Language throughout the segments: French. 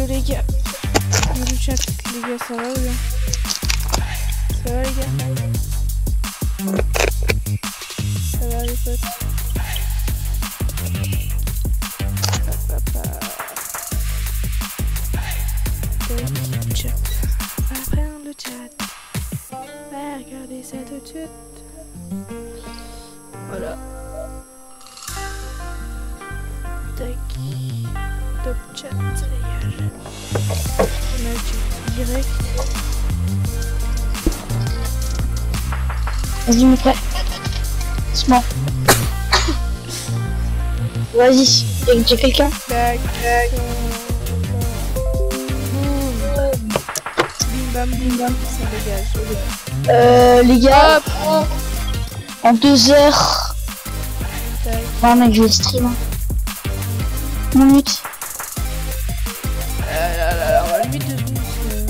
Yo les gars. Yo le chat, les gars, ça va ou bien? Ça va les gars? Ça va les potes? Le chat. On va prendre le chat. On va regarder ça tout de suite. Voilà. Tac. Top chat, ça dégage. On a le chat direct. Vas-y mon frère. Doucement. Vas-y, j'ai quelqu'un. Tac, tac. Bim bam bim bam, ça dégage. Les gars, Hop. en 2 heures. Tac. Ouais mec, je vais stream. Hein. 1 minute. Alors, 8 de plus.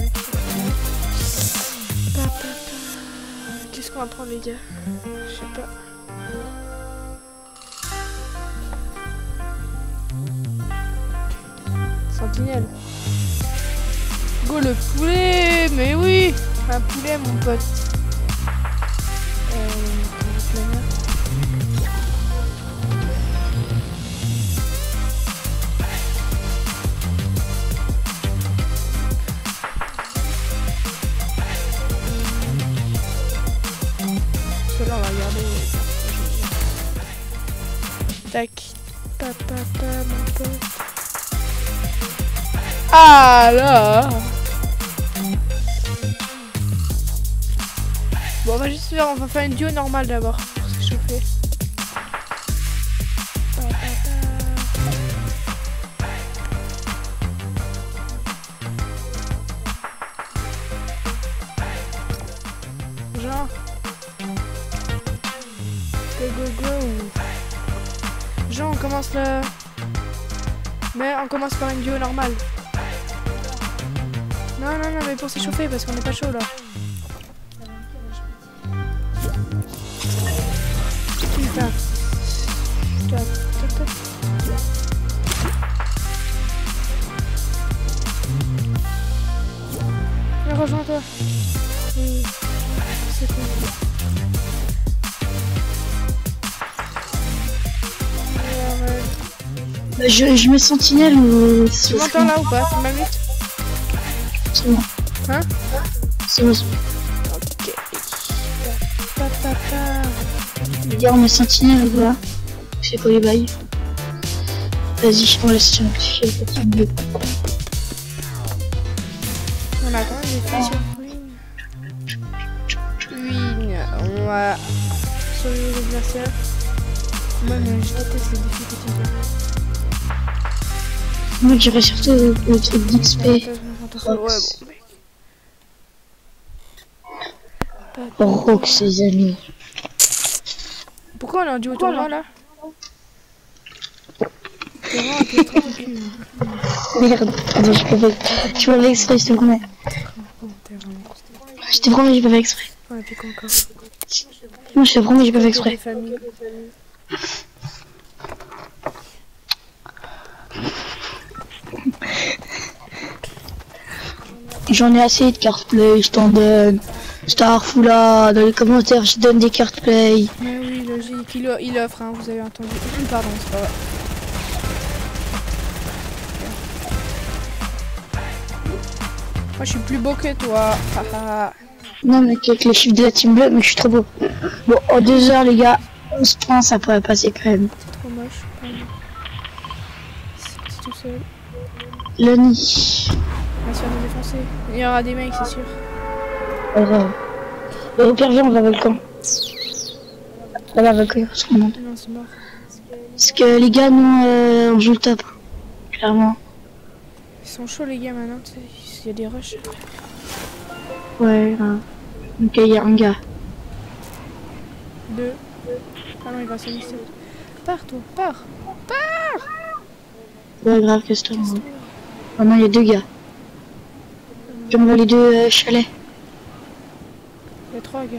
Qu'est-ce qu'on va prendre les gars? Je sais pas. Sentinelle. Go le poulet, mais oui, un poulet mon pote. Cela on va regarder. Tac, papa, mon pote. Alors. Bon, on va juste faire, on va faire une duo normale d'abord pour s'échauffer. Genre. Go go go. Genre, on commence le. Mais on commence par une duo normale. Non, non, non, mais pour s'échauffer parce qu'on n'est pas chaud là. Putain. Top, top, top. Viens, rejoins-toi. Oui, c'est cool. Bah, je mets sentinelle ou... Tu m'entends là ou pas? Tu m'as vu? C'est bon. Hein? C'est bon. Ok. Papa. Les gars, on met sentinelle ou pas? C'est quoi les bails? Vas-y, on laisse simplifier le petit bleu. On attend, il est fait sur Win. On va sauver l'adversaire. Moi, mais je déteste les défis que tu fais. Moi, j'irais surtout le truc d'XP. Ouais, bon, mec. Rox, les amis. Pourquoi on est en duo tournoi là? T'es vraiment un peu trop cul. Merde, attends, je peux faire exprès, je te promets. Je te promets, j'ai pas fait exprès. Ouais, puis quoi encore? Non, je te promets, j'ai pas fait exprès. J'en ai assez de cartes play, je t'en donne. Starfoula, dans les commentaires, je donne des cartes play. Mais oui, logique, il offre, hein, vous avez entendu. Pardon, c'est pas vrai. Moi, je suis plus beau que toi. Non, mec, avec les chiffres de la team bleue, mais je suis trop beau. Bon, en 2 heures, les gars, 11 points, ça pourrait passer quand même. C'est trop moche. C'est tout seul. Loni. On va se faire nous défoncer. Il y aura des mecs, c'est sûr. Au pire, viens, on va avec le camp. On va avec eux, parce qu'on monte. Non, c'est mort. Parce que les gars, nous, on joue le top. Clairement. Ils sont chauds, les gars, maintenant. Il y a des rushs. Ouais, ok, il y a un gars. 2. Ah non, il va s'amuser. Pars, toi, pars. Pars. Ouais, grave, casse-toi. Oh non, il y a 2 gars. J'envoie les 2 chalets. Il y a 3 gars.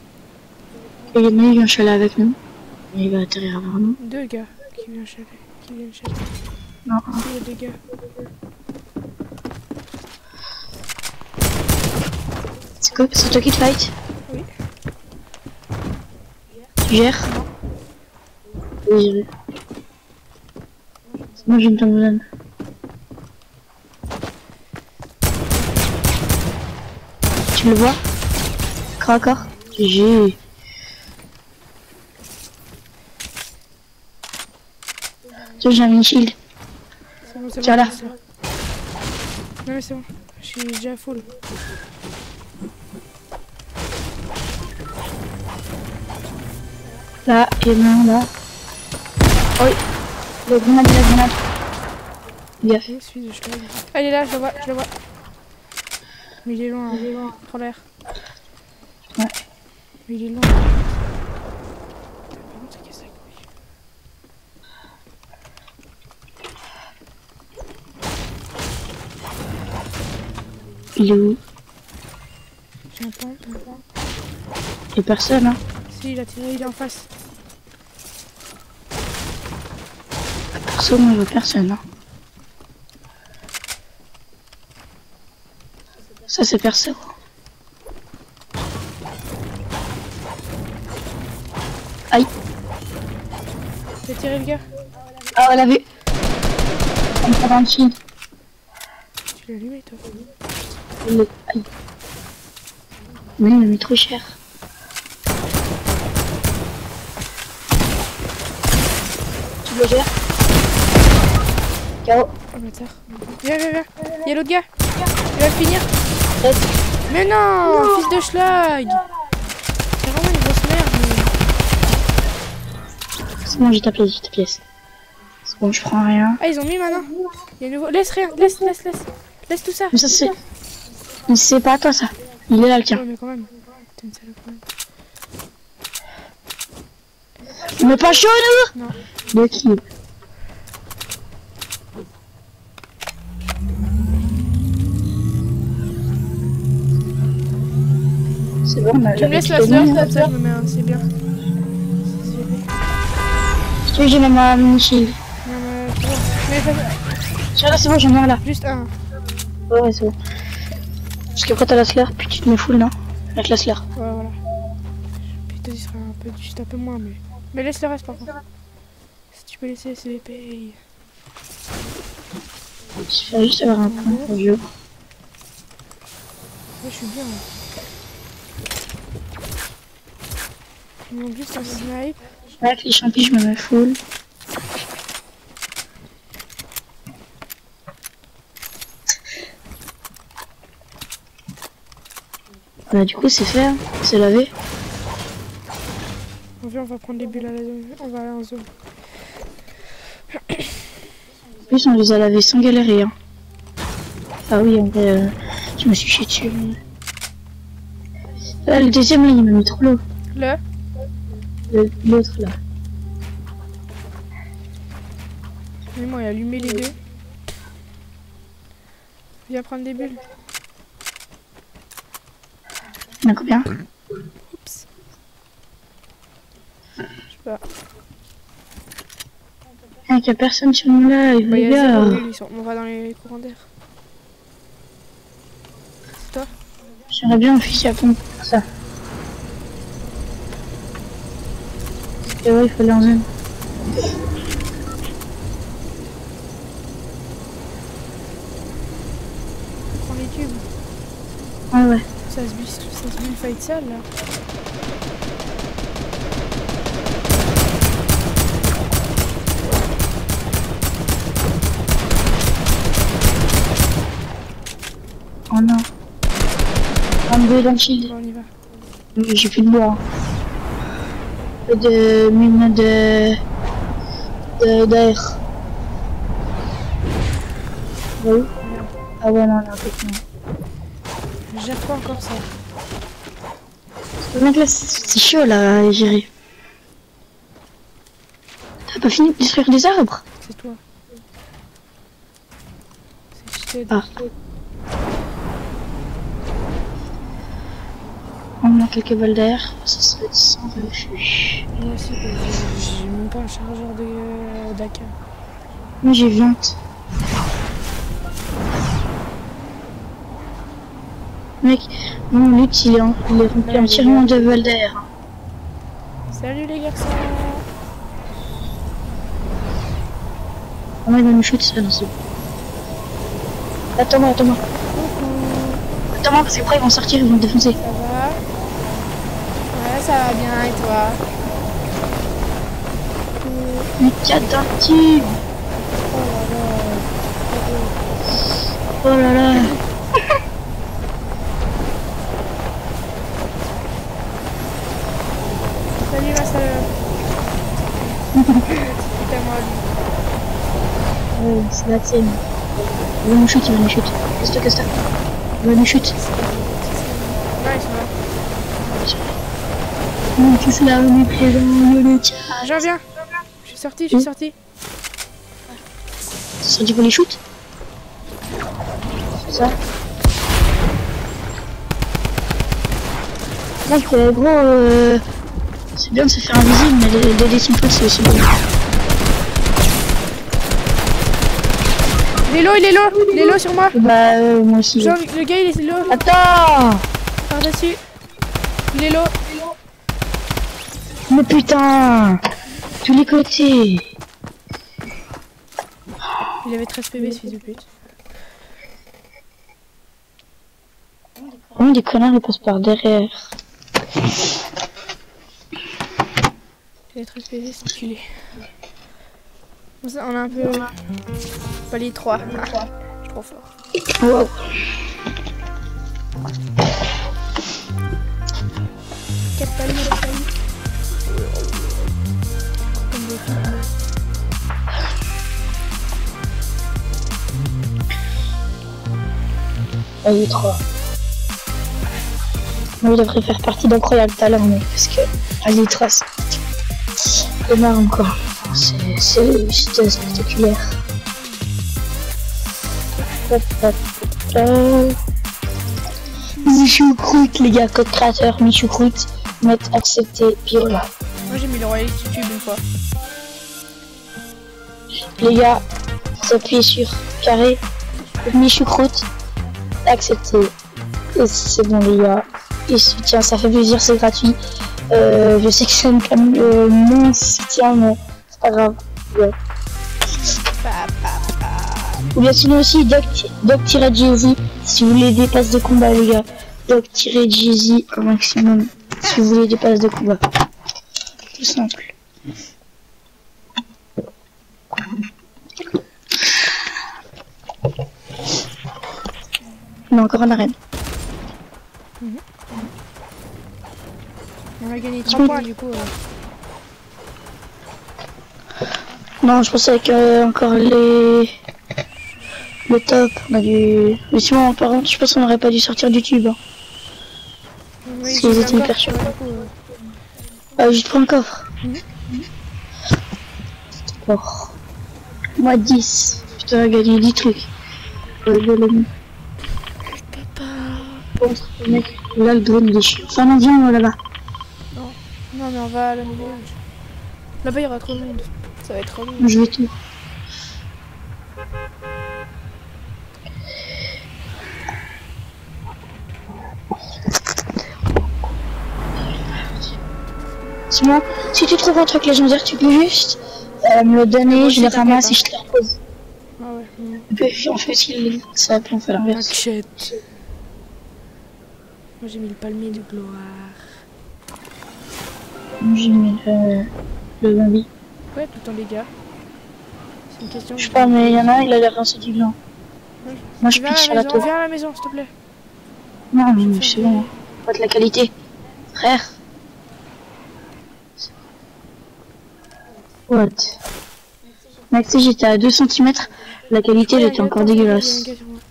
Et il y en a un chalet avec nous. Et il va atterrir avant nous. 2 gars qui viennent chalet. deuxième chaîne. Non. Il y a des gars. C'est toi qui te fight? Oui. Tu gères? Oui, j'ai vu. Moi j'ai une tonne. Tu le vois? Cracker? GG. Tiens, j'ai un mini shield. C'est bon, c'est Tiens bon. là. Non mais c'est bon. Je suis déjà full. Là, il y en a un là. Oui. La grenade. Gaffe. Je suis de schlag. Ah, il est là, je le vois. Mais il est loin, prends l'air. Ouais. Mais il est loin. Par contre, c'est cassé la couille. Il est où? J'ai un plan. Il y a personne, hein. Si, il a tiré, il est en face. Personne, on veut personne, hein. Ça, c'est perso. Aïe. T'as tiré le gars? Ah, elle a vu. On me prend dans le shield. Tu l'as allumé, toi? Aïe. Mais il m'a mis trop cher. Tu le gères? KO. Oh, bâtard. Viens. Il y a l'autre gars. Il va le finir. Mais non, fils de schlag. C'est vraiment une grosse merde. C'est bon, j'ai ta pièce. C'est bon, je prends rien. Ah, ils ont mis maintenant. Il y a nouveau. Laisse rien, laisse tout ça. Mais ça, c'est... Mais c'est pas à toi, ça. Il est là, le tien. Ouais, mais quand même. T'es une salope, quand même. Il n'est pas chaud, nous. Non. De qui? C'est bon, on a... Tu me laisses la slur, comme ça je me mets un, c'est bien. Si tu veux, j'ai même un mini shield. Non, mais c'est bon. Tiens, là, c'est bon, j'en ai un là. Juste un. Ouais, c'est bon. Parce qu'après, t'as la slur, puis tu te mets full, non? Avec la slur. Ouais, voilà. Puis toi, il sera juste un peu moins, mais. Mais laisse le reste par contre. Si tu peux laisser SVP. Je vais juste avoir un point au jeu. Ouais, je suis bien. Il manque juste un snipe. Avec les champis, je me mets full. Bah, du coup, c'est fait, hein. C'est lavé. On va prendre les bulles à la zone. On va aller en zone. En plus, on les a lavés sans galérer, hein. Ah oui, en vrai, je me suis chié dessus. Là, le deuxième, là, il m'a mis trop l'eau. L'autre, là. Mais moi, il a allumé les deux. Viens prendre des bulles. Il y en a combien? Oups. Je sais pas. Ah, qu'il y a personne sur mon live, Bah, les y a gars. 0 bulles, on va dans les courants d'air. C'est toi? J'aimerais bien un fusil à pompe pour ça. Parce que ouais, il faut aller en zone. Prends les tubes. Ah ouais. Ça se bulle fight sale là. Oh non. On me dans le shield. Bon, on y va. Mais j'ai plus de bois. Peu de mine d'air. Oui. Ah ouais, non, effectivement. Je gère pas encore ça. Le mec là, c'est chaud là à gérer. T'as pas fini de détruire des arbres? C'est toi. C'est Ah. On me manque quelques balles d'air. Ça serait sans refuge. Moi aussi, j'ai même pas un chargeur d'AK. Moi j'ai 20. Mec, mon loot il est rempli entièrement de balles d'air. Salut les garçons. Oh non, il va me shoot ça, non c'est bon. Attends-moi. Attends-moi parce qu'après ils vont sortir, ils vont me défoncer. Ça va? Ouais, ça va bien et toi? Mais 4 d'un tube. Oh là là. Salut ma salope. Putain moi lui. Ouais, c'est la tienne. Il va me shoot. Casse-toi. Il va me shoot. Ouais, je vois. Non, tout cela on est présent, le chat. J'en viens. Je suis sorti. C'est sorti pour les shoots? C'est ça. Donc gros, c'est bien de se faire invisible, mais les décimes c'est aussi bien. Il est low sur moi. Bah moi aussi. Genre, le gars il est low. Attends. Par dessus. Il est low. Mais putain, tous les côtés. Il avait 13 PV ce fils de pute. Comment des connards ils passent par derrière? Il avait 13 PV, c'est enculé. On a un peu... Palier 3. Ah, je suis trop fort. Wow. Quel palier comme des filles. Ah oui, 3. Moi, il devrait faire partie d'Incroyable Talent, mais parce que Ali 3, c'est énorme quoi. C'est spectaculaire. Michou Croûte, les gars, code créateur, Michou Croûte, mettre accepter, puis voilà. Moi j'ai mis le royal YouTube une fois. Les gars, vous appuyez sur carré, Michou Croûte, accepter. Et c'est bon les gars. Et soutien, ça fait plaisir, c'est gratuit. Je sais que c'est mon soutien, mais c'est pas grave. Ouais. Ou bien sinon aussi Doc-Jay-Z si vous voulez des passes de combat les gars. Doc-Jay-Z au maximum si vous voulez des passes de combat. Tout simple. On est encore en arène. On a gagné 3 points du coup. Non, je pensais que encore le top, on a dû... Mais sinon, par contre, je pense qu'on n'aurait pas dû sortir du tube. Hein. Oui, si vous étiez hyper chaud. Je te prends un coffre. D'accord. Moi 10. Je t'aurais gagné 10 trucs. Mec, là le drone il est chiant. Enfin non, viens là-bas. Non mais on va à la milieu. Là-bas il y aura trop de monde. Ça va être trop long. Je vais tout. Sinon, si tu trouves un truc légendaire, tu peux juste me le donner, je le ramasse et je te le repose. Ah ouais. Et puis on fait aussi ça, puis on fait l'inverse. T'inquiète. Moi j'ai mis le palmier de gloire. J'ai mis le Bambi. Ouais, tout en dégâts. C'est une question. Je sais pas, mais il y en a un, il a l'air rincé du blanc. Ouais. Moi je pique sur la tour. Viens à la maison, s'il te plaît. Non, mais c'est bon. Pas de la qualité. Frère. What? Mec, tu sais, j'étais à 2 cm. La qualité, elle était encore dégueulasse.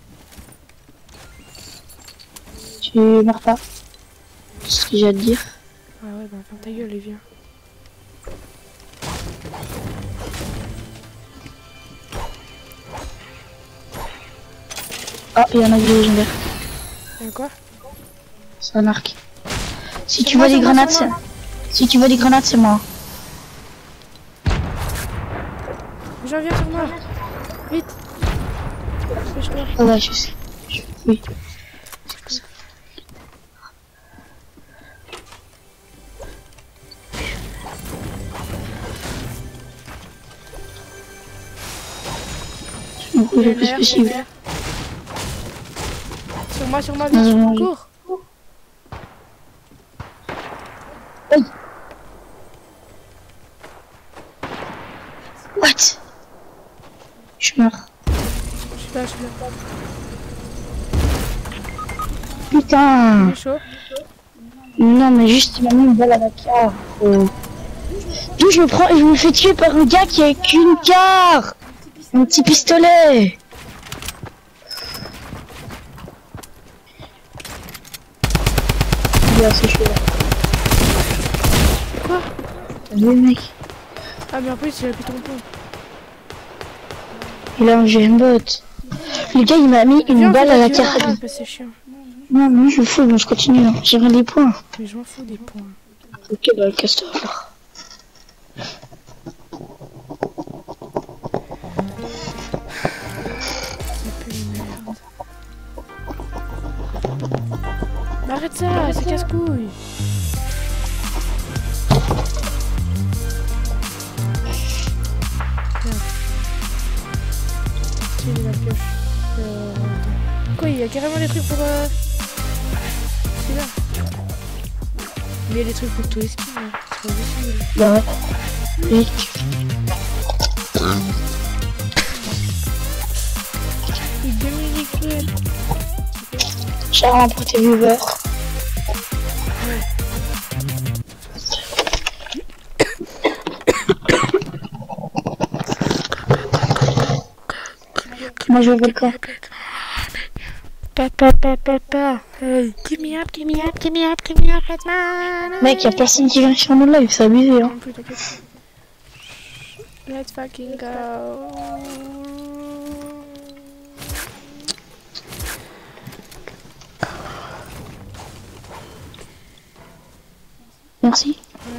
Tu meurs pas? C'est ce que j'ai à te dire. Ah ouais, bah ferme ta gueule et viens. Ah, il y en a des légendaires. Quoi? C'est un arc. Si tu vois des grenades, c'est... Si tu vois des grenades, c'est moi. J'en viens sur moi. dépêche-toi. Ah ouais, je sais. Oui. Le plus possible. Sur moi, vite, cours. Oui. What? Je suis mort. Je suis là. Putain. Il est chaud. Non, mais juste, il m'a mis une balle à la carte. D'où je me prends et je me fais tuer par un gars qui a qu'une carte. Un petit pistolet. Il est assez chaud là. Quoi? T'as vu le mec? Ah mais en plus il a plus ton pont. Il a un GM-bot. Le gars il m'a mis une balle à la carabine. C'est chiant. Non, mais je me fous, bon, je continue. Hein. J'ai rien des points. Mais je m'en fous des points. Ok, bah casse-toi alors. Mais arrête ça, c'est casse-couille. Tiens, la pioche. Quoi, il y a carrément des trucs pour... C'est là. Mais il y a des trucs pour tous les skins, hein. C'est pas possible. Bah ouais. Oui. Il domine Charles pour tes viewers. Moi je veux le corps. Hey, give me up, Batman. Mec, y'a personne qui vient sur mon live, c'est abusé hein. Non plus, t'inquiète. Let's fucking go. Merci.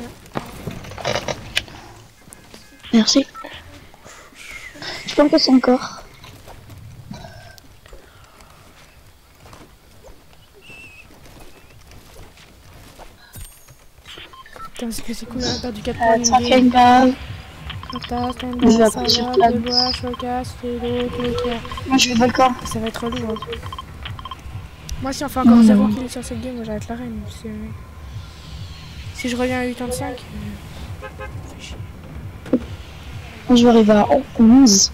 Merci. Je peux en passer encore. Putain, c'est cool, on a perdu 4 points. Ça fait une balle. Je vais appuyer sur table. Moi je vais Volcan. Ça va être lourd. Hein. Moi, si on fait encore 0 kills sur cette game, moi j'arrête la reine. Si je reviens à 85, Je vais arriver à 11.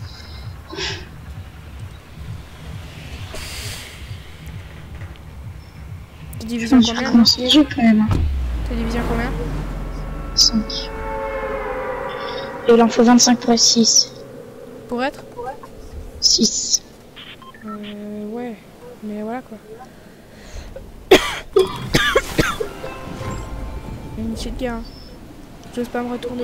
t'es divisé en Je vais combien? recommencer le jeu quand même. T'es divisé en combien? 5. Et il en faut 25 pour être 6. Pour être 6. ouais. Mais voilà quoi. Une petite gars. Hein. J'ose pas me retourner.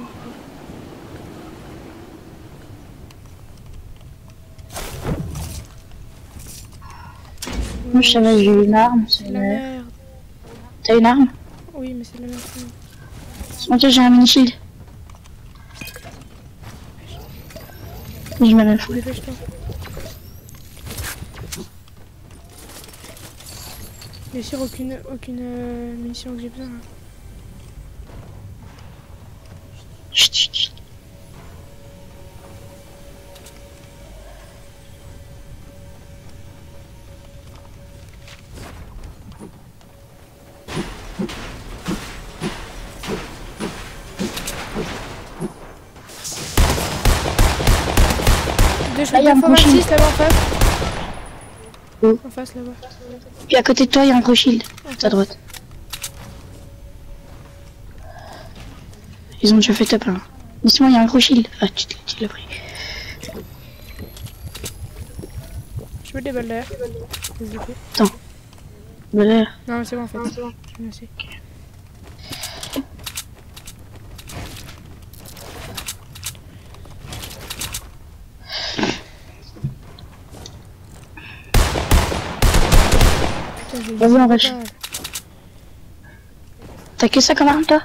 Moi je savais, j'ai eu une arme. C'est de la merde. T'as une arme? Oui, mais c'est de la merde. Ok, j'ai un mini shield. Je me lève. Dépêche-toi. Bien sûr, aucune munition que j'ai besoin. Hein. Chut, chut, chut. Là, il y a un crochet là-bas en face. Où? En face là-bas. Puis à côté de toi, il y a un gros shield. À droite. Ils ont déjà fait top 1. Laisse-moi, il y a un gros shield. Ah, tu l'as pris. Je veux des balles d'air. Attends. Voilà. Non, mais c'est bon en fait. Je me sais. Vas-y, on rush. T'as que ça comme arme, toi?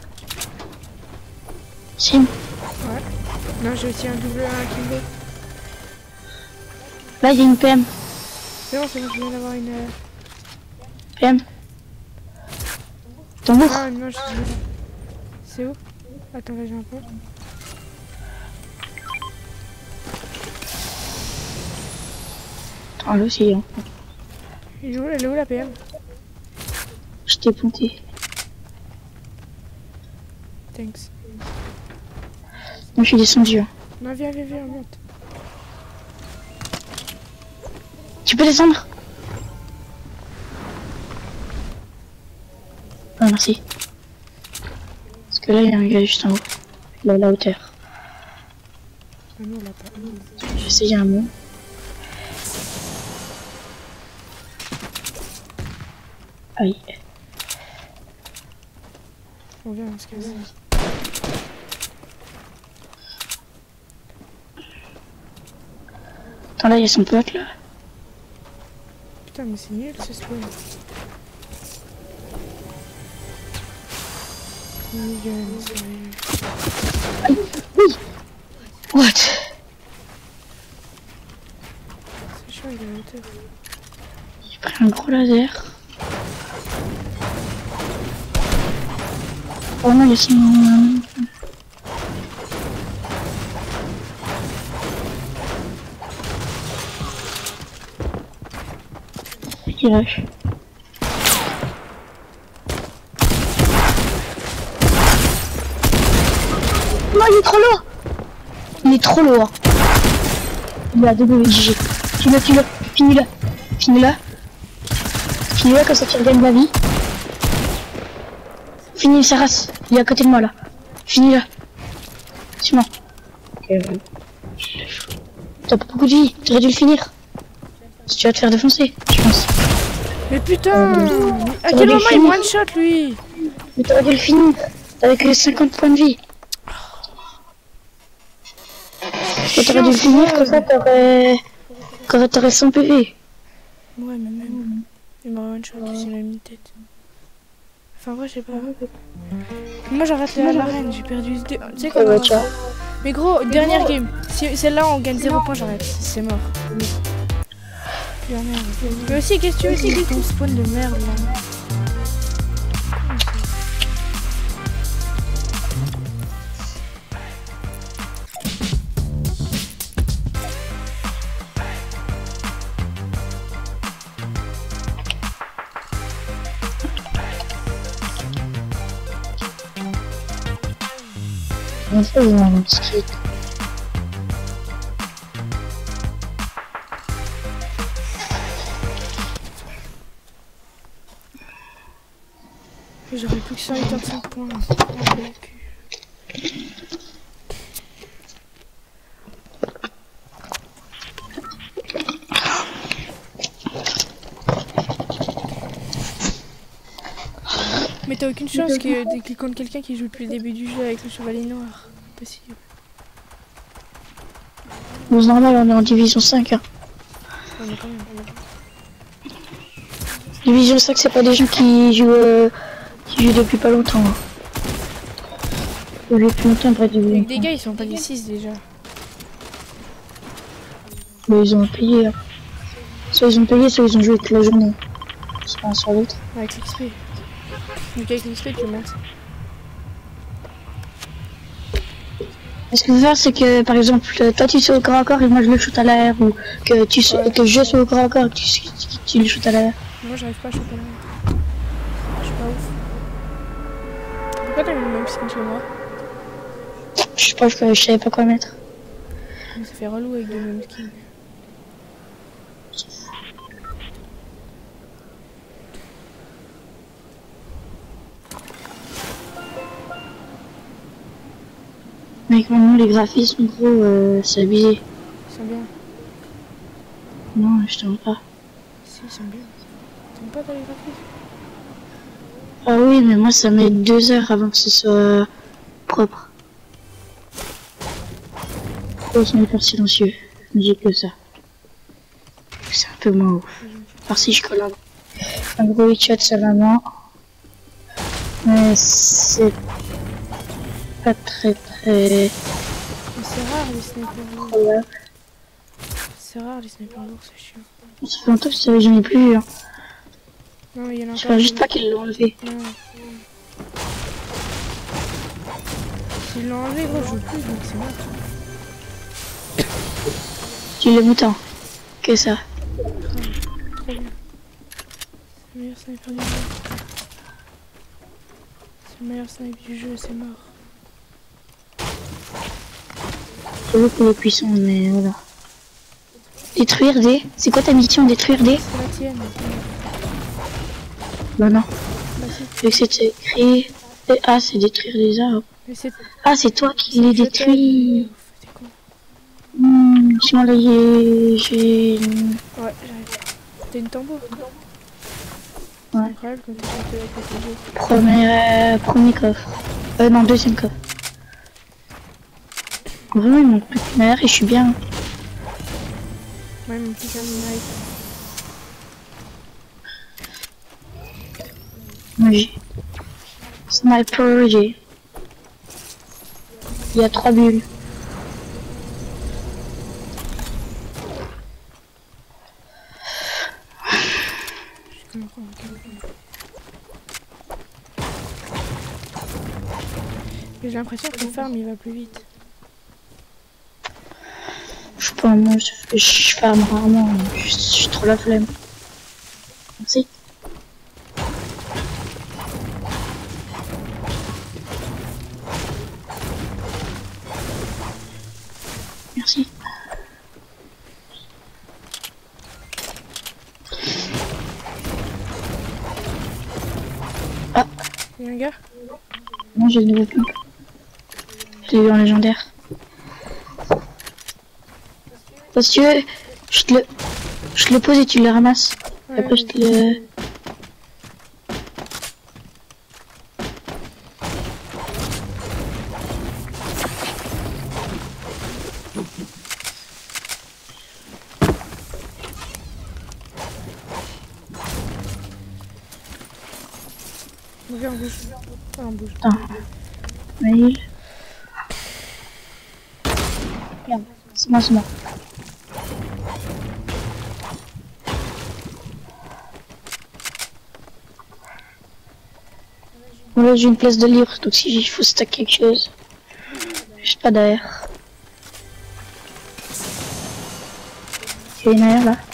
Sim. Ouais. Non, j'ai aussi un double, un Kimbo. Là, il y a une PM. C'est bon, je viens d'avoir une... PM. Tambour. Ah non, je sais pas. C'est où? Attends, là j'ai un peu. Attends, là aussi, hein. Elle est où la PM? Je t'ai ponté. Thanks. Moi, je suis descendu. Hein. Non, viens, monte. Tu peux descendre? Ah, merci. Parce que là, il y a un gars juste en haut. Il est à la hauteur. Ah non, là pas. J'essaye un mot. Aïe. On vient, on se casse. Attends, là, il y a son pote, là. Putain, mais c'est nul ce spawn. Miguel, sérieux. Aïe. Oui. What? C'est chaud, il est à la hauteur. J'ai pris un gros laser. Oh non, il y a son... Il lâche. Non, il est trop lourd. Il est trop lourd. Il a WGG. Finis-le. Finis-le, comme ça tu regagnes la vie. Finis sa race. Il est à côté de moi là. Finis-le. C'est bon. Ok, ouais. T'as pas beaucoup de vie. Tu aurais dû le finir. Si tu vas te faire défoncer, je pense. Mais putain! À quel moment il one shot lui? Mais t'aurais dû le finir. Avec les 50 points de vie. T'aurais dû le finir, comme ça t'aurais 100 PV. Ouais, mais même. Il m'a one shot, il m'a mis une tête. Enfin, vrai, je sais pas. Moi j'arrête l'arène, j'ai perdu. Tu sais quoi? Mais gros, dernière game. Si celle-là on gagne 0 points, j'arrête. C'est mort. Merde. Mais aussi, qu'est-ce que tu veux? C'est ton spawn de merde là. On fait un petit. J'aurais plus que 185 points. Mais t'as aucune chance que contre quelqu'un qui joue depuis le début du jeu avec le chevalier noir. Possible. Bon, c'est normal, on est en division 5. Hein. Ouais, mais quand même. Division 5, c'est pas des gens qui jouent depuis pas longtemps. Hein. Depuis longtemps, après division 5. Les gars, ils sont pas des 6 déjà. Mais ils ont payé. Hein. Soit ils ont payé, soit ils ont joué toute la journée. C'est pas un sur l'autre. Avec l'XP. Donc avec l'XP, tu montes. Ce que je veux faire, c'est que par exemple, toi tu sautes au corps à corps et moi je le shoot à l'air, ou que tu que je saute au corps à corps et que tu le shoot à l'air. Moi j'arrive pas à choper l'air. Je suis pas ouf. Pourquoi t'as mis le même skin que moi? Je sais pas, je savais pas quoi mettre. Mais ça fait relou avec le même skin. Mec, maintenant les graphismes, gros, c'est abusé. Ils sont bien. Non, je t'aime pas. Si, ils sont bien. T'aimes pas les graphismes? Ah oui, mais moi ça met 2 heures avant que ce soit propre. Oh, c'est hyper silencieux. Je dis que ça. C'est un peu moins ouf. Par si je colle un gros chat sur la main. Mais c'est pas très. Mais c'est rare les snipers. Incroyable. C'est rare les snipers lourds, c'est chiant. Ça fait longtemps que j'en ai plus vu. Hein. Non, il y en a encore. J'espère juste pas qu'ils l'ont enlevé. Non. S'ils l'ont enlevé, gros, je joue plus, donc c'est mort. Tu le mouton. Que ça. Trop bien. C'est le meilleur sniper du jeu. C'est le meilleur sniper du jeu, c'est mort. J'avoue qu'il est puissant, mais voilà. Détruire des... C'est quoi ta mission, détruire des... C'est la tienne. Bah non. Bah si. Vu que c'est écrit... Ah, c'est détruire des arbres. Mais c'est... Ah, c'est toi qui les détruis. T'es con. Sinon là, j'ai... Ouais, j'arrive. T'as une tambour. C'est Ouais. incroyable quand t'es chanté avec le tambour. Premier coffre. Non, deuxième coffre. Vraiment, il manque plus de mer et je suis bien. Ouais, mon petit snipe. Moi, j'ai... Sniper, j'ai... Il y a 3 bulles. Je comprends. J'ai l'impression que le farm il va plus vite. Je sais pas, moi je farme rarement, j'ai trop la flemme. Merci. Merci. Ah, Y'a un gars? non, j'ai le nouveau pump. Je l'ai eu en légendaire. Si tu veux, je te le pose et tu le ramasses. Ouais, Après, je te le... Viens, on bouge. Ah, on bouge. Attends. Mail. Merde, c'est moi, c'est moi. Bon, là, j'ai une place de libre, donc si il faut stacker quelque chose. Juste pas derrière. Il y a une arrière là.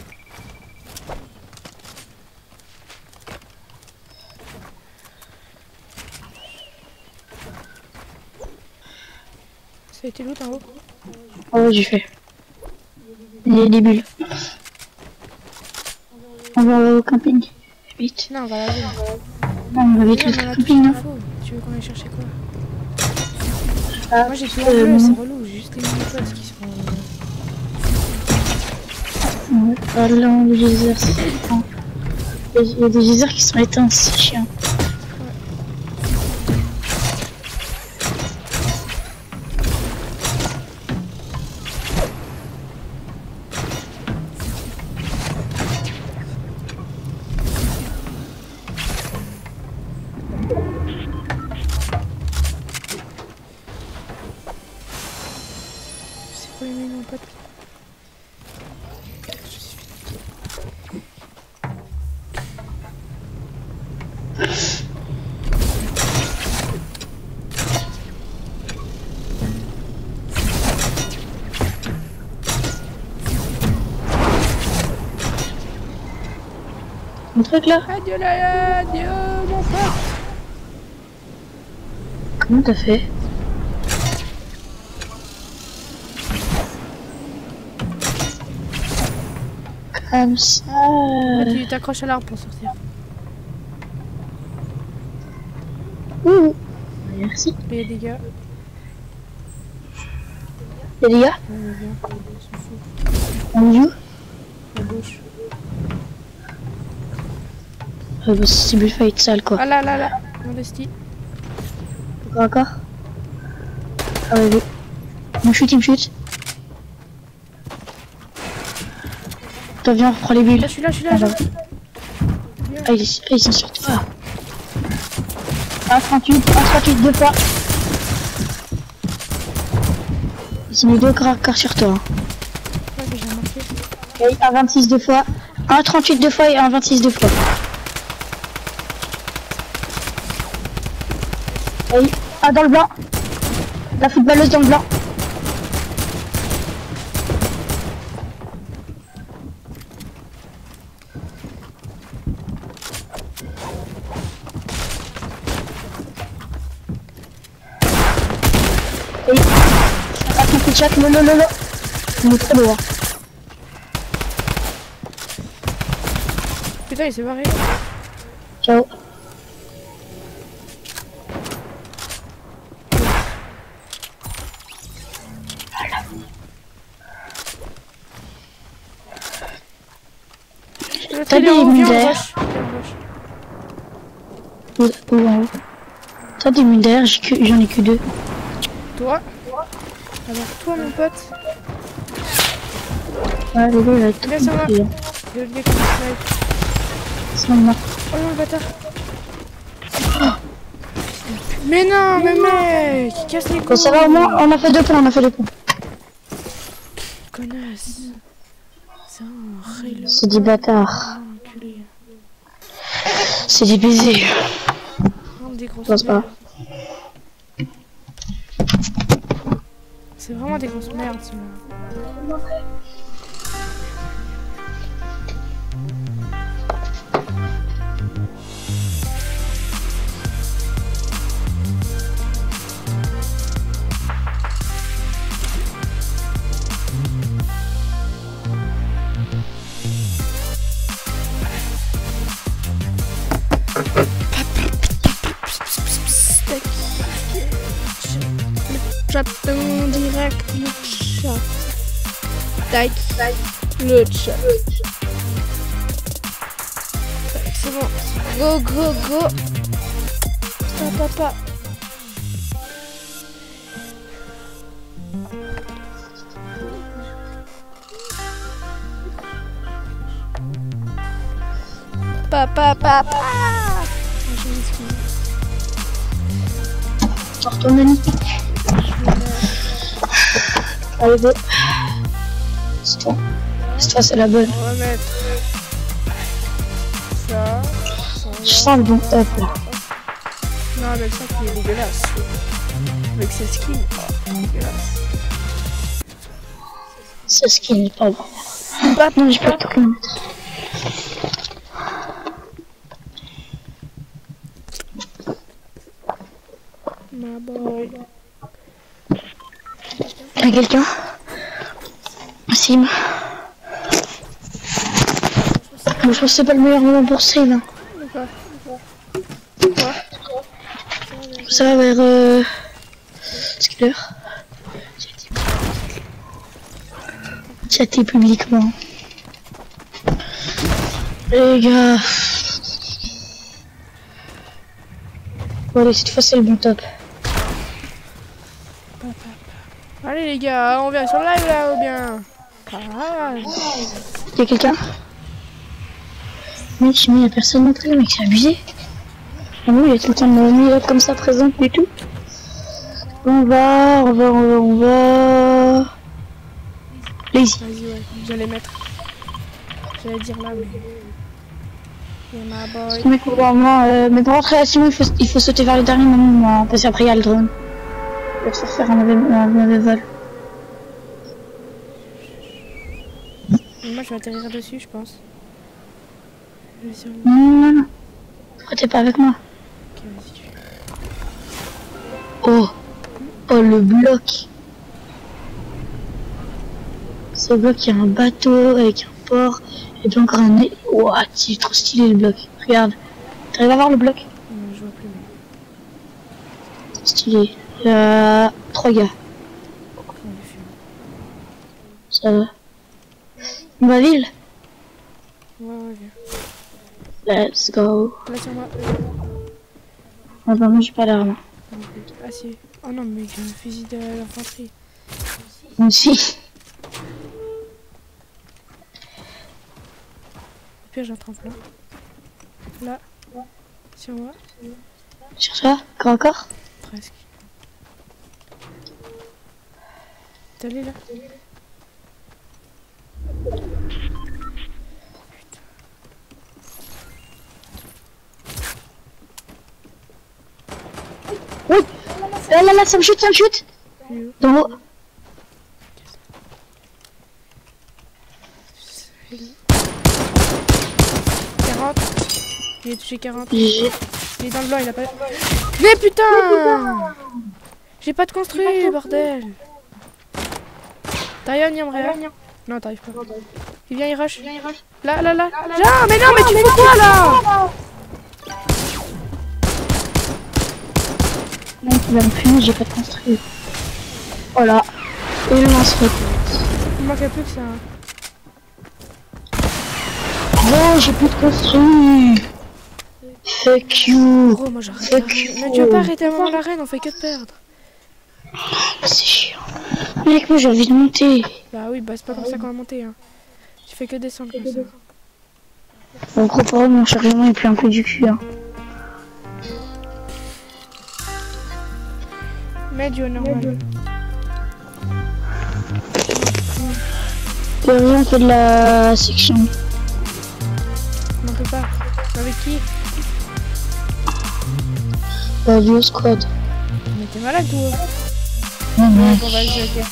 Ça a été l'autre en haut? Oh, ouais, j'ai fait. Il y a des bulles. On va au camping. Vite. Non, on va la voir. Non, on va vite Non, le on en a camping, plus non? d'infos. Tu veux qu'on aille chercher quoi? Ah, Moi j'ai tout en bleu, c'est relou. J'ai juste les mini-potes qui sont... ouais, pas là, le geyser, c'est éteint. Il y a des geysers qui sont éteints, c'est chiant. C'est quoi les mini-potes? Je suis Un truc là? adieu là, adieu mon pote. Comment t'as fait? Comme ça. Tu t'accroches à l'arbre pour sortir. Ouh. Merci. Il y a des gars. Y'a des gars? Ouais, mais viens, on s'en fout. On joue? À gauche. Bah, c'est bullfight sale quoi. Ah là là là, mon desti. Encore? Ah ouais, oui. Il me shoot. Toi viens, on reprend les bulles. Là, je suis là, Ah, genre. ah, ils sont sur toi. Ah, 38, 38, deux fois. Ils ont mis deux corps sur toi. Ouais, mais j'ai remarqué. Ok, un 26 deux fois. Un 38 deux fois et un 26 deux fois. Oui. Ah, dans le blanc. La footballeuse dans le blanc. Oui. Ah, mon coup de chat. Non. Il est trop loin. Putain, il s'est barré. Ciao. T'as des mines d'air. Où en haut? T'as des mines d'air, j'en ai que 2. Toi? Alors toi mon pote. Ouais, les gars, il va tout Viens sur moi. couper. Le gars qui me snipe. C'est maintenant. Oh non le bâtard. Mais non, mais mec, il casse les couilles. Bon, ça va au moins, on a fait 2 points, Connasse. C'est un règle. C'est des bâtards. Enculé. C'est des baisers. Des grosses Pense pas. merdes. C'est vraiment des grosses merdes, celui-là. Chat en direct, le chat. Tac, le chat. Tac, c'est bon. Go. Papa. Papa. Je m'excuse. Je retourne Denis. Allez, go. C'est toi, c'est la bonne. On va mettre ça. Je sens le bon top là. Non, avec ça qui est dégueulasse. Avec ses skins, dégueulasse. C'est ce qui n'est pas bon. Pas Non, j'ai pas tout le mettre. ma boy. Y'a quelqu'un? Sim. Bon, je pense que c'est pas le meilleur moment pour stream. Hein. Pourquoi? Ça va vers c'est quelle heure? Chatter publiquement. Les gars. Bon allez, cette fois c'est le bon top. Allez les gars, on vient sur le live là ou bien? Ah, Y'a quelqu'un? Mec, mais y'a personne d'entrée, mec, c'est abusé. Ah non, y'a tout le temps de nuit comme ça présente et tout. On va. Lazy. vas-y, ouais, j'allais mettre. J'allais dire là, mais. Yeah, ma boy. Mais pour vraiment, mais pour rentrer à Simon, il faut sauter vers les derniers moments, parce qu'après il y a le drone. Il va se faire un mauvais vol. Moi je vais atterrir dessus, je pense. Je vais sur le... Non. Pourquoi t'es pas avec moi? Ok, vas-y. Oh, le bloc. Ce bloc, il y a un bateau avec un port et puis encore un nez. Ouah, c'est trop stylé le bloc. Regarde. T'arrives à voir le bloc? Je vois plus. Trop stylé. Il y a 3 gars. Ça va. Ma ville? Ouais, viens. Let's go. Là sur moi. Ah bah moi j'ai pas l'arme. Ah si. Oh non, mais j'ai un fusil de l'infanterie. Moi aussi. Au pire, j'en trempe là. Là. Sur moi. Sur toi? Encore? Presque. T'es allé là? Là, ça me chute. Dans l'eau. 40. J'ai touché 40. J'ai... Il est dans le blanc, il a pas... Mais putain! J'ai pas de construit, bordel! T'arrives, Niamrea? Non, t'arrives pas. Il vient, il rush. Là. Genre, mais non, mais tu fais quoi, là? Non, tu vas me fumer, j'ai pas de construit. Voilà. Et le lance-roquette. Il manquait plus que ça. Non, j'ai plus de construit. Fuck you. Gros, moi j'arrête. Mais tu veux pas arrêter avant l'arène, on fait que de perdre. C'est chiant. Mec, moi j'ai envie de monter. Bah oui, bah c'est pas comme ça qu'on va monter. Hein. Tu fais que descendre comme ça. Bon, gros, pour eux, mon chargement est plus un peu du cul. Hein. Mais du normal. On fait de la section. On peut pas. Avec qui? Duo squad. Mais t'es malade ou? Non, mais... Bon, vas-y, ok.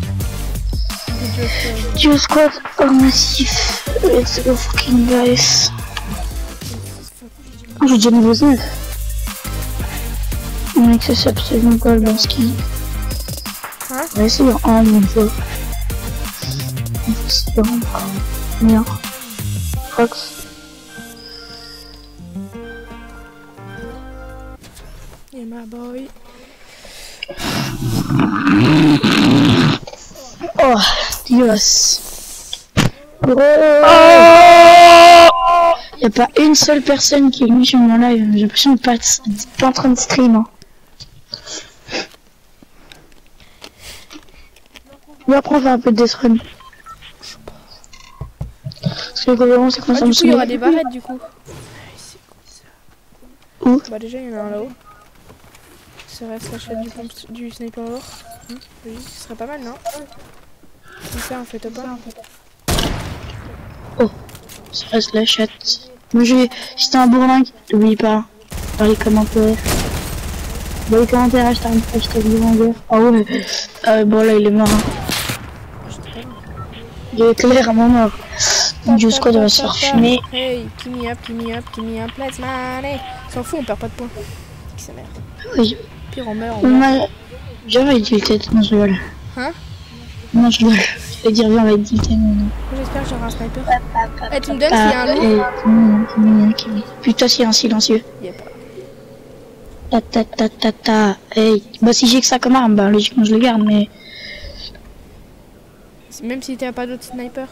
Duo squad en massif. Let's go fucking guys. Oh, j'ai déjà niveau 9. Mec, ça c'est absolument pas le bon ski. Hein? On va essayer en une fois. C'est vraiment pas bien. Fox. Yeah, my boy. Oh, Dios. Oh, y a pas une seule personne qui est venue sur mon live. J'ai l'impression de pas en train de stream. Hein. Et après on fait un peu de death run. Parce que vraiment c'est comme ça. Du coup, il y aura des barrettes du coup. Où? Bah déjà, il y en a un là-haut. Ça reste la chaîne du sniper lourd. Oui, ce serait pas mal, non? Comme ça, on fait top 1. Oh, ça reste la chatte. Moi je vais... Si t'es un bourlingue, n'oublie pas. Dans les commentaires. Dans les commentaires, hashtag bourlingueur. Ah ouais. Bon là il est mort. Hein. Il est clairement mort. Du squad va se faire fumer. Hey, give me up, let's money. S'en fout, on perd pas de points. C'est sa mère. Oui. Pire, on meurt, On a... Viens, on va être tilted. Non, je rigole. Hein? Non, je rigole. Je vais dire, viens, on va être tilted. J'espère que j'aurai un sniper. Eh, tu me donnes s'il y a un loup? Puis toi, s'il y a un silencieux. Yep. Ta. Hey. Bah, si j'ai que ça comme arme, bah, logiquement, je le garde, mais... Même si t'as pas d'autres snipers.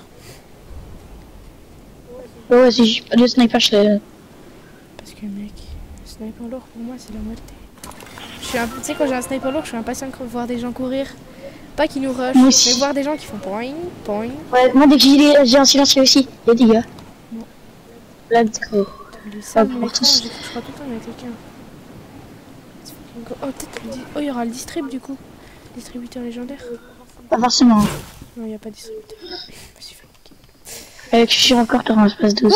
Ouais, si j'ai pas de sniper, je l'ai... Parce que, mec, sniper lourd, pour moi, c'est la moitié. Tu sais, quand j'ai un sniper lourd, je suis impatient de voir des gens courir. Pas qu'ils nous rushent, mais voir des gens qui font point. Ouais, moi, dès que j'ai un silencieux aussi, il y a des gars. Bon. Let's go. Je crois tout le temps, il y a quelqu'un. Oh, peut-être. Oh, il y aura le distrib du coup. Distributeur légendaire. Pas forcément. Non, il n'y a pas de distributeur. Avec je suis encore dans un espace 12.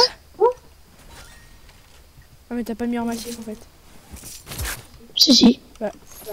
Ah, mais t'as pas mis en massif en fait. Si. Ouais.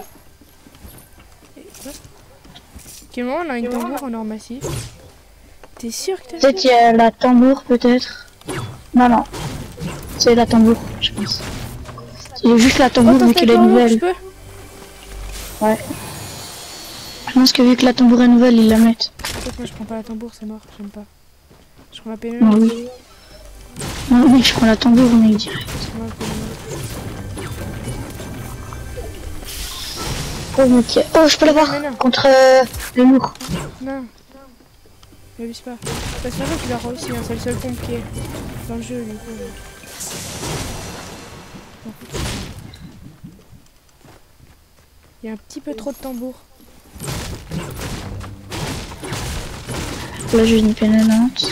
Quel moment on a une tambour en or massif? T'es sûr que t'as... Peut-être qu'il y a la tambour, peut-être. Non. C'est la tambour, je pense. C'est juste la tambour vu qu'elle est nouvelle. Ouais. Je pense que vu que la tambour est nouvelle, ils la mettent. Moi je prends pas la tambour, c'est mort, j'aime pas. Je prends la PME. Non, oui. Non, oui, je prends la tambour, mec, direct. Oh, ok. Oh, je peux l'avoir contre le lourd. Non. Ne l'abuse pas. Parce que tu l'as réussi, hein, c'est le seul pompe qui est dans le jeu, du coup. Il y a un petit peu trop de tambour. Là, j'ai une pénalante.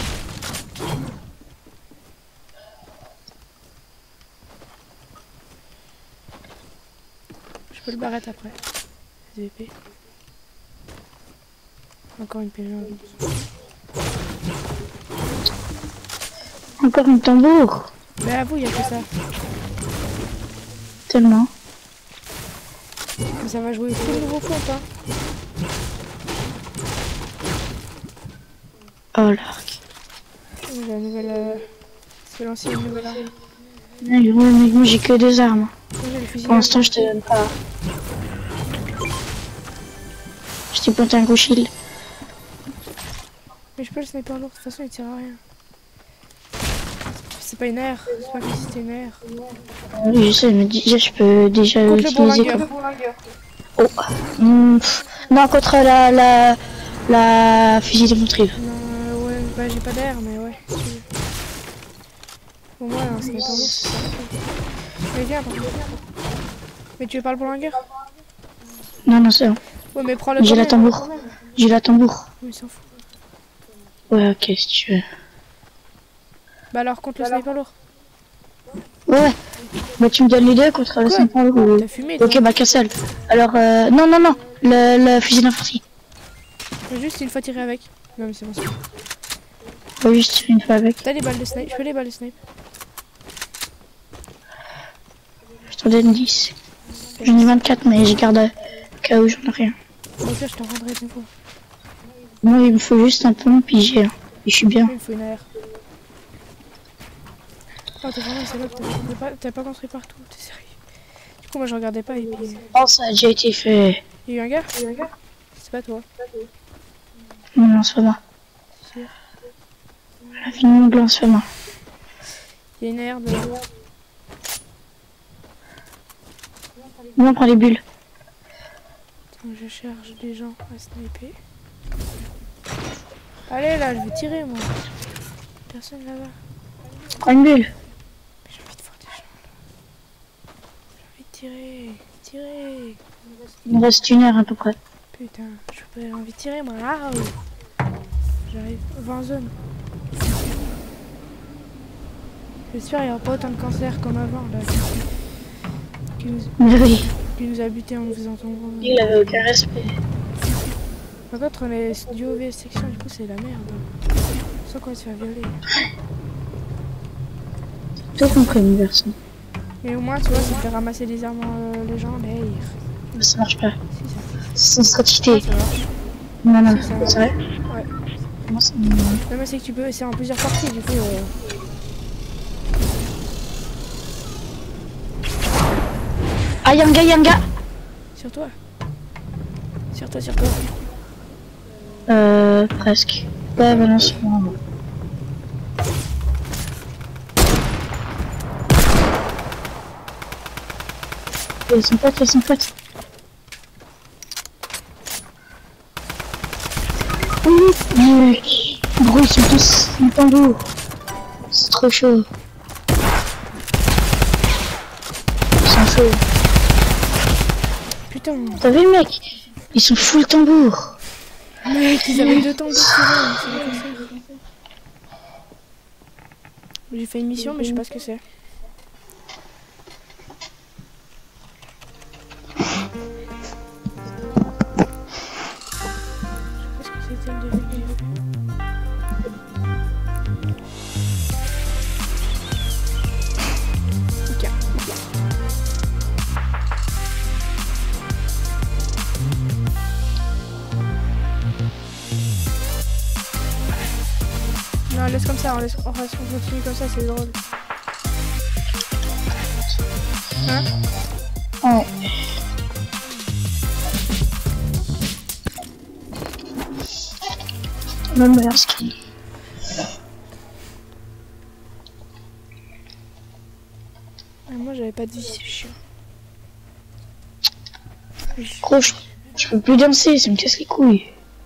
Je peux le barrette après. VP. Encore une pénalante. Encore une tambour. Mais à vous, il y a que ça. Tellement. ça va jouer full nouveau compte, hein. Oh l'arc. La nouvelle... C'est lancé une nouvelle arme. Ouais, moi j'ai que 2 armes. Moi, j'ai le fusil Pour l'instant je te donne pas. Je t'ai planté un gros shield. Mais je peux le sniper lourd, de toute façon il tire à rien. C'est pas une air, c'est pas comme si c'était une air. Oui, je sais, mais déjà je peux déjà Contre le l'utiliser bourlingueur. comme... Oh. Non, contre la fusil d'infanterie. Non, ouais, bah j'ai pas d'air, mais ouais. Bon, moi, un sniper lourd, c'est ça. Mais viens, par contre. Mais tu veux pas le bourlingueur? Non, non, c'est bon. Ouais, mais prends le J'ai la tambour. J'ai la tambour. Oui, il s'en fout. Ouais, ok, si tu veux. Bah alors, contre le sniper lourd. Ouais. Bah tu me donnes les deux contre le 5 ou... T'as fumé, toi. Ok, bah qu'un seul. Alors, non, non, non. Le fusil d'infanterie. J'ai juste une fois tiré avec. Non, mais c'est bon, c'est bon. Faut juste tirer une fois avec. T'as les balles de snipe? Je peux les balles de snipe. Je t'en donne 10. J'en ai 24, mais j'ai gardé au cas où j'en ai rien. Au pire, je t'en rendrai une fois. Moi, il me faut juste un peu puis j'ai un. Et je suis bien. Il me faut une AR. Oh, t'es vraiment c'est là que t'as pas construit partout, t'es sérieux. Du coup, moi je regardais pas et puis. Oh, ça a déjà été fait. Il y a eu un gars? C'est pas toi. Non, non, c'est pas moi. C'est sûr. La vie de mon blanc, c'est pas moi. Il y a une AR de. Moi, on prend les bulles. Attends, je cherche des gens à sniper. Allez là, je vais tirer moi. Personne là-bas. Prends une bulle. J'ai envie de voir des gens là. J'ai envie de tirer. Tirer. Il me reste 1 heure à peu près. Putain, j'ai envie de tirer moi. Ah, j'arrive. Va en zone. J'espère qu'il n'y aura pas autant de cancer comme avant là. Mais oui. Qui nous a buté en nous faisant tomber. Il avait aucun respect. Par contre, on est duo vs section, du coup, c'est la merde. Sans quoi se faire violer. Tout compris, une version. Mais au moins, tu vois, ça fait ramasser des armes légendaires. Mais ça marche pas. Si, ça marche. C'est une stratégie. Ça marche. Non, non, Si, ça marche. c'est vrai. Ouais. Comment ça Non, mais c'est que tu peux, c'est en plusieurs parties, du coup. Ah, y'a un gars. Sur toi. Sur toi, sur toi. Presque. Ouais, bah non, c'est moi. Ils sont potes, ils sont potes. Oui, mec. Gros, ils sont tous en tambour. C'est trop chaud. Ils sont chauds. Putain. T'as vu, mec? Ils sont full tambour. Mec, ils avaient 2 tambours sur eux, c'est pas ça. J'ai fait une mission, mais je sais pas ce que c'est. C'était le début que j'ai fait. Ok. Non, laisse comme ça, on continue comme ça, c'est drôle. Hein? Ouais. Même meilleur skin. Moi j'avais pas de vie, c'est chiant. Gros, je peux plus danser, ça me casse les couilles.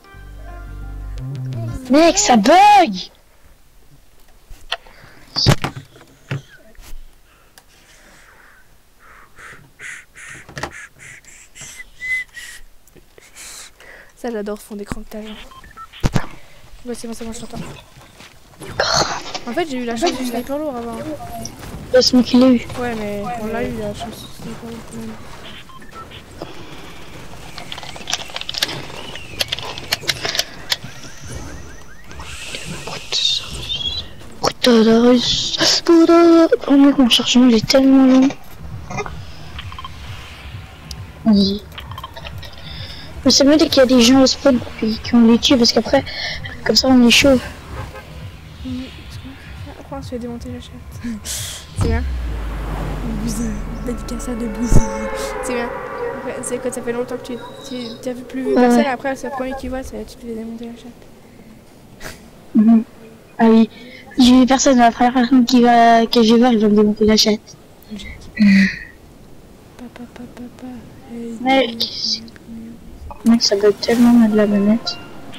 Mec, ça bug! Ça j'adore fond d'écran que t'as. Ouais, c'est bon, je t'entends. En fait, j'ai eu la chance du sniper lourd avant. C'est moi qui l'ai eu. Ouais, mais on l'a eu la chance du sniper lourd quand même. Oh mec, mon chargement il est tellement long. Vas-y. Mais ça me dit qu'il y a des gens au spawn qui ont les tuer parce qu'après, comme ça on est chaud. Après on se fait démonter la chatte. C'est bien. Bouse. Dédicace de bouse. C'est bien. C'est quand ça fait longtemps que tu as plus vu personne, après c'est le premier qui voit, tu te fais démonter la chatte. Ah oui. J'ai vu personne, la première personne que je vais voir, il va me démonter la chatte. Papa. Mec, ça doit tellement mal de la manette.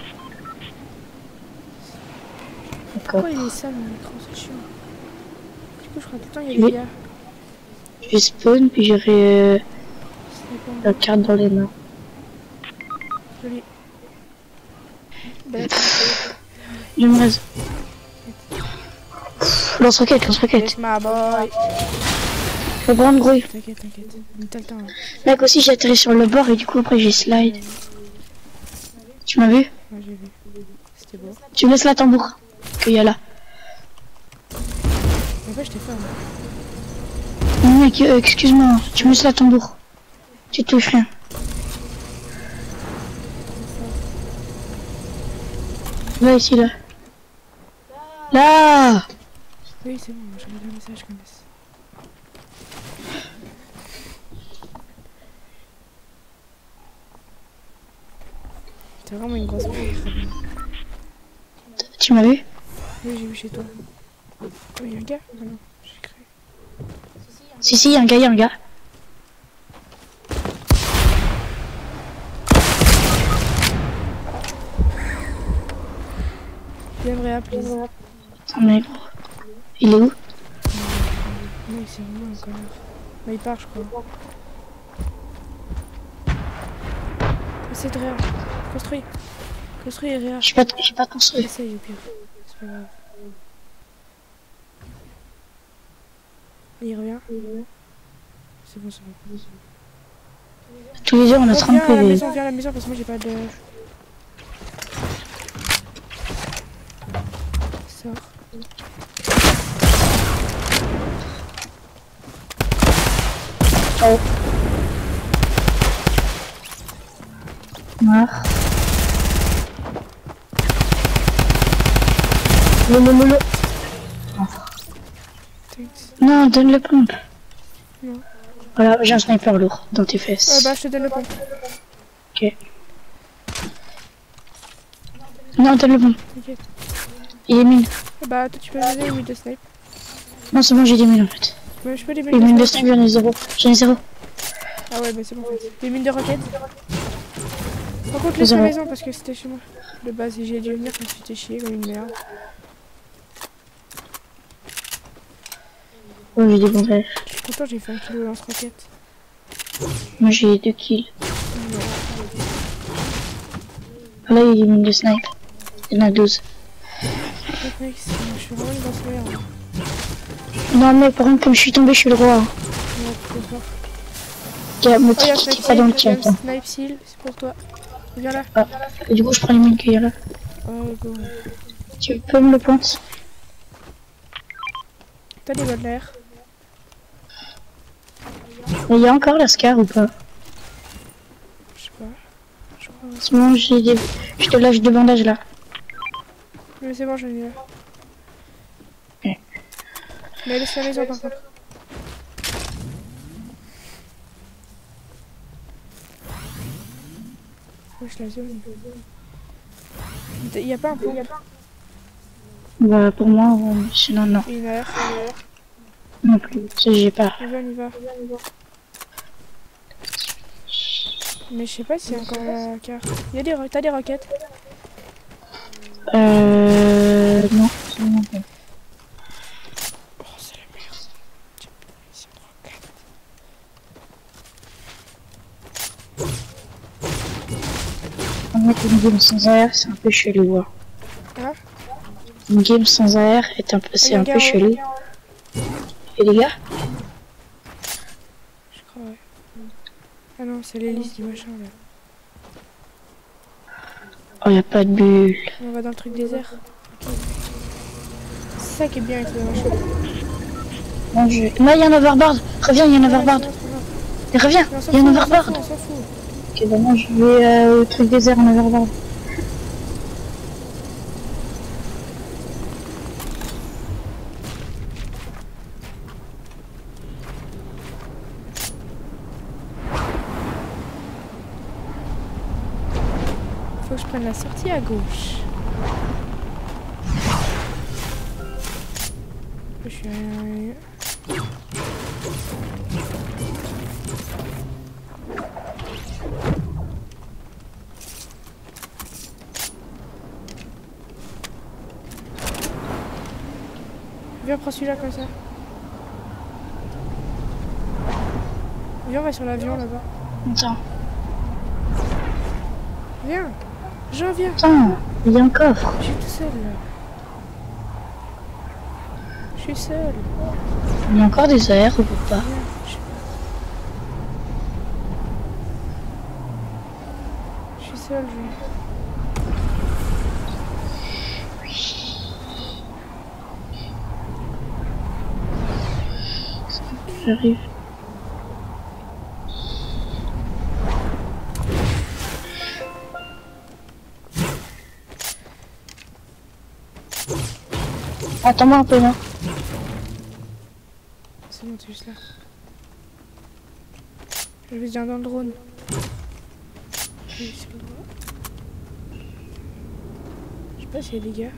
Pourquoi il est sale mon écran, c'est chiant. Du coup je crois tout le temps il y a des gars. Je vais spawn puis j'aurai la carte dans les mains. Joli. Je me reste. Lance-roquette. Ma boy. Faut prendre gros. T'inquiète. T'as le temps. Hein. Mec aussi j'ai atterri sur le bord et du coup après j'ai slide. Tu m'as vu? Ouais j'ai vu. C'était beau. Tu me laisses la tambour qu'il y a là. En fait je t'ai fait un... Non mec, excuse-moi, tu me laisses la tambour. Tu touches rien. Là, ici, là. Là! Oui, c'est bon, j'ai envoyé un message comme ça. T'as vraiment une grosse pire. Tu m'as vu? Oui, j'ai vu chez toi. Oh, il y a un gars? Ah non, j'ai cru. Si, il y a un gars. Viens, please. Mais gros. Il est où? Oui, c'est vraiment un connard. Mais il part, je crois. Essaye de réa. Construis et réa. J'ai pas construit. Essaye au pire. C'est pas grave. Il revient. C'est bon. Tous les deux, on a 30 PV. Viens à la maison parce que moi j'ai pas de... Sors. Oh. Mort. Mollo. Non, donne le pompe. Non. Voilà, j'ai un sniper lourd dans tes fesses. Bah, je te donne le pompe. Ok. Non, donne le pompe. T'inquiète. Il est mine. Bah, toi, tu peux me donner une mine de snipe. Non, c'est bon, j'ai des mines en fait. Ouais, je peux des Les mines de snipe, j'en ai 0. J'en ai 0. Ah ouais, bah c'est bon en fait. Des mines de roquettes. Par contre, laisse la maison parce que c'était chez moi. De base, j'ai dû venir quand tu t'es chié comme une merde. Oh, j'ai des bandages. Pourtant, j'ai fait un kilo de lance-roquette. Moi, j'ai 2 kills. Là, il y a des mines de snipe. Il y en a 12. Mec, je suis vraiment une grosse merde. Non, mais par contre, comme je suis tombé, je suis le roi. Ouais, c'est fort. Me triquez pas dans le chat. Snipe seal, c'est pour toi. Viens là. Ah, et du coup, je prends les mines qu'il y a là. Oh, go. Tu peux me le prendre? T'as des balles d'air. Il y a encore la scar ou pas? Je sais pas. Je crois. C'est bon, j'ai des... Je te lâche 2 bandages là. Mais c'est bon, j'en ai là. Okay. Mais laisse la maison par contre. Wesh, la zone. Y'a pas un pont? Bah, pour moi, sinon, non. Une heure. Non plus, ça j'ai pas. On y va. Mais je sais pas s'il y a encore la carte. T'as des roquettes? Non, c'est bon. Oh, c'est la merde. J'ai pas ici de roquettes. En fait, une game sans air, c'est un peu chelou. Hein. Hein? Une game sans air est un peu, c'est un peu chelou. Et les gars? Je crois, ouais. Ah non, c'est l'hélice du machin là. Oh, y a pas de bulle. On va dans le truc désert. Okay. C'est ça qui est bien avec le machin. Bon, là, il y a un overboard. Reviens, il y a un overboard. Reviens, il y a un overboard. On s'en fout. Ok, bah moi je vais au truc désert en Overlord. Faut que je prenne la sortie à gauche. Je suis Viens, prends celui-là comme ça. Viens, on va sur l'avion là-bas. Attends. Viens. Jean, viens. Attends, il y a un coffre. Je suis tout seul là. Je suis seul. Il y a encore des AR ou pas? Viens. Je suis seul, J'arrive. Attends-moi un peu là. C'est bon, t'es juste là. Je vais bien dans le drone. Je vais sur le drone. Je sais pas s'il y a des gars.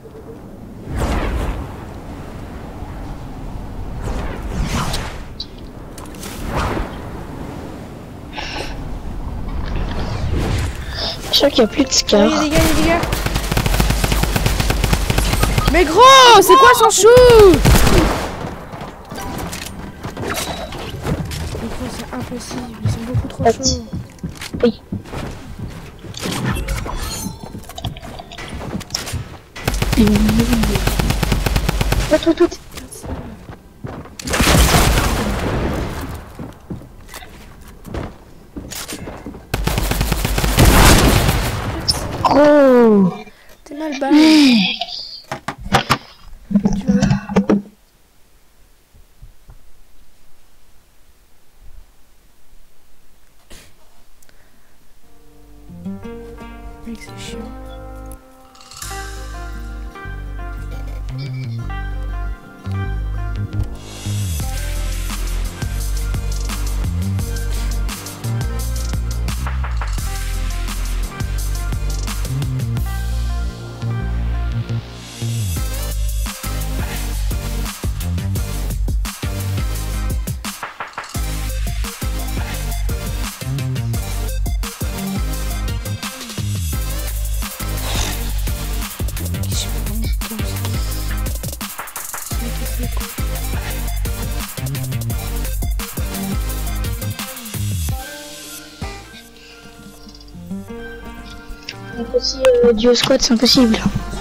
Je crois qu'il n'y a plus de Oh, scars. il y a des gars, il y a des gars. Mais gros, c'est quoi son chou? Mais gros, c'est impossible, ils sont beaucoup trop chauds. Oui. Tout. Oh. T'es mal barré. Tu vois? Mec, c'est chiant. Donc aussi, duo squad, c'est impossible.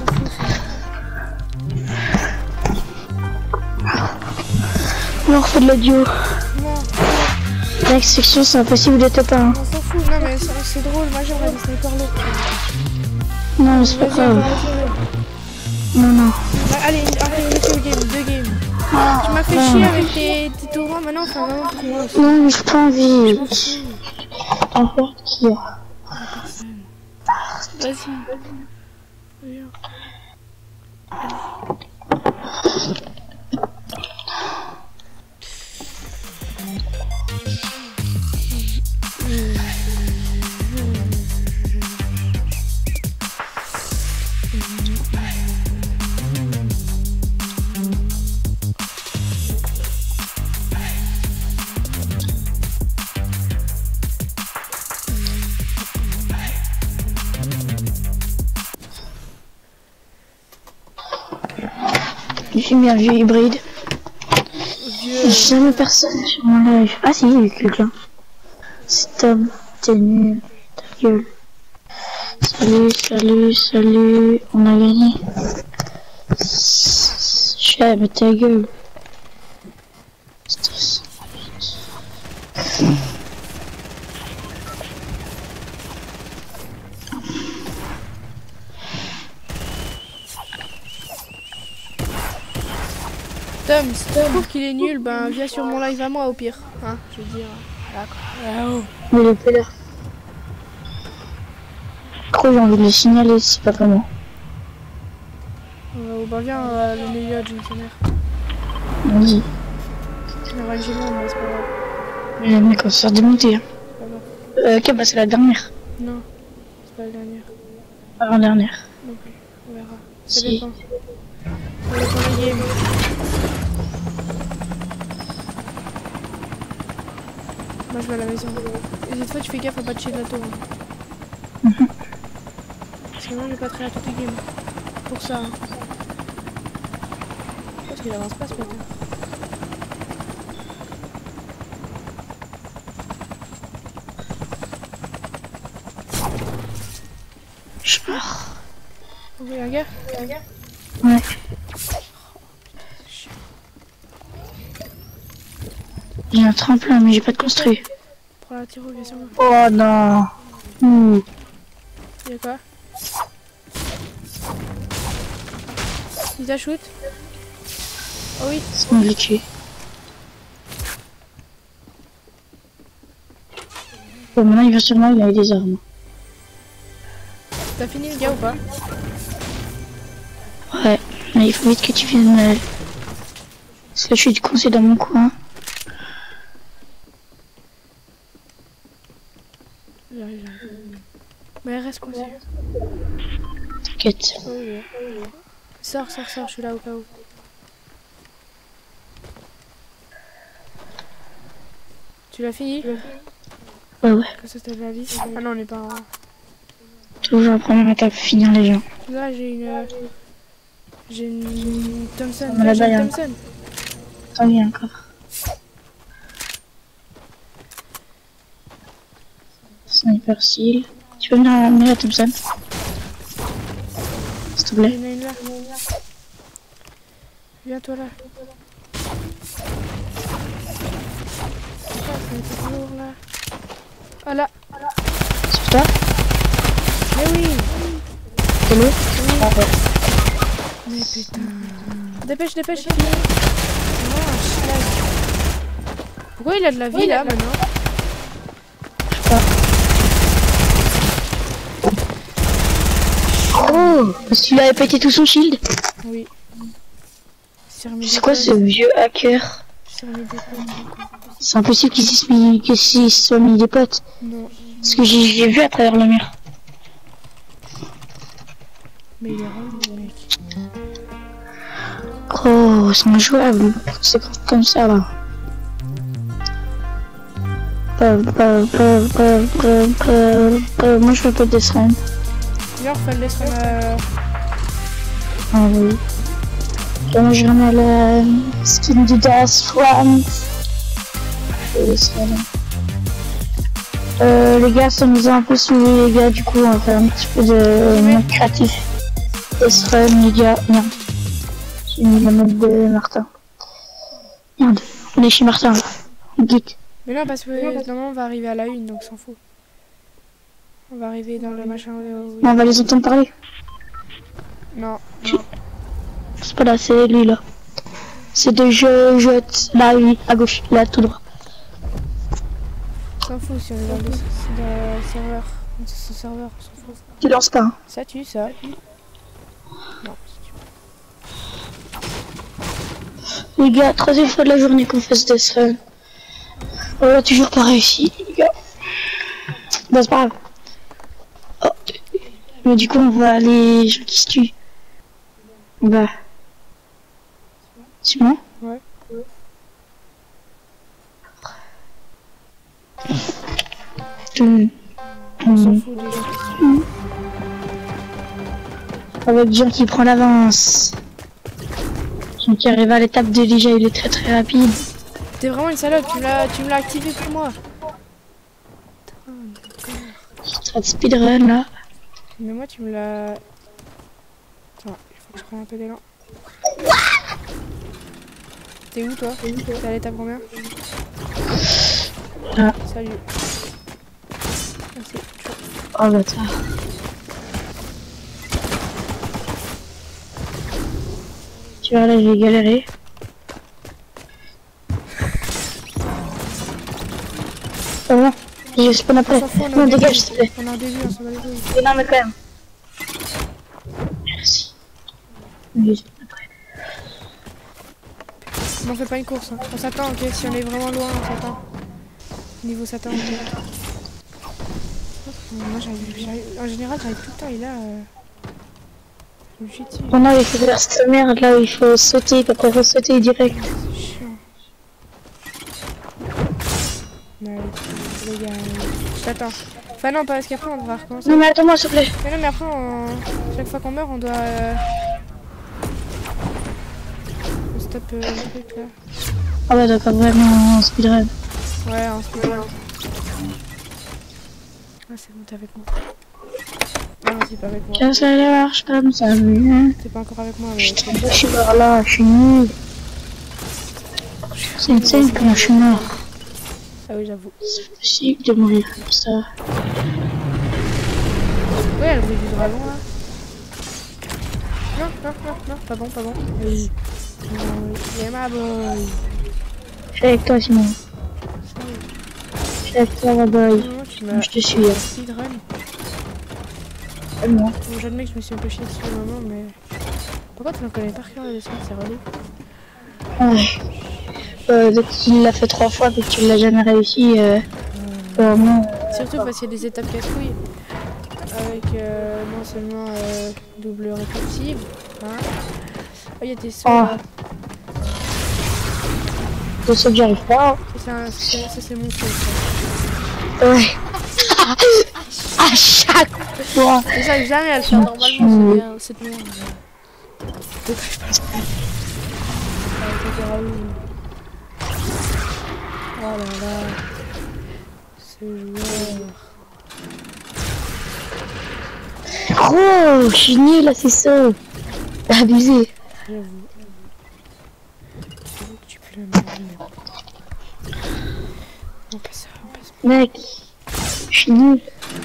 Alors, faut de la duo. Non, La section, c'est impossible de top 1. on s'en fout. Non, mais c'est drôle. Moi, j'aimerais des sniper low. Non, mais c'est pas Vas-y, grave. Non. Bah, allez, une seule game, 2 games. Tu m'as fait chier avec tes tournois. Maintenant, on fait un autre tournoi aussi. Non, mais j'ai pas envie. Je m'en fous. N'importe qui. Vas-y. Viens. J'ai mis un vieux hybride. Vieux. Jamais personne sur mon live. Ah si, il y a eu quelqu'un. C'est Tom. T'es nul. Ta gueule. Salut. On a gagné. Chef, mais ta gueule. Stress. Tom, si tu trouves qu'il est nul, ben viens sur mon live à moi au pire. Hein, je veux dire. D'accord. Mais il est pas là. trop, j'ai envie de le signaler, c'est pas vraiment. Bah viens, le milieu de Jonathan. Vas-y. On va le gérer, mais c'est pas grave. Le mec, on va se faire démonter. Hein. Pas Ok, bah c'est la dernière. Non, c'est pas la dernière. Avant-dernière. Non plus, on verra. Ça Si. dépend. Ça dépend des games. Moi je vais à la maison. Et cette fois tu fais gaffe à pas toucher de la tour. Parce que moi j'ai pas très à toutes les games. Pour ça. Hein. Parce qu'il avance pas ce matin. Je suis mort. Vous voyez un gars? Ouais. J'ai un tremplin, mais j'ai pas de construit. Prends la tiro, viens sur moi. Oh non. Y'a quoi? Il t'a shoot? Oh oui. On l'a tué. Bon, maintenant il va sur moi, il a des armes. T'as fini le gars ou pas? Ouais, mais il faut vite que tu viennes. Parce que je suis du conseil dans mon coin. J'arrive. Mais reste coincé. T'inquiète. Oh oui. Sors, je suis là au cas où. Tu l'as fini? Ouais, ouais. Que ça t'as de la vie? Ah non, on n'est pas en... Toujours la première étape, finir les gens. Là, j'ai une... J'ai une Thompson. On a la J'ai une balle, hein. Thompson. Attends, il y a encore. Sniper seal. Tu peux venir amener la Thompson? S'il te Il plaît. y en a une là. Viens toi là. C'est toujours là. Ah là. Sur toi? Mais oui. C'est l'eau? Ah ouais. Mais putain. Dépêche, dépêche. Non, je lâche. Pourquoi il a de la vie là maintenant? Oh, parce qu'il avait pété tout son shield. Oui. C'est quoi ce vieux hacker? C'est impossible qu'il s'y soit mis des potes. Non. Parce que j'ai vu à travers le mur. Mais il est relou, le mec. Oh, c'est injouable. C'est comme ça là. Moi je veux pas de srem. Viens, on refait le dessin à... Ah oui. Et moi je remets le skin du Death One. Les gars, ça nous a un peu saoulé les gars, du coup on va faire un petit peu de mode créatif. Death Run les gars, merde. J'ai mis la mode de Martin. Merde, on est chez Martin là. Geek. Mais non, parce que normalement on va arriver à la une, donc s'en fout. On va arriver dans le machin. On va les entendre parler. Non. C'est pas là, c'est lui là. C'est de jette là, oui, à gauche, là, tout droit. S'en fout si on est dans le serveur. C'est ce serveur, on s'en fout. Tu lances pas. Hein. Ça tue, ça. Non, ça tue. Les gars, troisième fois de la journée qu'on fait ce Death Run. On a toujours pas réussi, les gars. Bah, c'est pas grave. Oh. Mais du coup, on voit les gens qui se tuent. Bah. C'est bon? Ouais. On s'en fout déjà. Avec Jean qui prend l'avance. Jean qui arrive à l'étape de déjà, il est très très rapide. T'es vraiment une salope, tu me l'as activé pour moi. Strat speedrun là. Mais moi tu me l'as... Attends, il faut que je prenne un peu d'élan. T'es où toi? T'es à l'étape combien? Ah. Salut. Merci. Oh bâtard. Tu vois là, je vais galérer. Ça va? J'ai je spawn après. On s'en fout, on est Non, au début. dégage, s'il te plaît. On est au début, on s'en bat les couilles. Mais non, mais quand même. Merci. Oui, après. Mais on fait pas une course, hein. On s'attend, ok? Si on est vraiment loin, on s'attend. Niveau s'attend, ok? Moi j'arrive. En général, j'arrive tout le temps, et là. Je me suis dit. Oh non, il faut faire cette merde là où il faut sauter, puis après sauter direct. C'est chiant. Mais les gars, je t'attends. Enfin, non, parce qu'après on devra recommencer. Non, mais attends-moi, s'il te plaît. Mais non, mais après, chaque fois qu'on meurt, on doit. On stop le truc là. Ah ouais, d'accord, vraiment en speedrun. Ouais, en speedrun. Ah, c'est bon, t'es avec moi. Ah non, c'est pas avec moi. Ça, ça marche comme ça, oui. T'es pas encore avec moi, mais. Putain, je suis mort là, je suis nul. C'est une scène quand je suis mort. Ah oui, j'avoue. C'est possible de mourir comme ça. Ouais, elle veut du dragon là. Non, non, non, non, pas bon, pas bon. Oui. Il est ma boy. Je suis avec toi, Simon. Je suis avec toi, ma boy. Non, tu m'as. Je te suis. Speedrun. C'est moi. Bon, j'admets que je me suis un peu chié dessus au moment, mais. Pourquoi tu m'en connais par cœur la descente, c'est relou. Ouais. Dès que tu l'as fait 3 fois et que tu l'as jamais réussi, vraiment. Surtout parce qu'il y a des étapes casse-couilles. Avec non seulement double répétitive. Hein. Oh, il y a des sauts. Ah. Je sais que j'arrive pas. Ça, c'est mon saut. Ouais. À chaque fois. J'arrive jamais à le faire normalement, cette merde. Dégage pas. Oh là là. Ce joueur. Gros, je suis nul à ces sauts. Abusé. J'avoue. J'avoue que tu peux le mettre. On passe ça, on passe. Mec, je suis nul.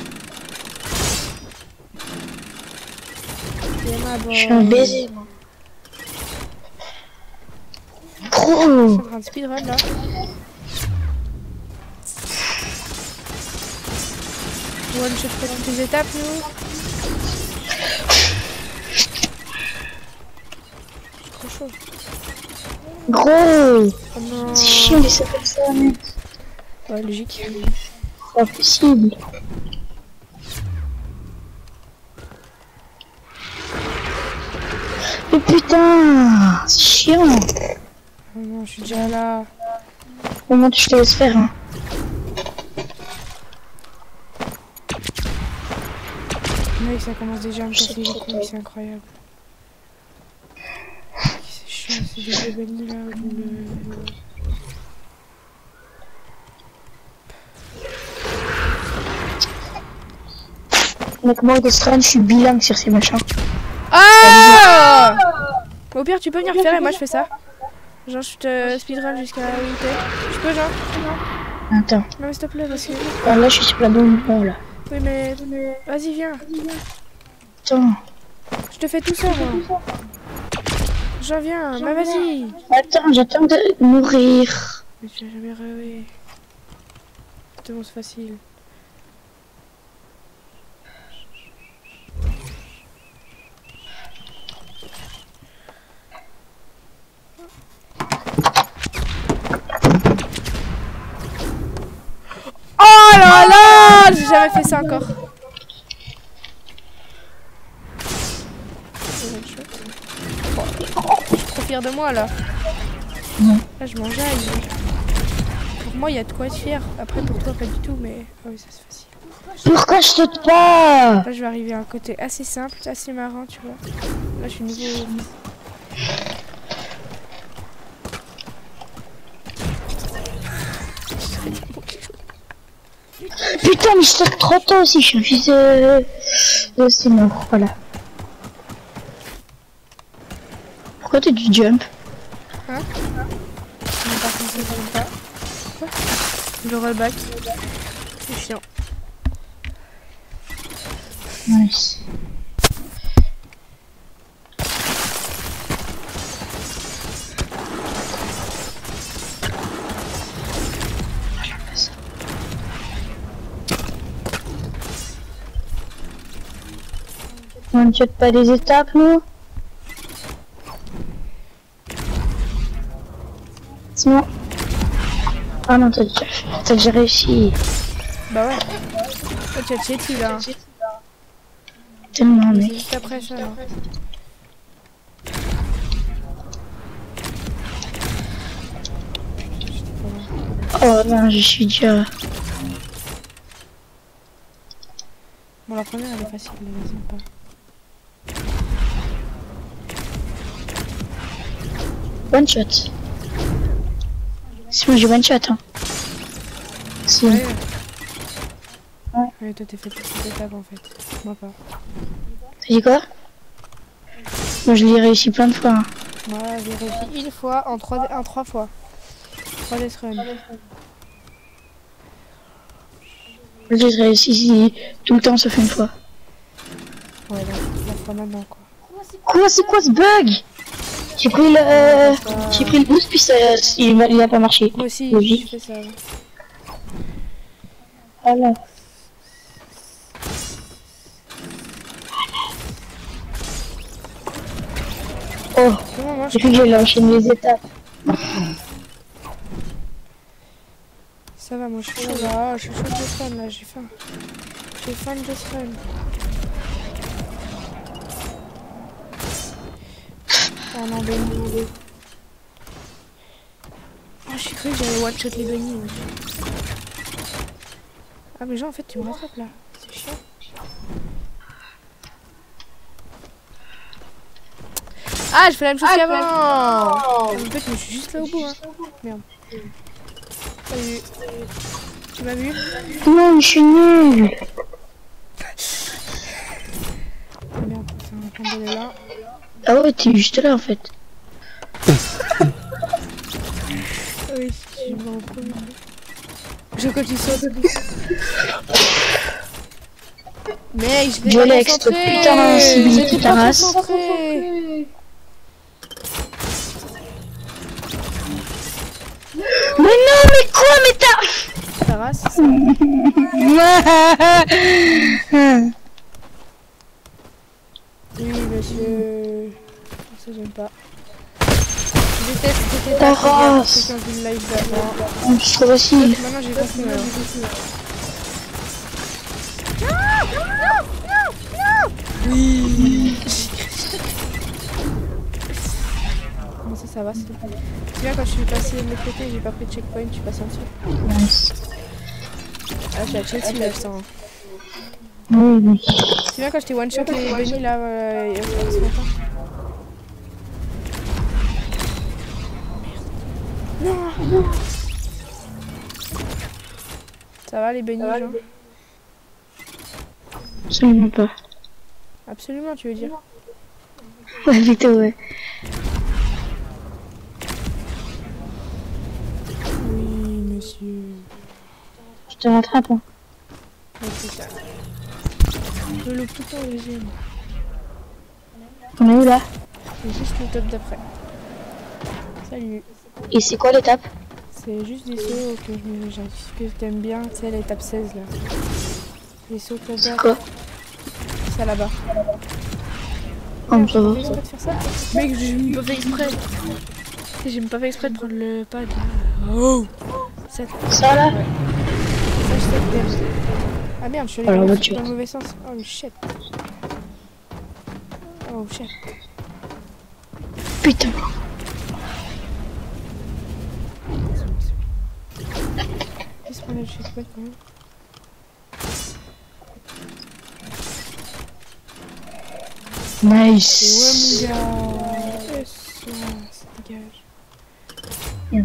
Je suis un baiser, moi. Gros. Je suis en train de speedrun là. One shot fait toutes les étapes, nous. C'est trop chaud. Gros. Oh non. C'est chiant, mais c'est comme ça, mec. Ouais, logique. C'est pas possible. Mais putain, c'est chiant. Oh non, je suis déjà là. Comment tu te laisses faire, hein? Mec, ça commence déjà à me casser les couilles, c'est incroyable. C'est chiant, c'est des bébés là. Mec, moi, Death Stranding, je suis bilingue sur ces machins. Ah! Au pire, tu peux venir faire et moi je fais ça. Genre, je te speedrun jusqu'à où t'es. Tu peux, genre? Attends. Non, mais s'il te plaît, parce que. Ah, là, je suis sur la bombe, là. Oui, mais. Vas-y, viens. Attends. Je te fais tout ça, moi. J'en viens, bah vas-y. Attends, j'attends de mourir. Mais tu vas jamais rêver. C'est bon, c'est facile. Oh là là, j'ai jamais fait ça encore. Je suis trop fière de moi là. Là je m'enjaille. Pour moi il y a de quoi être fier. Après pour toi pas du tout, mais ah oui ça c'est facile. Pourquoi je saute pas? Là je vais arriver à un côté assez simple, assez marrant tu vois. Là je suis niveau. Putain, mais je saute trop tôt aussi, je suis un fils de... C'est mort, voilà. Pourquoi t'as du jump? Hein? Non, par contre, ça j'aime pas. Quoi? Le rollback. C'est chiant. Nice. one shot pas des étapes, nous. Sinon... Ah non, t'as déjà réussi. Bah ouais. Oh, tu as cheaté là. Tellement, C'est mec. juste après ça. Là. Oh non, je suis déjà... Bon, la première elle est facile, mais vas-y pas. One shot. Sinon j'ai one shot, hein. Si. Ouais. Ouais. Ouais, toi t'es fait toutes les étapes en fait. Moi pas. T'as dit quoi? Moi je l'ai réussi plein de fois. Hein. Moi j'ai réussi une fois en 3 fois. 3 death run. J'ai réussi tout le temps sauf une fois. Ouais, là, la fois maintenant quoi. Quoi, c'est quoi ce bug? J'ai pris le boost puis ça, il a pas marché. Moi aussi, Logique. je fais ça. Voilà. Oh, Comment moi je j'ai cru que j'allais enchaîner les étapes. Ça va, moi je suis chaud là. Je suis chaud de death run là, j'ai faim. J'ai faim de death run. Oh non, Benny. Oh, j'ai cru que j'allais one shot les Benny. Ouais. Ah, mais genre en fait, tu me rattrapes là. C'est chiant. Ah, je fais la même chose qu'avant. En fait, je suis juste là au bout. Hein. Merde. Salut. Tu m'as vu? Non, je suis nul. Merde, c'est un tomber là. Ah ouais, t'es juste là en fait. Oui, je vais en premier. Je continue saute. Mec, je vais pas Jolex, toi, concentrer. putain d'invincibilité, J'étais ta pas race. concentrée. Mais non, mais quoi, mais t'as... Ta race, c'est ça. Oui, monsieur. Ça, j'aime pas. Je déteste cette étape. Ta Regarde, race. ceux qui ont vu le live d'avant. C'est trop facile. Maintenant, j'ai compris. Alors. Oui. Bon, ça va. C'est bien quand je suis passé de l'autre côté, j'ai pas pris de checkpoint, je suis passé en dessous. Nice. Ah, j'ai la Chelsea là, je sens. Oui, oui. C'est bien quand j'étais one shot les Benny là, il y a ce matin. Merde. Non. Ça va les Benny, genre? Absolument pas. Absolument, tu veux dire? Ouais, plutôt, ouais. Oui, monsieur. Je te rattrape, hein. Ouais, c'est ça. Je loupe tout le temps le deuxième. On est où là? C'est juste le top d'après. Salut. Et c'est quoi l'étape? C'est juste des sauts que t'aimes bien, tu sais, l'étape 16 là. Les sauts que C'est t'adores. quoi? Ça là-bas. Oh, ça va. J'ai exprès de faire ça. Mec, j'ai même pas fait exprès. J'ai même pas fait exprès de prendre le pad. Oh! Ça Ça là? ouais. Ça, je sais bien. Ah merde, je suis allé Alors, dans voiture. le mauvais sens. Oh shit. Oh shit. Putain. Juste prendre le checkpoint quand même. Nice. Et ouais, mon gars. Yes, ça dégage. Merde.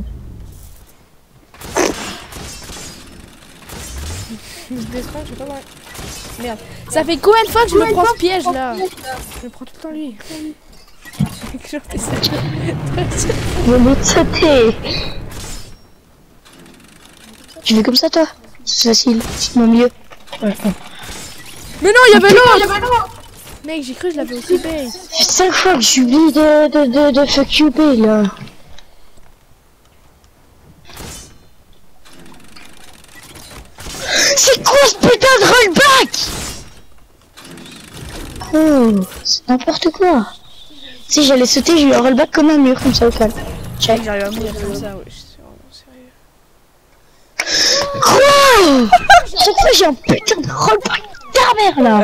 Je descends, je sais pas voir. Merde. Ça fait combien de fois que je me prends ce piège là? Je me prends tout le temps lui. Genre, t'es sérieux? Je vais te sauter. Tu fais comme ça, toi? C'est facile. C'est mon mieux. Ouais. Mais non, il y avait l'autre! Mec, j'ai cru que je l'avais aussi bait. Ça fait 5 fois que j'oublie de fuck you pay, là. C'est quoi ce putain de rollback? Oh. N'importe quoi. Si j'allais sauter, je lui rollback comme un mur, comme ça au calme. Check. J'arrive à mourir comme ça, ouais. C'est vraiment sérieux. Quoi? Chaque fois, j'ai un putain de rollback ta mère là.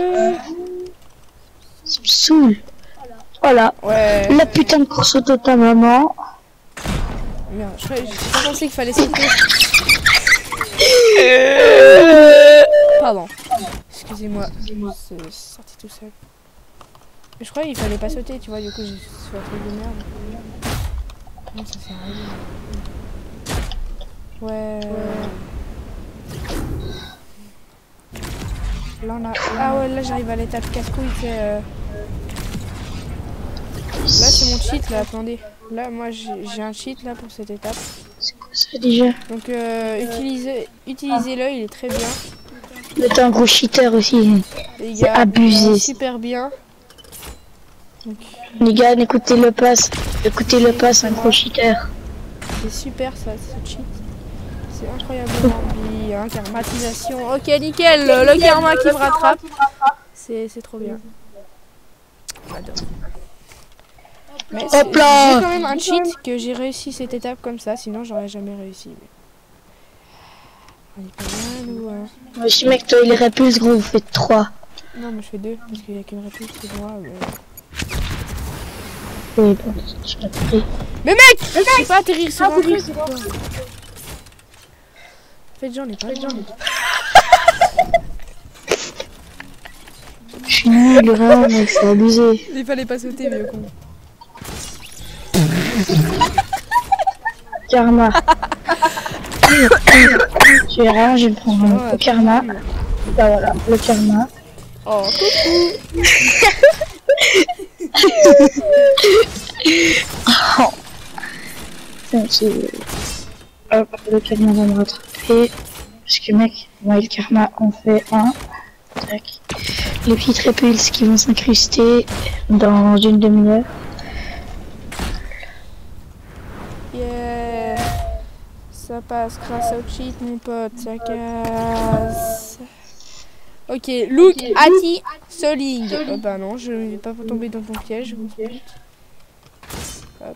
Ça me saoule. Voilà. Ouais. La putain de course auto de ta maman. Merde, j'ai pas pensé qu'il fallait sauter. Pardon. Excusez-moi. C'est sorti tout seul. Mais je croyais qu'il fallait pas sauter, tu vois, du coup j'ai fait un truc de merde. Non, ça fait rien. Ouais. Là on a... Ah ouais, là j'arrive à l'étape casse-couille, c'est... Là c'est mon cheat là, attendez. Là moi j'ai un cheat là pour cette étape. C'est quoi ça déjà? Donc utilisez-le, il est très bien. Mais t'es un gros cheater aussi. Les C'est gars, abusé. super bien. Donc, Les gars, écoutez-le pas. Écoutez-le pas, c'est un gros cheater. c'est super ça, ce cheat. C'est incroyablement bien. Karmatisation. Ok, nickel. Le karma qui me rattrape. C'est trop bien. J'adore. Mais Hop là! j'ai quand même un cheat que j'ai réussi cette étape comme ça, sinon j'aurais jamais réussi. On est pas mal ou... Moi aussi mec, toi il est répulse gros, vous faites 3. Non, moi je fais 2 parce qu'il n'y a qu'une réponse, c'est moi. Oui, bon, je l'ai compris. Mais mec, je peux pas atterrir sur un truc. En fait, j'en ai pas. Je suis nul, vraiment mec, c'est abusé. Il fallait pas sauter, vieux con. Karma. Je vais rien, je vais prendre un karma. Bah voilà, le karma. Oh, coucou. Oh. Hop, le karma va me rattraper. Parce que mec, moi et le karma, on fait un. Tac. Les petites répulses qui vont s'incruster dans une demi-heure. Yeah. Ça passe grâce au cheat, mon pote, ça casse. Ok, look Ati Soling. Oh bah non, je ne vais pas tomber dans ton piège. Hop.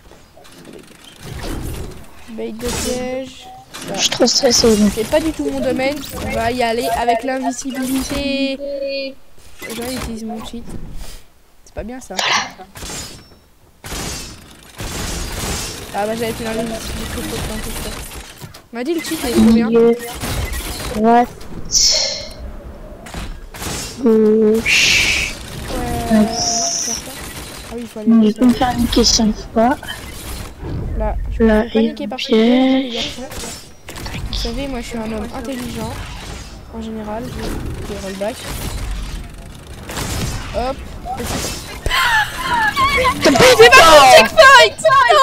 Bait de piège. Je suis trop stressée. C'est pas du tout mon domaine. On va y aller avec l'invisibilité. Les gens utilisent mon cheat. C'est pas bien ça. Ah bah j'avais fait l'invisibilité. On m'a dit le cheat il est trop bien. What? Gauche. Ouais. Ah oui, il faut aller. Je peux me faire une question une fois. Là, je Là, vais paniquer par les garçons. Vous savez, moi je suis un homme intelligent. En général, je fais rollback. Hop. J'ai pas mon checkpoint.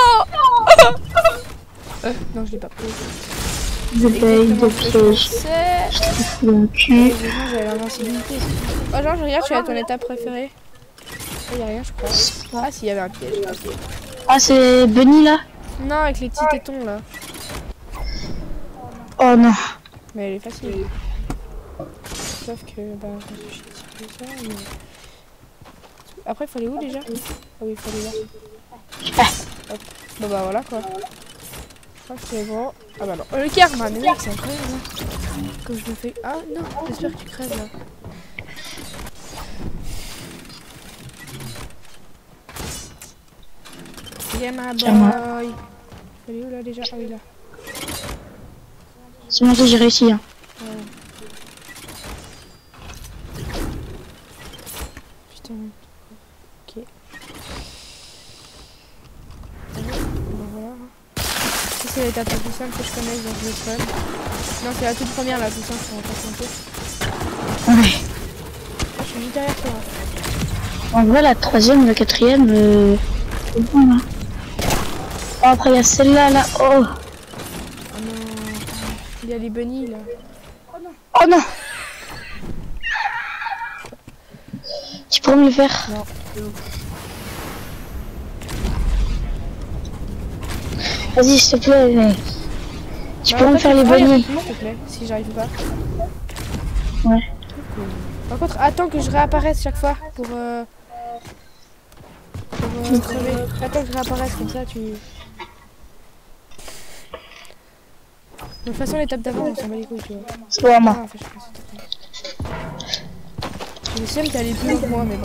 Non. Non, je l'ai pas pris. Je paye de piège. Je te fous dans le cul. J'ai l'invincibilité. Oh, genre, je regarde, tu as ton étape préférée. Il n'y a rien, je crois. Ah, s'il y avait un piège. Okay. Ah, c'est Bunny là? Non, avec les petits tétons là. Oh non. Mais elle est facile. Sauf que, bah, je suis comme ça. Mais... Après, il faut aller où déjà? Ah oui, il faut aller là. Hop. Bon, bah voilà quoi. Je crois que c'est bon. Ah bah non. Le karma, mais mec, c'est incroyable. Hein. Comme je me fais. Ah non, j'espère que tu crèves là. Yeah, my boy. Elle est où là déjà? Ah oui, là. C'est bon, j'ai réussi. Hein. Ouais. Putain. Ok. Bon, voilà. C'est l'étape la plus simple que je connaisse donc le fun. Non, c'est la toute première la plus simple, on va pas se mentir. Ouais. Je suis juste derrière toi. En vrai, la troisième, la quatrième, c'est bon là. Oh, après, il y a celle-là, là. Oh. Oh non. Il y a les bunnies là. Oh non. Tu pourrais me le faire? Non. Vas-y, s'il te plaît, mais... Tu pourrais me faire les bunnies? S'il te plaît, si j'arrive pas. Ouais. Par contre, attends que je réapparaisse chaque fois pour crever. Attends que je réapparaisse comme ça, tu... De toute façon, l'étape d'avant, on s'en bat les couilles, tu vois. C'est pour moi. Ah, en fait, je pense que c'était... Le seum, t'es allé plus haut que moi, mais bon.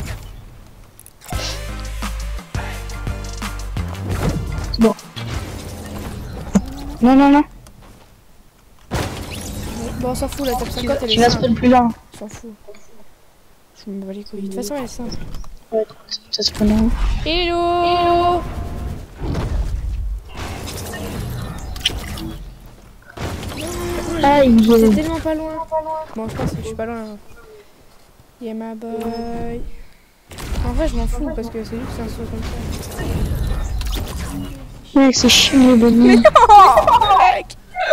C'est bon. Non, non, non. Bon, on s'en fout, la top 50, elle est Tu vas simple. spawn plus loin. On s'en fout. Je me bats les couilles. De toute façon, elle est simple. Ouais, ça spawn en haut. Hello. Ah, il C'est est... tellement pas loin. Bon, je pense que je suis pas loin. Yeah, my boy. En vrai, je m'en fous parce que c'est juste un saut comme ça. Mec, c'est chiant les bunnies. Mec.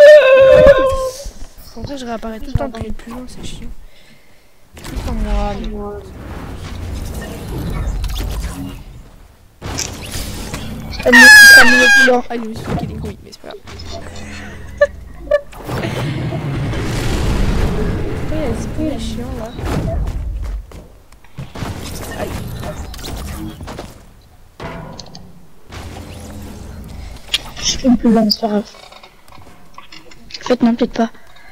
En vrai, je réapparais tout le temps depuis le plus loin, c'est chiant. Tout le temps moi, mais... Ça me met plus loin. Ah, il me suis fait les couilles, mais c'est pas grave. Pourquoi il y a ce bruit chiant là? Aïe. Je suis plus loin, c'est pas grave. En fait, non, peut-être pas.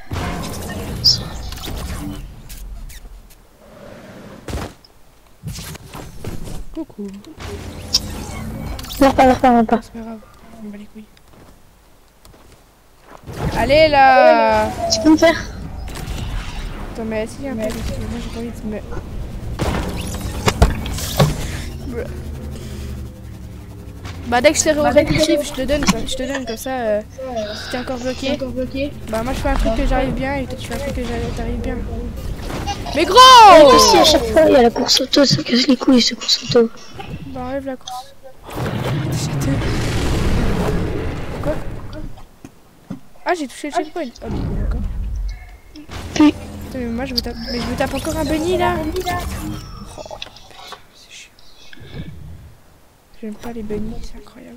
Coucou. Meurs pas. C'est pas grave, on me bat les couilles. Allez là! Tu peux me faire? Attends, mais si, un peu, parce que moi j'ai pas envie de me... Bah dès que je serai au répulsif, je te donne comme ça, si t'es encore bloqué. Bah moi je fais un truc que j'arrive bien et toi tu fais un truc que t'arrives bien. Mais gros! Si à chaque fois il y a la course auto, ça casse les couilles ce course auto. Bah enlève la course. Quoi? Ah j'ai touché le checkpoint. Oh d'accord. Puis... Attends, mais moi je me tape encore un bunny là. Oh, c'est chiant. J'aime pas les bunnies, c'est incroyable.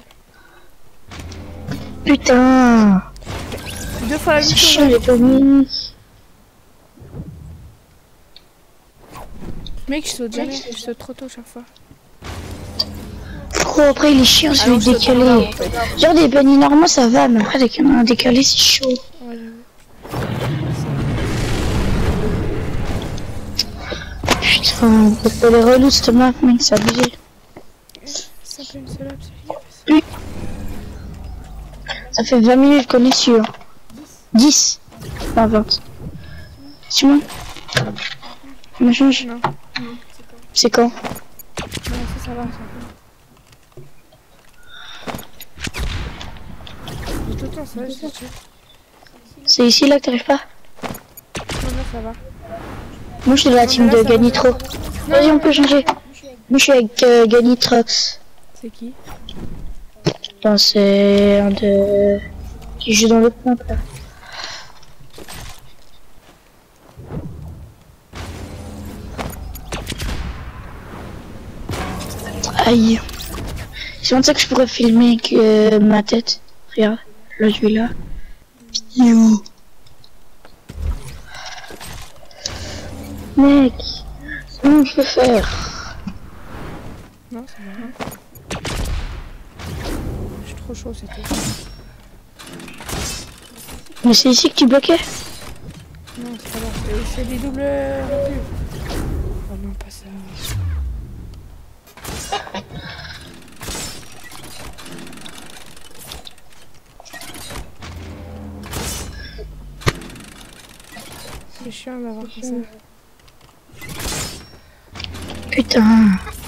Putain! Deux fois la même C'est chose. chiant les bunnies. Mec, je saute jamais, je saute trop tôt chaque fois. Gros, après il est chiant, je vais je saute décaler. par là, en fait. Genre des bunnies normaux ça va, mais après dès qu'il y en a un décalé c'est chaud. Ouais, j'avoue. Putain, c'est les relous cette map, mec, c'est abusé. C'est un peu une seule absolue. Ça fait 20 minutes qu'on est sûr. 10. Non, 20. Simon, on change. Non. C'est quand? Non, ça va, ça va. Mais tout le temps, ça va, c'est sûr. C'est ici là que t'arrives pas? Non, ça va. Moi je suis de la team de Ganitro. Vas-y, on peut changer. Moi je suis avec Ganitrox. C'est qui? Non, c'est un de... qui joue dans le point là. Aïe. C'est comme ça que je pourrais filmer que ma tête. Regarde, là je suis là. Il est où? Mec, comment je peux faire? Non, ça va. Je suis trop chaud, c'est tout. Mais c'est ici que tu bloquais? Non, c'est pas grave. C'est des doubles reculs. Oh non, pas ça. C'est chiant d'avoir fait ça. Putain.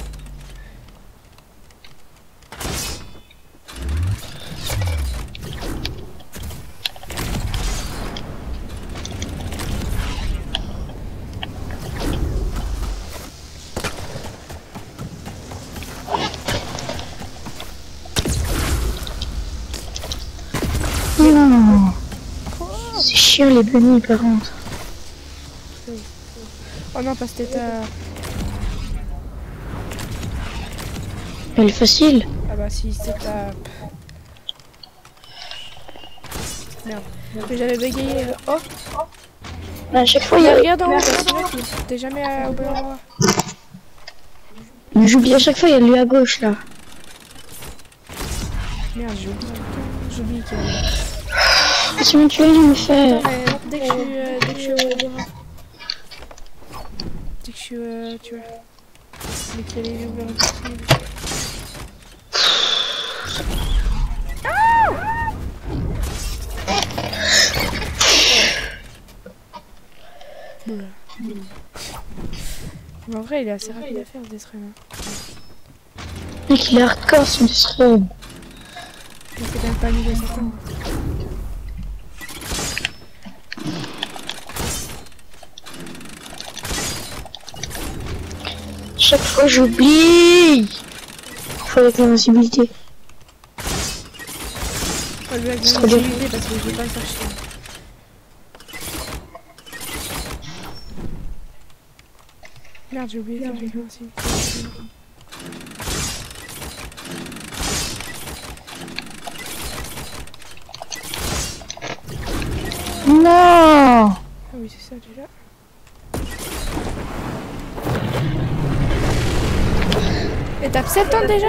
Non. C'est chiant les bunnies par contre. Oh non, pas cet état. Elle est facile. Ah bah si, cet état. Merde. Mais j'avais bégayé. Oh, À chaque fois il y a... regarde en haut, t'es jamais au bon endroit. J'oublie à chaque fois, il y a lui à gauche là. Merde, j'oublie qu'il y a... Sinon tu vas rien me faire. Attends, mais dès que je suis tu vois... Dès qu'il y a les yeux ouverts possible. Mais en vrai, il est assez rapide à faire ce Death Run. Mec, il est hardcore son Death Run. Il fait quand même pas niveau 7 ans. Chaque fois j'oublie. Faut avec l'invincibilité. Oh, lui avec l'invincibilité parce que je vais pas le faire chier. Merde, j'ai oublié de faire l'invincibilité. Non. Ah oui, c'est ça déjà. Étape 7 ans déjà.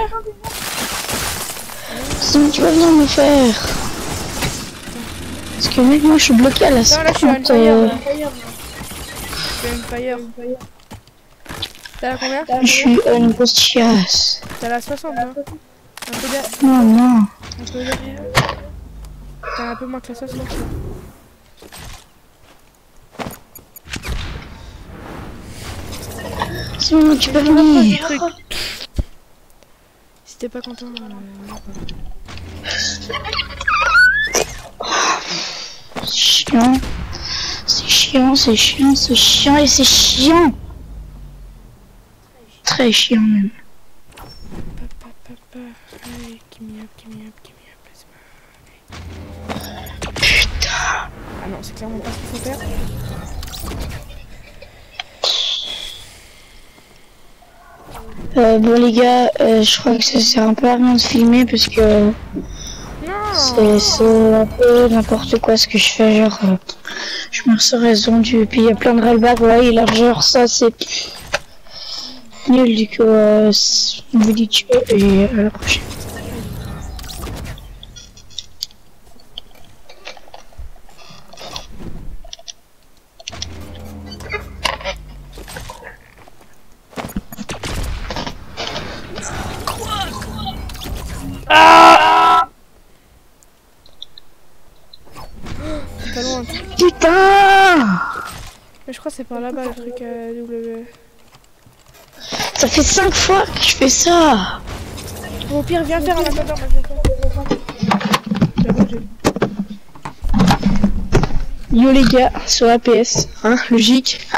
Sinon tu vas venir me faire. Parce que mec, moi je suis bloqué à la 50. Non, là je suis on fire. Je suis on fire. T'as la combien? Je suis une grosse chiasse. T'as la 60 non? Un peu derrière. Non, non. Un peu derrière. T'as un peu moins que la 60. Sinon tu peux venir. Si t'es pas content... C'est chiant. C'est chiant, c'est chiant, c'est chiant et c'est chiant. Très chiant même. Allez, give me up, let's go. Putain. Ah non, c'est clairement pas ce qu'il faut faire. Bon les gars, je crois que ça sert un peu à rien de filmer parce que c'est un peu n'importe quoi ce que je fais, genre je me ressens raison du puis il y a plein de rollbacks, ouais, et genre ça c'est nul du coup on vous dit ciao et à la prochaine. C'est pas loin. Putain. Mais je crois que c'est par là-bas le truc W. Ça fait 5 fois que je fais ça. Bon, au pire, viens faire un attendant, Yo les gars, sur APS, hein, logique.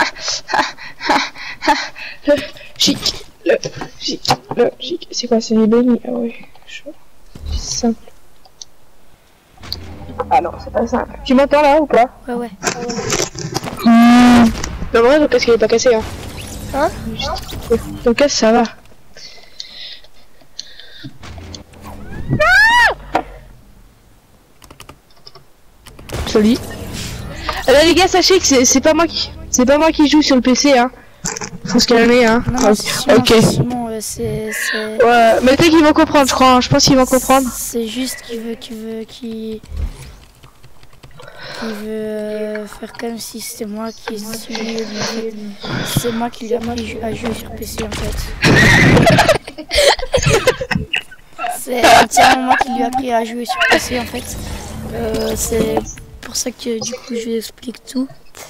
Logique. C'est quoi, c'est des bénis? Ah ouais, chaud. C'est simple. Ah non, c'est pas simple. Tu m'entends là ou pas? Ouais. Non, vrai, donc est-ce qu'il est pas cassé, hein? Hein? Donc casse, ça va. Joli. Là les gars, sachez que c'est pas moi qui joue sur le PC, hein. Faut se calmer, hein. Non, ok. C'est Ouais, mais peut-être qu'ils vont comprendre, je crois. Je pense qu'ils vont comprendre. C'est juste qu'il veut faire comme si c'était moi qui suis. C'est moi qui lui ai appris à jouer sur PC en fait. C'est entièrement moi qui lui ai appris à jouer sur PC en fait. C'est pour ça que du coup je lui explique tout.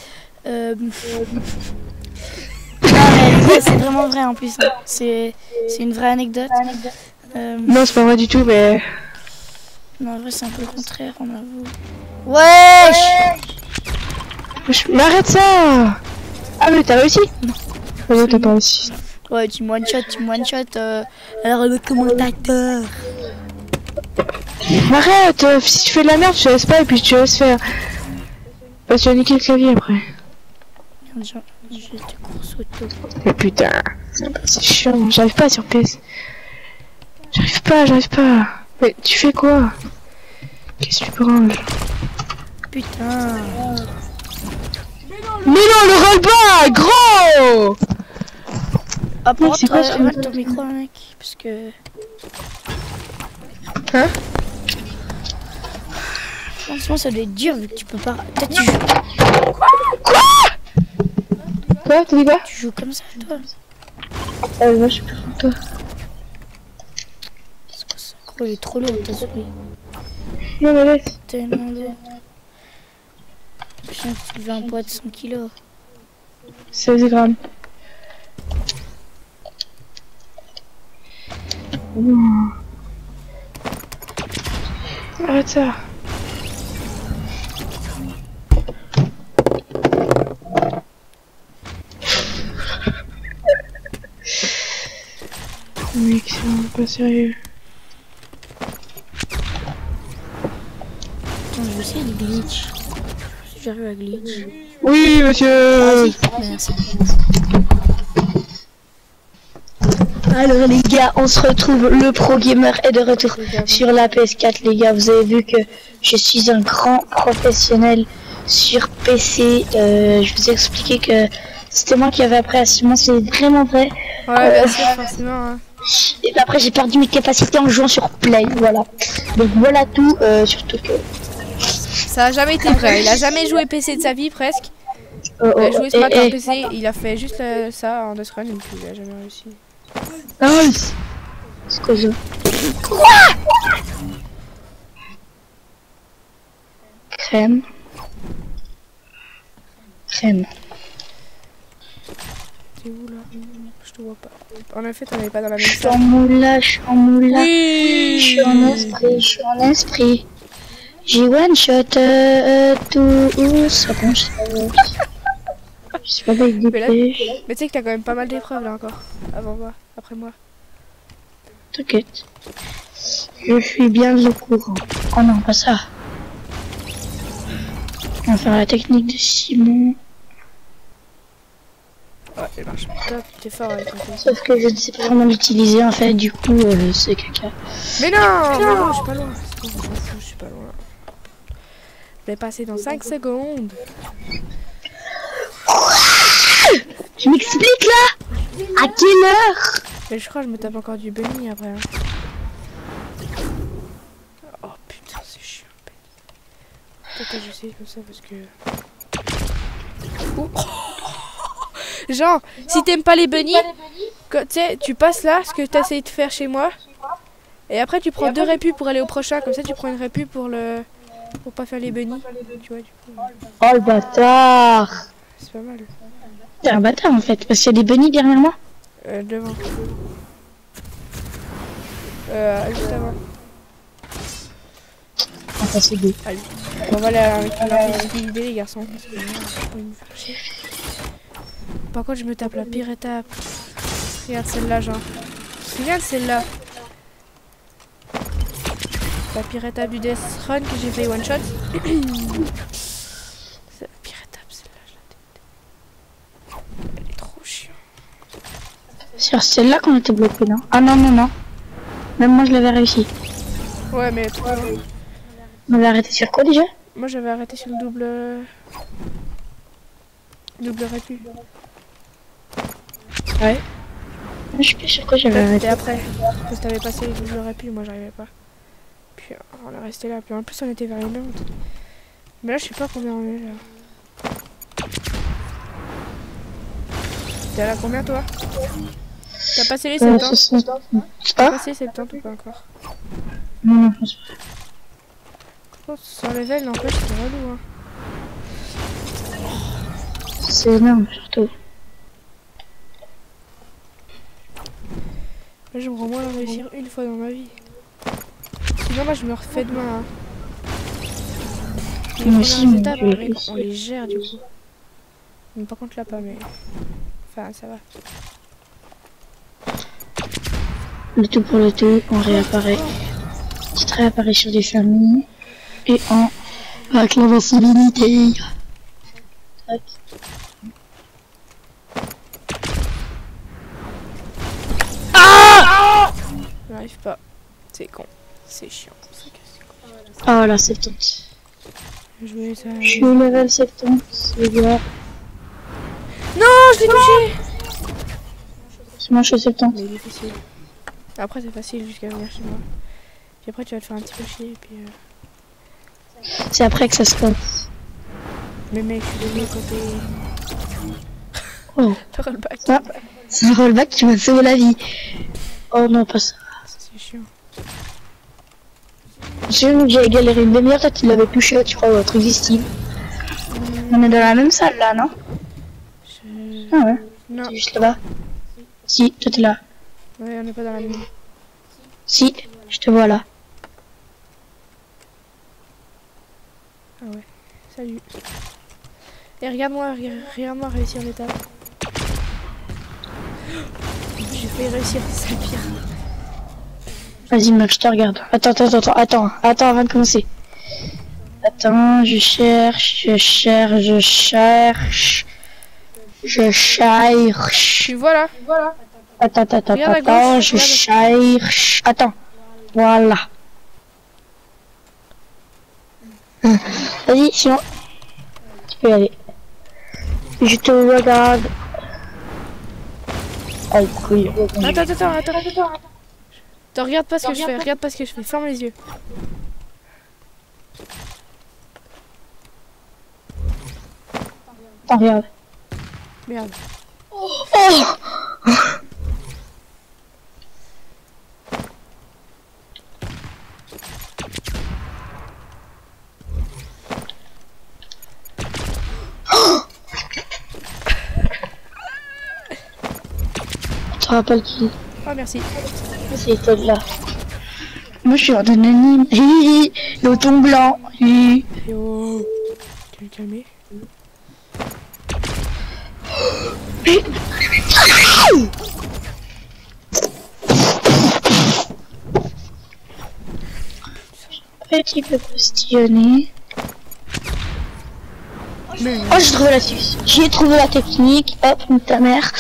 C'est vraiment vrai en plus. Hein. C'est une vraie anecdote. Non, c'est pas vrai du tout, mais. Non, en vrai, c'est un peu le contraire, on avoue. Wesh! Mais arrête ça! Ah, mais t'as réussi? Non. Non, t'as pas réussi. Ouais, tu me one-shot. Alors, le commentateur. Mais arrête! Si tu fais de la merde, tu laisses pas et puis tu laisses faire. Parce que tu vas niquer le clavier après. J'étais grosse auto. Mais putain, c'est chiant, j'arrive pas sur PS. J'arrive pas. Mais tu fais quoi? Qu'est-ce que tu branles? Putain. Mais non, le rollback, gros! Ah, par c'est quoi contre, ce arrête ton micro, mec, parce que... Hein? Franchement, ça doit être dur, vu que tu peux pas... Toi, tu joues, Quoi? Tu dis quoi? tu joues comme ça, toi. Moi, je suis plus comme toi. C'est quoi ça? Gros, il est trop lourd, ta souris. Non, mais laisse. Tellement lourd. Je sens que tu veux un poids de 100 kilos. 16 grammes. Arrête ça. Mec, c'est vraiment pas sérieux. Attends, je vais essayer de glitch. Si j'arrive à glitch. Oui, monsieur. Vas-y, merci. Alors les gars, on se retrouve, le pro gamer est de retour sur la PS4 les gars, vous avez vu que je suis un grand professionnel sur PC, je vous ai expliqué que c'était moi qui avais appris à Simon, c'est vraiment vrai. Ouais, bien sûr, forcément. Hein. Et après j'ai perdu mes capacités en jouant sur Play, voilà. Donc voilà tout, surtout que... Ça a jamais été vrai, il a jamais joué PC de sa vie presque. Il a joué ce matin en PC, il a fait juste ça en 2 run et puis il a jamais réussi. Nice. C'est quoi ça? Quoi? Crème. Crème. T'es où là? Je te vois pas. En effet, t'en avais pas dans la même Je suis salle. en moula, je suis en moula. Oui. Je suis en esprit, je suis en esprit. J'ai one shot tout ça bon, je sais pas avec des Mais là- pêches. Mais tu sais que t'as quand même pas mal d'épreuves là encore. Avant moi, après moi. T'inquiète. Je suis bien au courant. Oh non, pas ça. On va faire la technique de Simon. Ouais, elle marche. Top, t'es fort avec ton PC. Sauf que je ne sais pas vraiment l'utiliser en fait, du coup c'est caca. Mais non, je suis pas loin. C'est bon, je m'en fous, je suis pas loin. Je vais passer dans 5 secondes. Tu m'expliques là? À quelle heure? Mais je crois que je me tape encore du bunny après. Hein. Oh putain, c'est chiant. Peut-être que j'essaye comme ça parce que... Oh. Genre, si t'aimes pas les bunnies, tu sais, tu passes là, ce que t'essayes de faire chez moi. Et après tu prends 2 répus pour aller au prochain, comme ça tu prends une répu pour le... Pour pas faire les bunnies. Tu vois, du coup... Oh le bâtard! C'est pas mal. T'es un bâtard en fait, parce qu'il y a des bunnies derrière moi. Devant. Juste avant. Enfin c'est deux. Allez. On va aller avec la visibilité les garçons. Parce que, faut me faire chier. Par contre je me tape la pire étape. Regarde celle-là genre. Regarde celle-là. La pire étape du Death Run que j'ai fait one shot. C'est la pire étape celle-là, je la déteste. Elle est trop chiante. Sur celle-là qu'on était bloqué, non? Ah non, non, non. Même moi je l'avais réussi. Ouais mais On avait arrêté sur quoi déjà? moi j'avais arrêté sur le double répu. Ouais. Je sais plus sur quoi j'avais C'était arrêté. après. Parce que t'avais passé les double répu, moi j'arrivais pas. Puis on est resté là. Puis en plus on était vers une autre. Mais là je sais pas combien on est là. T'es à combien toi? T'as passé les 70? T'as Ah? passé les 70 ou pas encore? Non, non, je pense pas. Oh, sur level n'empêche c'est relou hein. C'est énorme surtout. Là j'aimerais au moins la réussir une fois dans ma vie. Sinon moi je me refais demain. Hein. Les Moi aussi, premières mais étapes, je vais mec, réussir. on les gère du coup. Mais par contre là pas mais... Enfin ça va. Le tout pour le tout, on réapparaît. Petite réapparition des familles. Et en... avec l'invincibilité. Tac. J'arrive pas. C'est con. C'est chiant. C'est casse-couille. Oh là, 70. Jouer ça. Je suis au level 70, les gars. Non, je l'ai touché. Sinon, je sais le temps. Mais il est difficile. Après, c'est facile jusqu'à venir chez moi. Puis après, tu vas te faire un petit peu chier. Et puis, C'est après que ça se passe. mais mec, je suis désolé côté. Oh, Le rollback. ça, c'est le rollback qui m'a sauvé la vie. Oh non, pas ça. Ça, c'est chiant. J'ai galéré une demi-heure, toi tu l'avais touché, tu crois, au truc d'estime. On est dans la même salle là, non? Je... Ah ouais, Non. c'est juste là-bas. Si, toi t'es là. Ouais, on n'est pas dans la même. Si, je te vois là. Ah ouais. Salut. Et regarde-moi, regarde-moi réussir l'étape. J'ai failli réussir, c'est le pire. Vas-y mec, je te regarde. Attends, avant de commencer. Attends, je cherche. Tu vois là? Attends, je cherche. Attends, voilà. Vas-y, sinon, tu peux y aller. Je te regarde. Oh, couille. Attends. Attends, regarde pas ce que je fais, ferme les yeux. Attends, regarde. Merde. Oh Tu te rappelles qui? Oh merci. C'est celle-là. Moi je suis en anonyme. Le ton blanc. Yo. Tu veux te calmer? Petit peu postillonné. Oh, j'ai trouvé l'astuce. J'ai trouvé la technique. Hop, ta mère.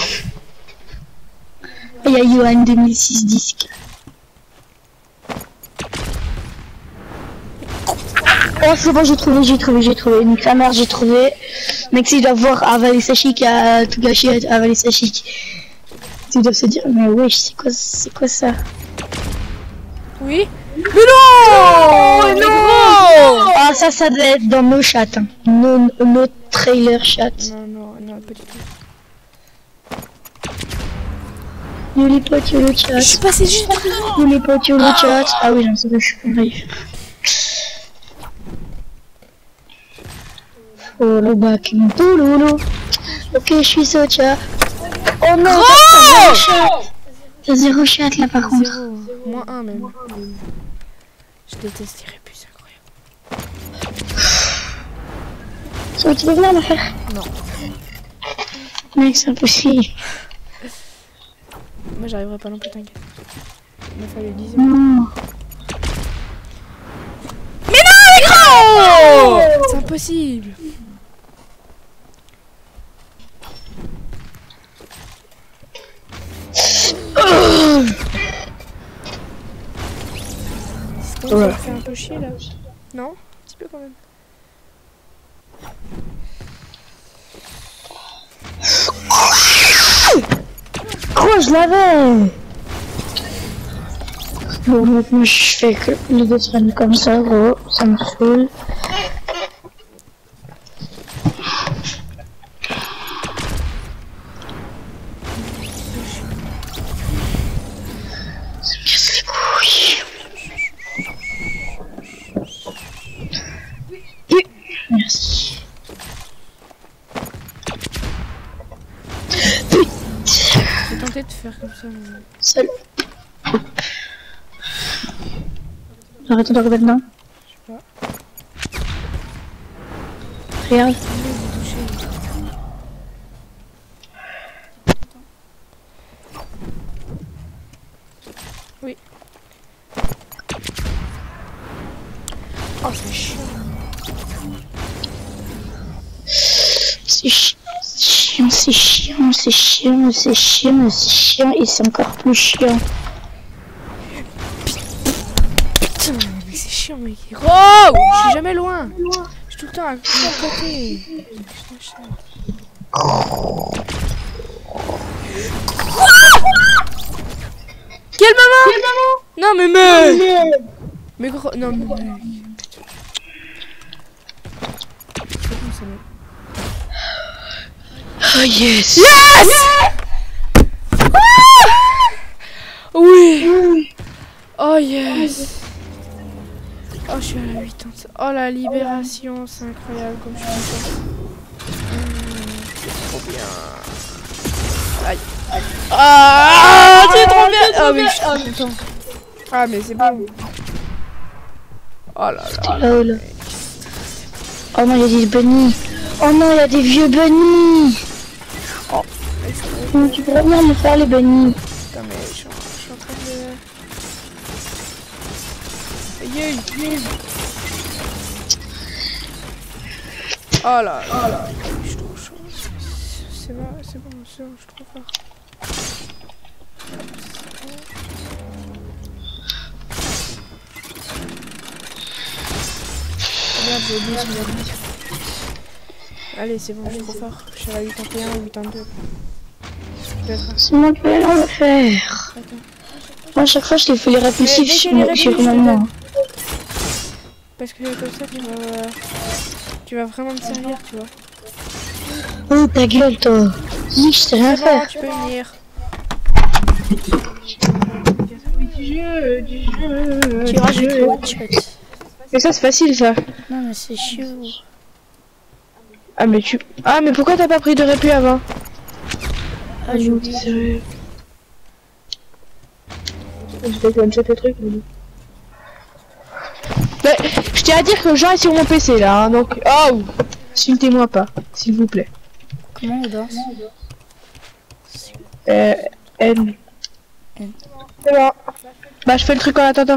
Il y a Johan 2006 disque. Oh, c'est bon, j'ai trouvé. Nique sa mère, j'ai trouvé. Mec, s'il doit voir avaler sa chic, à tout gâcher, avaler sa chic. Ils doivent se dire, mais wesh, c'est quoi ça? Oui? Mais non! Mais gros! Ah, ça doit être dans nos chats. Hein. Nos trailer chats. Non, pas du tout. Yo les potes, yo le chat. Je suis passé juste Yo les potes, yo le chat. Ah oui, j'en sais que je suis convaincu. Oh le bac, mon loulou. Ok, je suis Socha. Oh non, t'as 0 chat là par contre. 0, moins 1 même. Je déteste les répus, c'est incroyable. Ça tu veux là la faire? Non. Mec, c'est impossible. Moi j'arriverai pas non plus, t'inquiète. Il m'a fallu 10 ans. Non. Mais non, les gros! C'est impossible. Ça me fait un peu chier là. Non? Un petit peu quand même. Oh, je l'avais. Bon, maintenant je fais que les deux semaines comme ça, gros, ça me saoule. Ça me casse les couilles. Oui, merci. J'ai tenté de faire comme ça. Mais... Seul. Arrête de regarder dedans. Je sais pas. Regarde. Oui. Oh, c'est chiant. C'est chiant et c'est encore plus chiant. Putain, mais c'est chiant, mec. Oh, je suis jamais loin. Je suis tout le temps à côté. Putain, Quelle maman? Non mais mais gros, non mais Oh yes. Yes. Oui. Oh yes. Oh je suis à la 80. Oh la libération, c'est incroyable comme je suis content. C'est trop bien. Aïe. Ah c'est trop bien. Oh mais je suis trop content. Ah mais c'est bon. Oh là là. Oh là. Oh non, il y a des bunnies. Oh non, il y a des vieux bunnies. Oh. Tu pourrais venir me faire les bunnies. Putain mais je suis en train de... Yeah. Oh là là. Je suis trop chaud. C'est bon, je suis trop fort. Merde, j'ai oublié ce que j'avais dit. Allez, c'est bon, je suis trop fort. Je suis à la 81 ou 82. C'est moi qui vais le faire. Moi, à chaque fois, je les fais les répulsifs sur moi. Parce que comme ça, tu vas vraiment me servir, tu vois. Oh, ta gueule, toi. Dis que je t'ai rien fait. Tu peux venir. Du jeu. Tu rajoutes le one-shot. Mais ça, c'est facile, ça. Non, mais c'est chiant. Ah, mais pourquoi t'as pas pris de réput avant? Ah, j'ai oublié. Je vais one-shot le truc. Mais, je tiens à dire que Jean est sur mon PC, là, hein, donc... Oh! Insultez-moi pas, s'il vous plaît. Comment on danse? N. C'est bon. Bah, je fais le truc en attendant.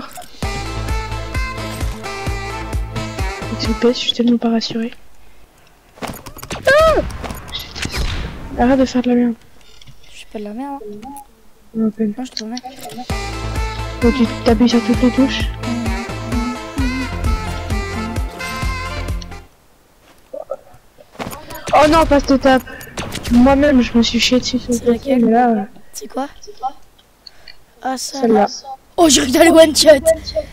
S'il vous plaît, je suis tellement pas rassuré. Ah! Arrête de faire de la merde. Je fais pas de la merde. Non, Non, je te remets. donc tu t'appuies sur toutes les touches. Oh non, pas cette tape. Moi-même, je me suis chié dessus sur C'est laquelle? mais là, C'est quoi? Ah, ça. celle-là. Oh, j'ai regardé le one-shot.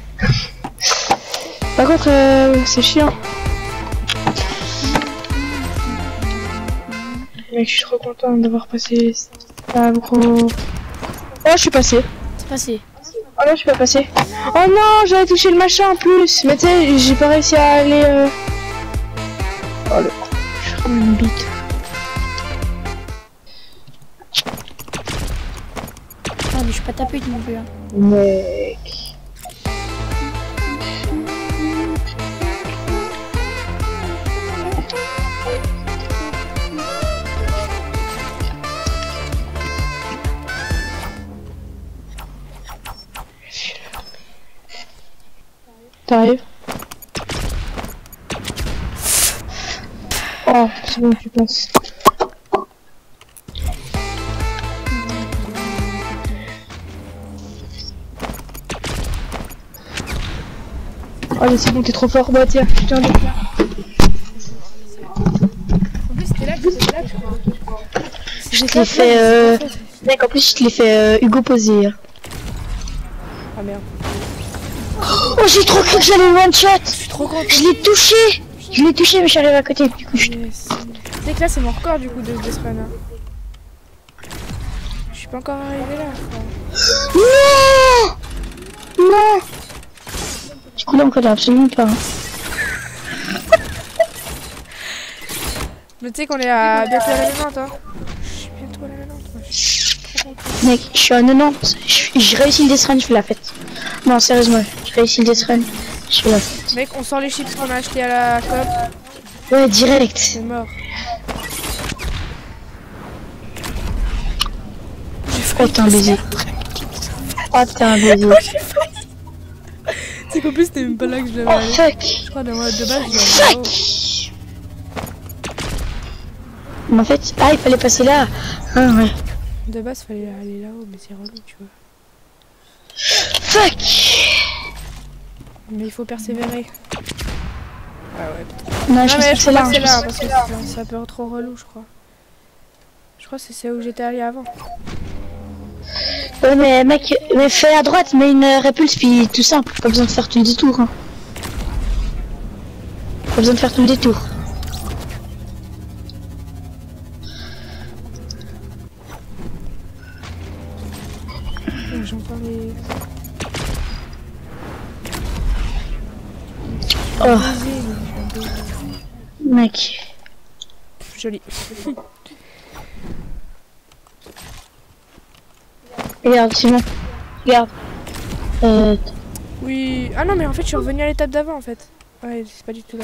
Par contre, c'est chiant. Mec, je suis trop content d'avoir passé ça gros. Oh, je suis passé. C'est passé. Oh non, je suis pas passé. Oh non, j'avais touché le machin en plus. Mais tu sais, j'ai pas réussi à aller. Oh le. Je suis comme une bite. Ah, mais je suis pas ta pute non plus. Hein. Mec. T'arrives? Oh, c'est bon, tu passes. Oh, mais c'est bon, t'es trop fort. Bah, tiens, je t'en ai. En plus, c'était là, je crois. Je te l'ai fait, mec, en plus, je te l'ai fait Hugo poser. Ah merde. Oh, j'ai trop cru que j'allais one-shot. Je suis trop content. Je l'ai touché. Je l'ai touché, mais je suis arrivé à côté. Du coup, je... Yes. Tu sais que là, c'est mon record du coup de ce run. Je suis pas encore arrivé là, je crois. Non. Non. Du coup, là, on connaît absolument pas. Hein. Mais tu sais qu'on est à bientôt à la 90, hein. Je suis bientôt à la 90. Moi. Je suis trop content. Mec, je suis à 90. J'ai réussi le death run, je fais la fête. Non, sérieusement, j'ai réussi le death run, je fais la fête. Mec, on sort les chips qu'on a achetés à la COP. Ouais, direct. C'est mort. Oh, t'es un baiser. Oh, t'es un baiser. C'est qu'en plus, c'était même pas là que je l'avais Oh, allé. fuck. Je crois de base, je l'avais Fuck. Mais en fait, ah, il fallait passer là. Ah, ouais. de base, fallait aller là-haut, mais c'est relou, tu vois. Fuck. Mais il faut persévérer. Ah ouais, putain. Non, Non, je mais pense que c'est là. c'est Je là, pense parce que ça peut être trop relou, je crois. Je crois que c'est où j'étais allé avant. Ouais, mais mec, mais fais à droite, mets une répulse, puis tout simple. Pas besoin de faire tout le détour. Hein. Pas besoin de faire tout le détour. J'entends les... Oh, mec. Joli. Regarde, Simon. Regarde. Oui. Ah non, mais en fait, je suis revenu à l'étape d'avant, en fait. Ouais, c'est pas du tout là.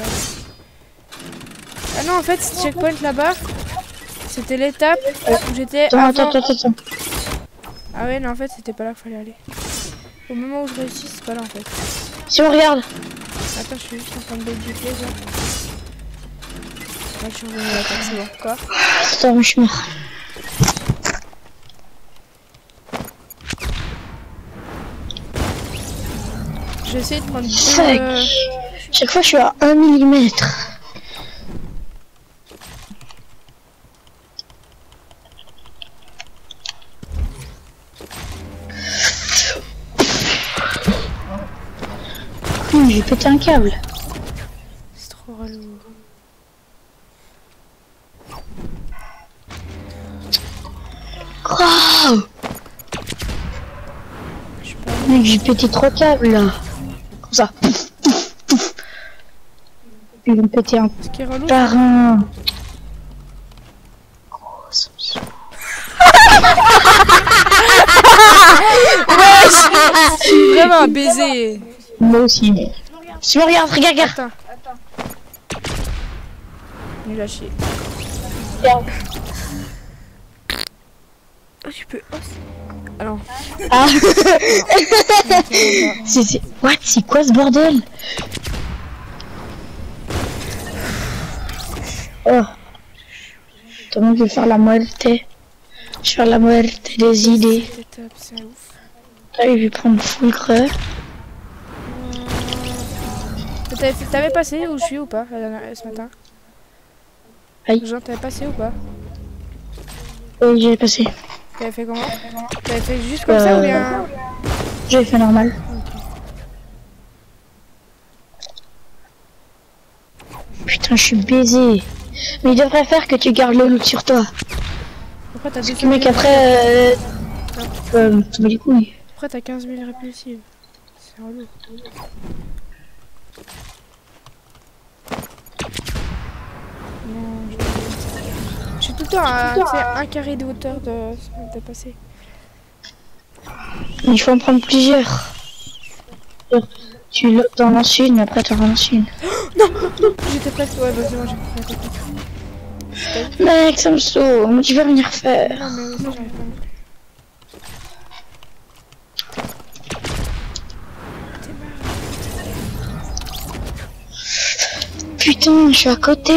Ah non, en fait, ce checkpoint là-bas, c'était l'étape où j'étais avant... Attends. Ah ouais, non, en fait, c'était pas là qu'il fallait aller. Au moment où je réussis, c'est pas là, en fait. Simon, regarde. Attends, je suis juste en train de débuter, là. Là, je suis revenu à l'attaque, c'est bon. Quoi? Attends, je meurs. J'ai essayé de prendre Fuck. Chaque fois, je suis à 1 mm. J'ai pété un câble. C'est trop relou. Oh mec, j'ai pété 3 câbles là. Comme ça. Ils vont péter un Ce qui est relou, par un. Oh, ça me saoule. je suis vraiment un baiser. Moi aussi. Simon, regarde. Attends. Nul à chier. Regarde. Oh, tu peux... Ah non. Ah. c'est... What? C'est quoi ce bordel? Oh. Attends, je vais faire la muerte. Je vais faire la muerte des idées. C'est ouf. Là, je vais prendre full creux. T'avais passé où je suis ou pas ce matin? Aïe. Genre, t'avais passé ou pas? Oui, j'ai passé. T'avais fait comment? T'avais fait juste comme ça ou bien? J'ai fait normal. Putain, je suis baisé. Mais il devrait faire que tu gardes le loot sur toi. Pourquoi t'as Parce que mec, après... tu m'as dit couilles. Pourquoi t'as 15 000 répulsives? C'est relou. Non, je suis tout le temps à un carré de hauteur de passer. Il faut en prendre plusieurs. Tu t'en lances une, mais après t'en relances une. Non, j'étais presque... Ouais, bah c'est bon, j'ai pris la technique. Mec, ça me saoule, tu vas venir faire. Non, mais ça, j'arrive pas non plus. Putain, je suis à côté.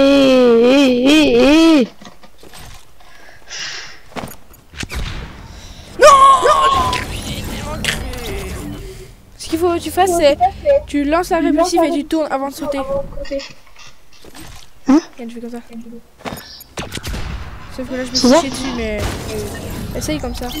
Ce qu'il faut que tu fasses, c'est tu lances la répulsive et tu tournes avant de sauter. Hein? Regarde, je fais comme ça. Sauf que là, je me suis chié dessus, mais essaye comme ça.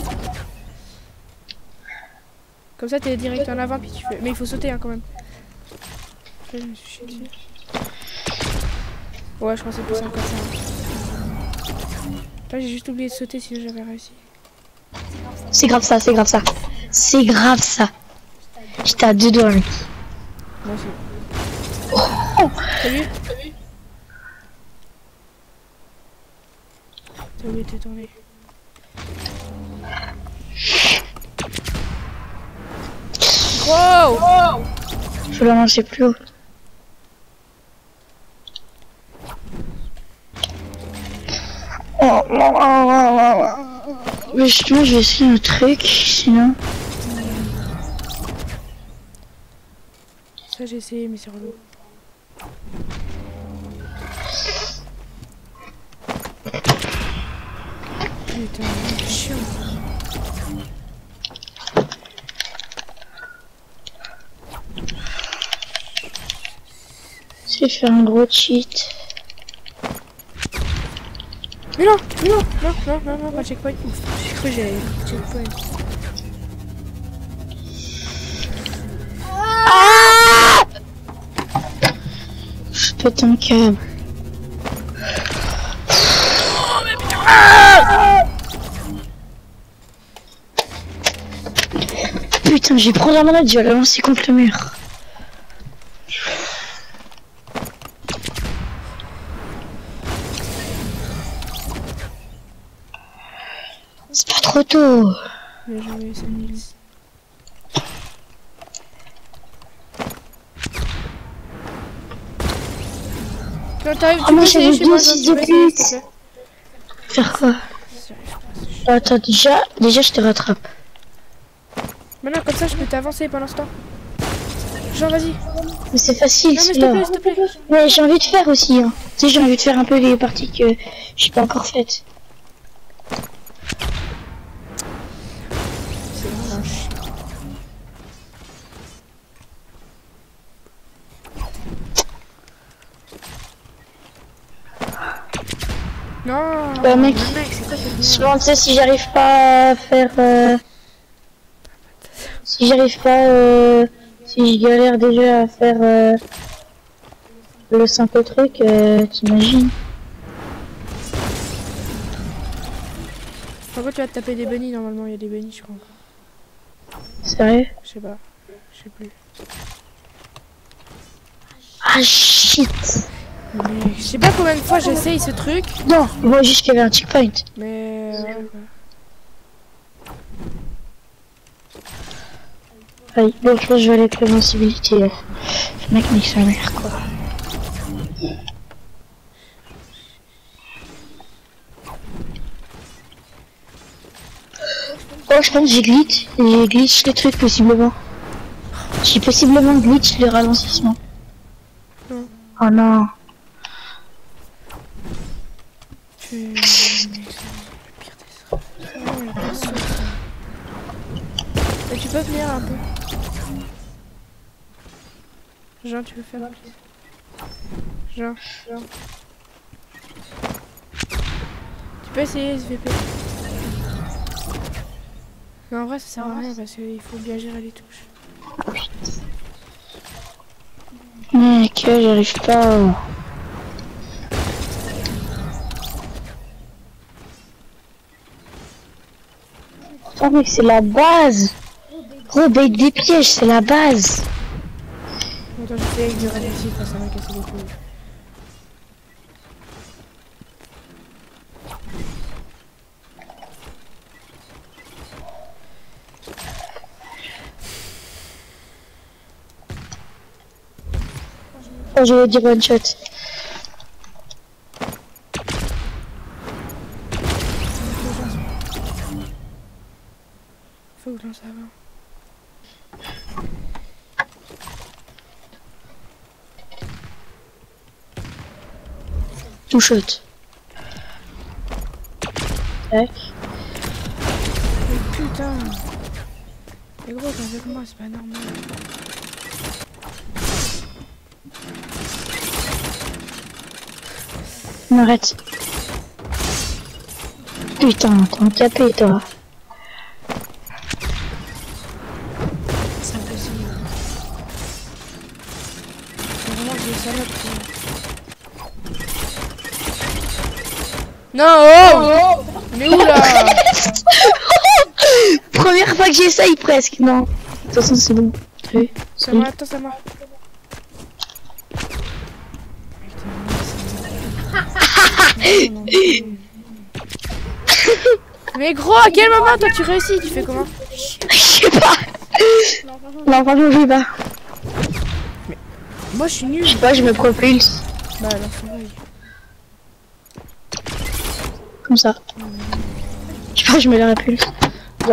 Comme ça, t'es direct en avant, puis tu fais. Mais il faut sauter hein, quand même. Là, je me suis chié dessus. Ouais, je crois que c'est plus simple comme ça. Là, j'ai juste oublié de sauter, sinon j'avais réussi. C'est grave ça, c'est grave ça. C'est grave ça. J'étais à 2 doigts. Moi aussi. Oh. T'as vu? T'as oublié de te tourner. Wow! Je la lancer plus haut. Mais justement, je vais essayer un truc, sinon... Ça j'ai essayé mais c'est relou. Putain, c'est chiant. C'est faire un gros cheat. Mais non, pas checkpoint. Ouf, j'ai cru que j'avais checkpoint. pète un câble. Putain, je vais prendre la manette, je vais la lancer contre le mur. C'est pas trop tôt. Bien joué, Samuel. Quand t'arrives, Oh, tu moi, peux essayer j'avais chez moi, dit Jean, aussi tu peux de essayer, but. s'il te plaît. Faire quoi? J'arrive pas. Attends, déjà je te rattrape. Maintenant, comme ça, je peux t'avancer pendant ce temps. Jean, vas-y. Mais c'est facile, Non, mais celui-là. s'il te plaît. Mais j'ai envie de faire aussi, hein. Tu sais, j'ai envie de faire un peu les parties que j'ai pas encore faites. C'est vraiment chiant. Non, Bah, mec, c'est quoi cette souvent, tu sais, si j'arrive pas à faire... Si j'arrive pas... Si je galère déjà à faire... le simple truc, t'imagines? Par contre, tu vas te taper des bunnies, normalement, il y a des bunnies, je crois. Sérieux? Je sais pas. Je sais plus. Ah, shit! Mais je sais pas combien de fois j'essaye ce truc, Non, moi juste qu'il y avait un checkpoint. mais... ouais, quoi. Allez, bon, je pense que je vais aller avec l'invincibilité. Le mec nique sa mère, quoi. Oh, je pense que j'ai glitch les trucs possiblement. J'ai possiblement glitch les ralentissements. Non. Oh non. Le pire des trucs. Vraiment, il y a pas de sauce, ça. Mais tu peux venir un peu. Jean, tu veux faire Jean. Tu peux essayer SVP. Mais en vrai ça sert à rien parce qu'il faut bien gérer les touches. Mec, j'arrive pas. Oh mec, c'est la base. Gros, bait des pièges, c'est la base. Attends, j'essaie avec du ralenti, ça m'a cassé les couilles. Oh, je vais dire one shot. Faut que j'en sache avant. Two shot. Tac. Mais putain. Mais gros, t'es avec moi, c'est pas normal. Arrête. Putain, t'es handicapé toi. C'est impossible. C'est vraiment des salopes, quoi. Non, oh, mais où là? Première fois que j'essaye presque, non. De toute façon, c'est bon. Oui. C'est moi, attends, c'est moi. Mais gros, à quel moment toi tu réussis? Tu fais comment? Je sais pas. Non, franchement, je sais pas. Moi je suis nul. Je sais pas, je me propulse. Bah alors c'est vrai. Comme ça. Je sais pas, je me la repulse. Ouais.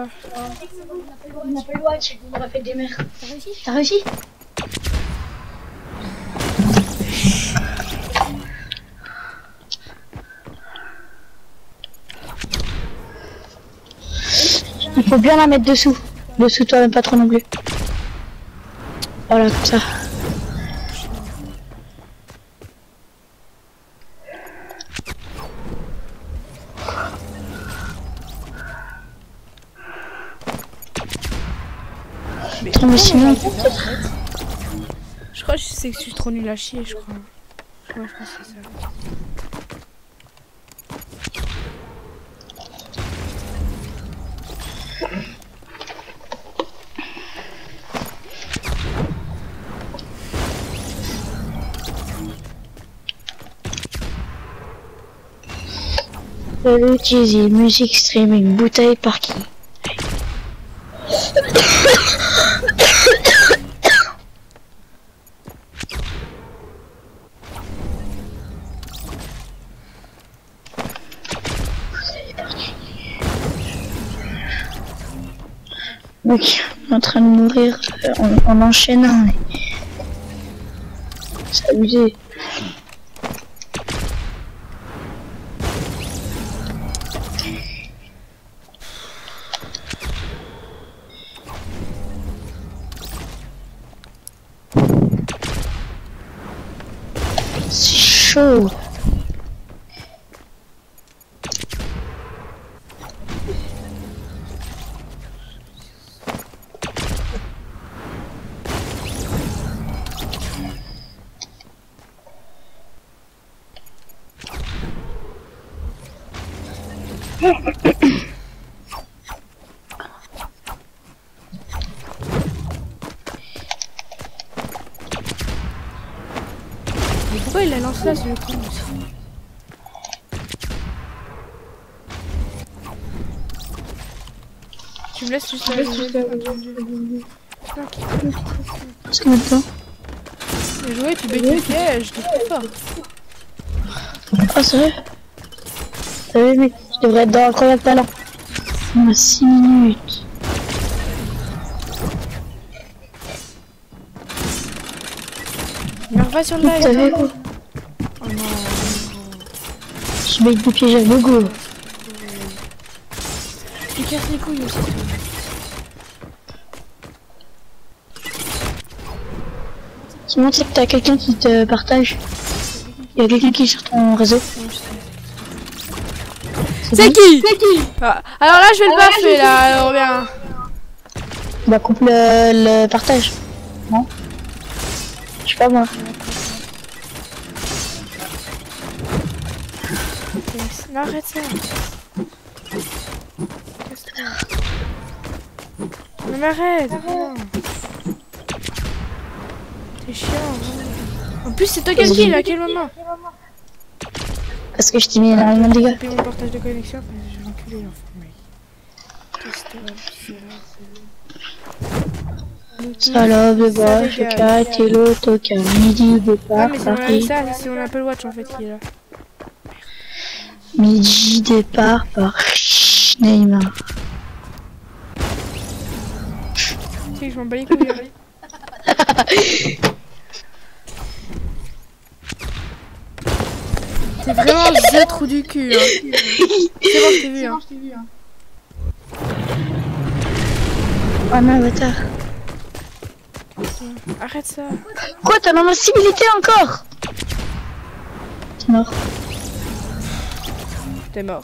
On n'a pas le watch, on aura fait des mers. T'as réussi? Il faut bien la mettre dessous. Dessous toi, même pas trop non plus. Voilà, comme ça. Mais sinon, je crois que je sais que je suis trop nulle à chier, je crois. Je crois que c'est ça. utiliser musique streaming, bouteille parking. Ok, on est en train de mourir en enchaînant. C'est abusé. C'est chaud. Mais pourquoi il la lance là, ce con aussi? Tu me laisses juste la C'est maintenant. J'ai joué, tu baies le piège, t'es trop fort. Ah, c'est vrai? T'as vu, mec, je devrais être dans Incroyable Talent. On a 6 minutes. Mais va sur le live. T'as vu, quoi? Oh non. Je vais te piéger à gogo. Tu casses les couilles aussi. Sinon, c'est que t'as quelqu'un qui te partage. Il y a quelqu'un qui est sur ton réseau. C'est qui? Ah, alors là, je vais le baffer là, alors bien. Bah, coupe le partage. Non? Je sais pas moi. Non, arrête ça. Casse-toi. Mais arrête. T'es chiant. Vraiment. En plus, c'est toi qui as le kill à quel moment? Parce que je t'ai mis énormément de dégâts. J'ai mon partage de connexion, mais je vais l'enculer l'enfant, mec. Salope de bois, chocat, et l'autocar, midi, départ, mais Paris. c'est mon Apple Watch en fait qui est là. Midi, départ par Neymar. Tu sais que je m'en bats les couilles. C'est vraiment le trou du cul. Hein. C'est bon, je t'ai vu. Hein. Oh non, bâtard. Arrête ça. Quoi, t'as l'invincibilité encore? T'es mort. T'es mort.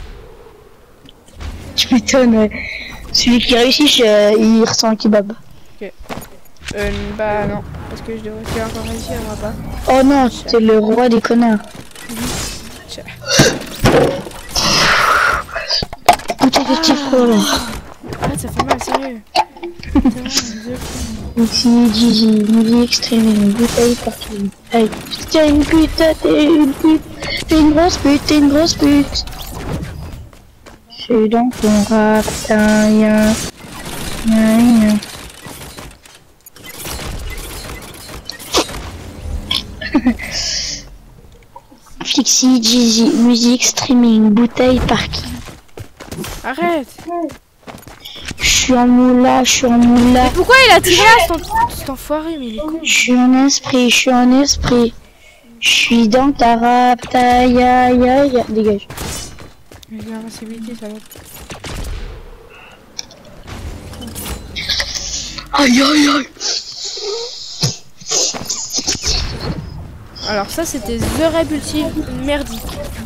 Tu m'étonnes, ouais. Celui qui réussit, il ressent un kebab. Bah non, parce que je devrais faire encore réussir, on va pas. Oh non, t'es le roi des connards. Putain, effectif, quoi là? Arrête, ça fait mal, sérieux. Ici, Gigi, midi extrême, bouteille partout. Hey, t'es une pute, t'es une pute, t'es une grosse pute, t'es une grosse pute. Je suis dans ton rap, putain, y'a. Flixi, Gigi, musique, streaming, bouteille, parking. Arrête. suis en moula, je suis en moula. Mais pourquoi il a tiré là, cet enfoiré, mais il est con. Je suis en esprit, je suis en esprit. Je suis dans ta rap, ta ya ya ya. Dégage. Mais j'ai l'invincibilité, ça va. Aïe aïe aïe. Alors ça c'était The Répulsive merdique.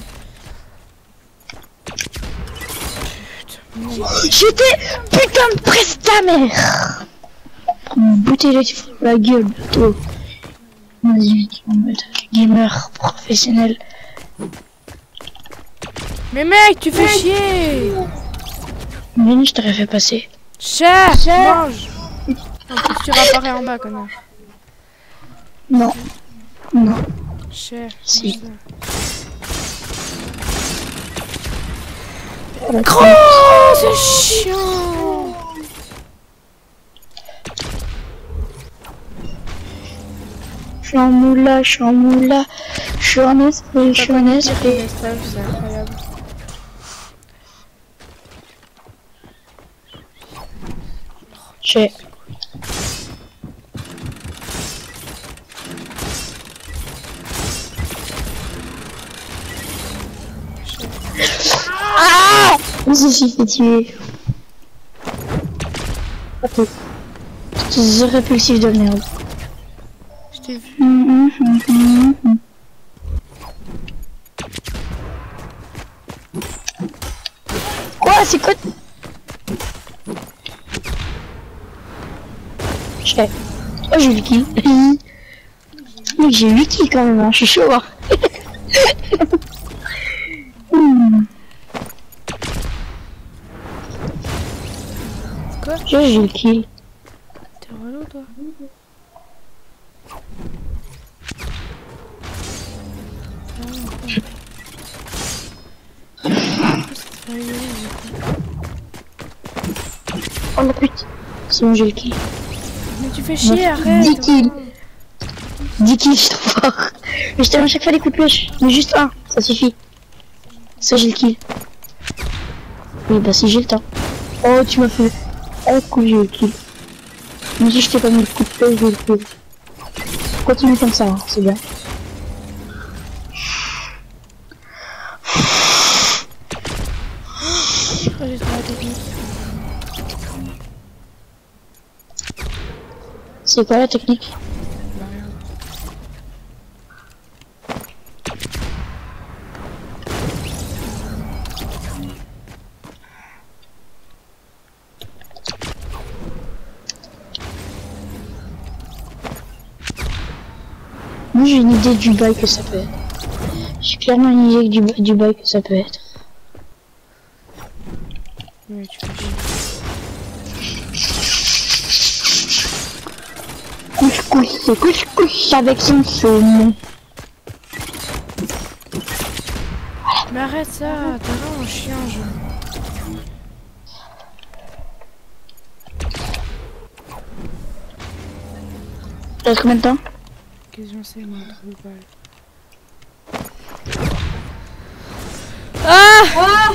J'étais putain de presse ta mère. Bouteille de la gueule bientôt. Vas-y, en mode gamer professionnel. Mais mec, tu fais chier. Mais je t'aurais fait passer. Chat, mange. En plus tu réapparais en bas, connard. Non. Non. Cher. Si. Oh, c'est chiant. Je suis en moula, je suis en moula. Je suis en esprit, je suis en esprit. C'est incroyable. J'ai. Ah! Je me suis fait tuer. Ok. C'est répulsif de merde. Je t'ai vu. Quoi? C'est quoi? J'ai. Oh, j'ai 8 kills. Mais j'ai 8 kills quand même, hein. Je suis chaud. Hein. Quoi? J'ai le kill. T'es relou toi? Oh la pute. C'est bon, j'ai le kill. Mais tu fais chier, arrête. 10 kills. 10 kills, je suis trop fort. Mais je te donne à chaque fois des coups de pioche. Mais juste un, ça suffit. Ça, j'ai le kill. Oui, bah si j'ai le temps. Oh, tu m'as fait. Oh, cool, j'ai le kill. Même si je t'ai pas mis le coup de pioche, j'ai le kill. Continue comme ça, hein, c'est bien. Oh, j'ai trouvé la technique. C'est quoi la technique? Bah rien. Moi j'ai une idée du bail que ça peut être. J'ai clairement une idée du bail que ça peut être. Mais tu fais chier. Couscous avec son saumon. Mais arrête ça, t'es vraiment un chien, je. T'as combien de temps? Qu'est-ce que j'en sais, moi, trop de balles. Ah!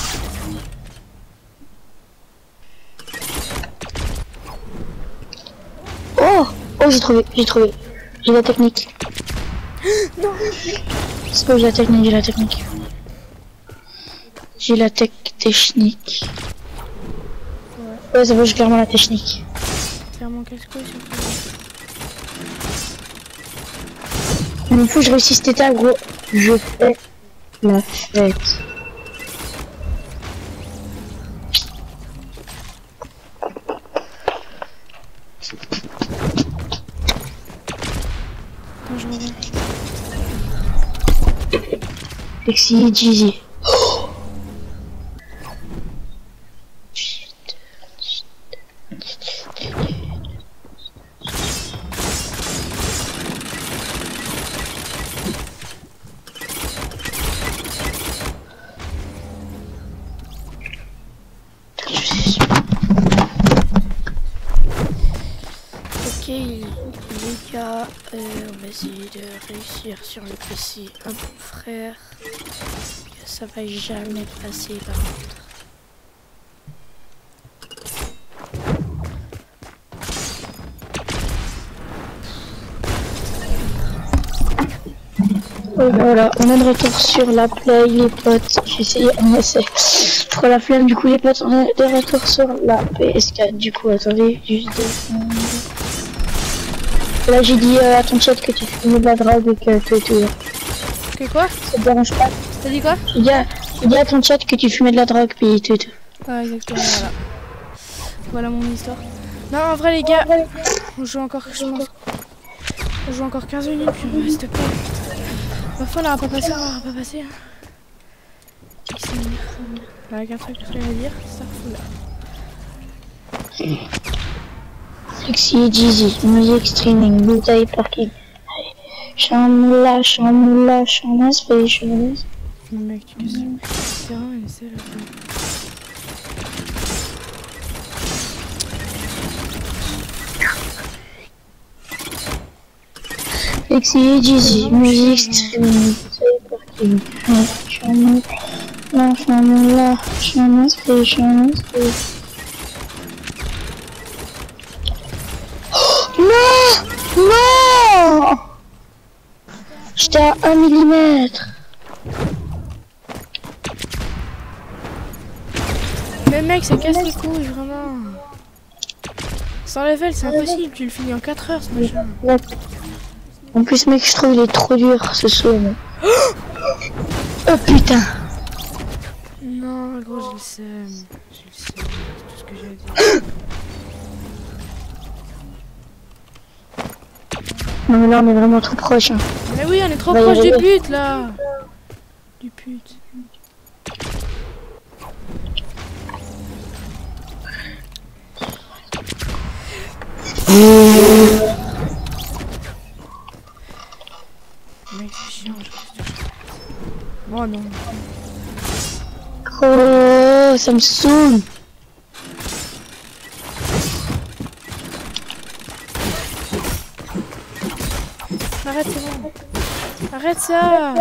Oh! Oh, j'ai trouvé. J'ai la technique. Non! C'est quoi, j'ai la technique. J'ai la technique. Ouais, ça vaut clairement la technique. Faire mon casse-couille surtout. Il faut que je réussisse cet état, gros. Je fais la fête. Attends, je reviens. Lexi, Jeezy. Ok les gars, on va essayer de réussir sur le PC un bon frère. Ça va jamais passer par contre. Voilà, on est de retour sur la play, les potes. J'ai essayé, on essaie. Pour la flemme, du coup, les potes, on est de retour sur la PS4. Du coup, attendez, juste deux secondes. Là, j'ai dit à ton chat que tu fumais de la drogue et que tu es tout. Que quoi? Ça te dérange pas? T'as dit quoi? J'ai dit à ton chat que tu fumais de la drogue, puis tout. Ah, exactement, voilà. Voilà mon histoire. Non, en vrai, les gars, on joue encore, je pense. On joue encore 15 minutes, puis s'il te plaît. Parfois, on n'aura pas passé, on n'aura pas passé. Hein. Avec un truc à dire, ça fout là. Flexi et Jeezy, musique streaming, bouteille parking. Chamla, space. Mec, tu casses le terrain et c'est là. Flexi et Jeezy, musique streaming, bouteille parking. Chamla, space. Non! J'étais à 1 millimètre. Mais mec, ça casse les couilles, vraiment. Sans level, c'est impossible, tu le finis en 4 heures ce machin. En plus, mec, je trouve il est trop dur ce saut. Oh putain! Non, gros, j'ai le seum. C'est tout ce que j'ai à dire. Non, mais là, on est vraiment trop proche. Hein. Mais oui, on est trop proche du but là. Du but. Mec, c'est chiant. Oh non. Oh, ça me saoule. Arrête, c'est bon. Arrête ça.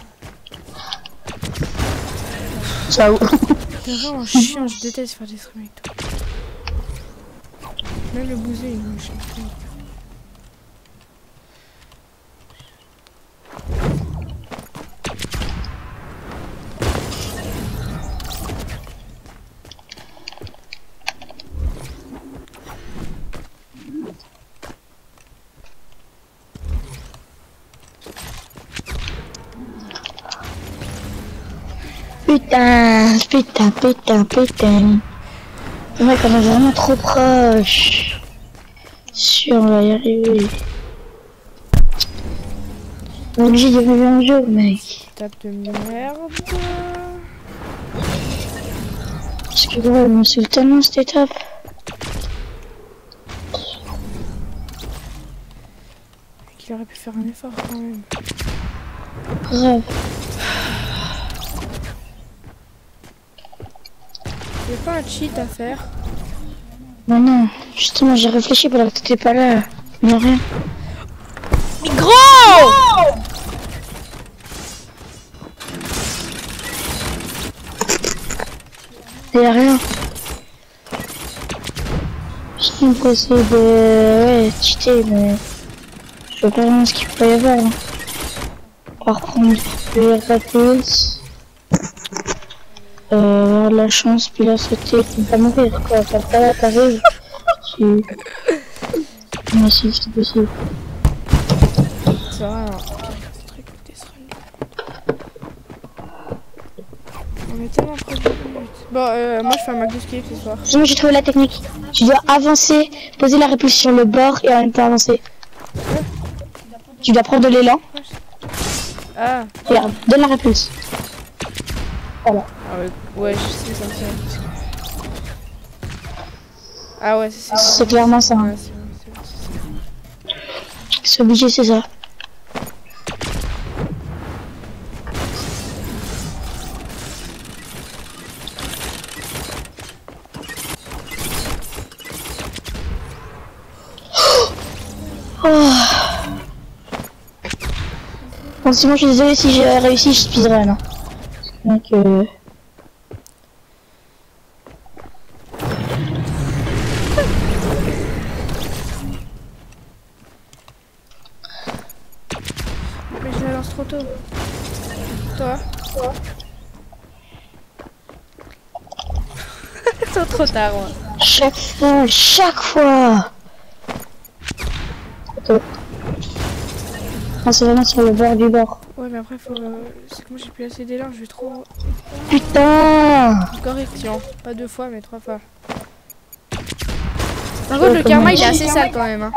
Ciao. T'es vraiment chiant, je déteste faire des streams avec toi. Même le bouser, il me chie. Putain. Le mec, on est vraiment trop proche. Sûr, on va y arriver. On est obligé de vivre un jeu, mec. Tape de merde. Parce que gros, elle me saoule tellement cette étape. Qu'il aurait pu faire un effort quand même. Grave. Y'a pas un cheat à faire? Non, justement, j'ai réfléchi pendant que t'étais pas là. Mais rien. Gros! Y'a rien. C'est impossible de cheater, mais je vois pas vraiment ce qu'il faut y avoir. Hein. Par contre, le réponse. Avoir de la chance, puis là sauter, puis pas mourir quoi. Pas là, t'arrives. Mais si, c'est possible. C'est vrai, hein. On est tellement proche de but. Bon, moi je fais un McDo escape ce soir. Moi j'ai trouvé la technique. Tu dois avancer, poser la répulse sur le bord et en même temps avancer. Tu dois prendre de l'élan. Ah. Regarde, donne la répulse. Voilà. Ah ouais, je sais ça. Ah ouais, c'est ça. C'est clairement ça. Hein. Ouais, C'est obligé, c'est ça. Oh. Bon, sinon, je suis désolée si j'ai réussi, je speedrun. Hein. Donc, mais je la lance trop trop tôt. Toi. C'est trop tard, moi. Chaque fois. Attends. Ah, c'est vraiment sur le bord du bord. Ouais, mais après, faut. C'est que moi j'ai plus assez d'élan, je vais trop. Putain. Correction. Pas 2 fois, mais 3 fois. Par contre, le karma il est assez sale quand même. Hein.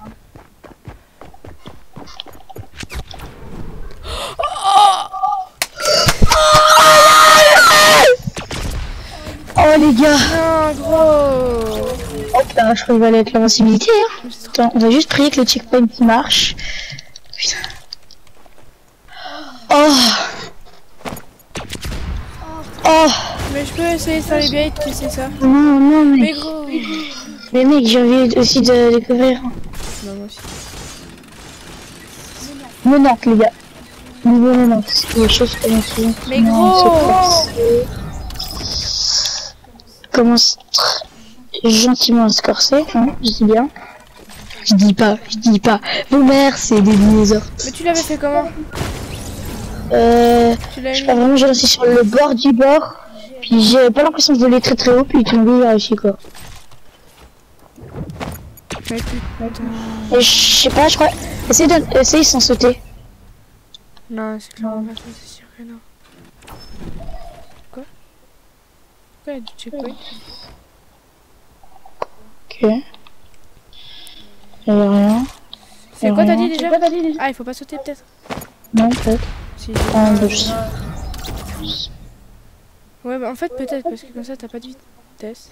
Oh les gars. Non, gros. Oh putain, je crois qu'il va aller avec l'invincibilité. Hein. Attends, on va juste prier que le checkpoint marche. Putain. Oh. Oh. Mais je peux essayer de faire les baits, tu sais ça. Non, Mais mais gros. mais mec, j'ai envie aussi de découvrir. Non, moi aussi. 90 les gars. Niveau 90, c'est des choses que l'on Mais gros. Commence gentiment à se corser, hein, je dis bien. Je dis pas. Vos mères, c'est des dinosaures. Mais tu l'avais fait comment? Tu Je l'avais sais mis. pas vraiment, j'ai resté sur le bord du bord. Puis j'ai pas l'impression de voler très très haut, puis tomber là aussi quoi. Mais putain. Et je sais pas, je crois. Essaye sans sauter. Non, c'est clairement pas ça, c'est sûr que non. Quoi? Pourquoi il y a du checkpoint? Ok. Y'a rien. C'est quoi t'as dit déjà? Ah, il faut pas sauter peut-être? Non, peut-être. Si. Ah, bah, je sais. Ouais, bah en fait peut-être, parce que comme ça t'as pas de vitesse.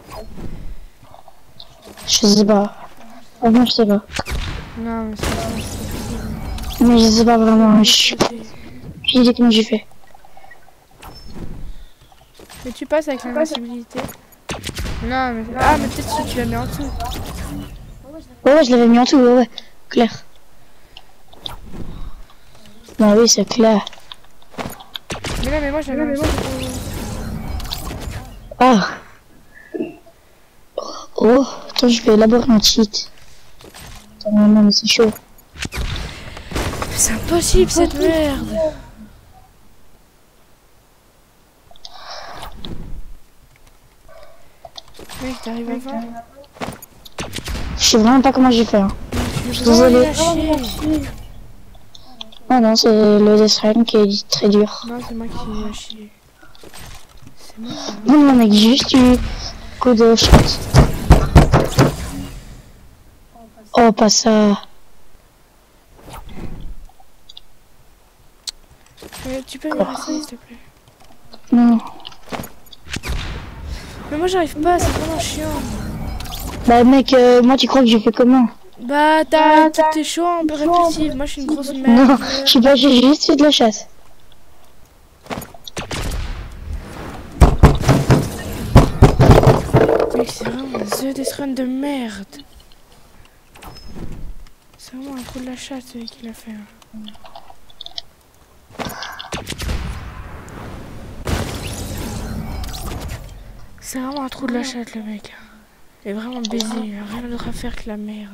Je sais pas. Vraiment, je sais pas. Non, mais c'est pas possible. Mais je sais pas vraiment. Je suis dit comment j'ai fait. Mais tu passes avec l'invincibilité. Non, mais. Ah, mais peut-être si tu la mets en dessous. Ouais, je l'avais mis en tout, ouais. Clair. Bah oui, c'est clair. Mais là, mais moi je la mets en dessous. Ah. Oh, attends, je vais élaborer un cheat. Attends, non, mais c'est chaud. C'est impossible cette merde. Mec, t'arrives à 20. Je sais vraiment pas comment j'ai fait. Hein. Je suis désolée. chier. Oh non, c'est le Death Run qui est très dur. Non, c'est moi qui ai chier. C'est moi qui ai... Non, mec, juste eu coup de shot. Oh, pas ça. Tu peux me rester s'il te plaît. Non. Mais moi j'arrive pas, c'est vraiment chiant. Bah, mec, moi, tu crois que j'ai fait comment? Bah t'es chaud un peu répétitif, moi je suis une grosse merde. Non, je sais pas, j'ai juste fait de la chasse. Mec, c'est vraiment The Death Run de merde. C'est vraiment un trou de la chatte celui qui l'a fait. C'est vraiment un trou de la chatte le mec. Il est vraiment baisé, il a rien d'autre à faire que la merde.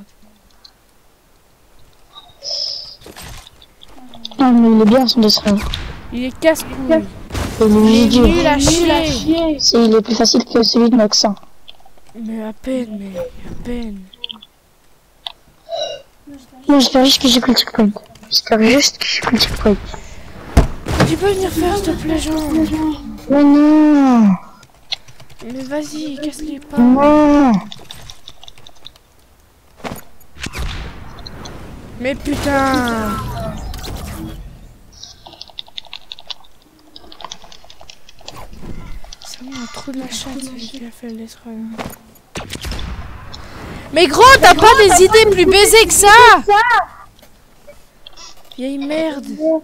Non, mais il est bien son Death Run. Il est casse-couille. Il est dur. Nul à chier. Il est plus facile que celui de Nox. Hein. Mais à peine, mais à peine. Non, j'espère juste que j'ai pris le checkpoint. J'espère juste que j'ai pris le checkpoint. Tu peux venir faire s'il te plaît Jean? Mais non. Mais vas-y, casse-les pas. Non. Mais putain. C'est vraiment un trou de la chatte celui qui a fait le Death Run. Mais gros, t'as pas des idées plus baisées que ça? Vieille merde.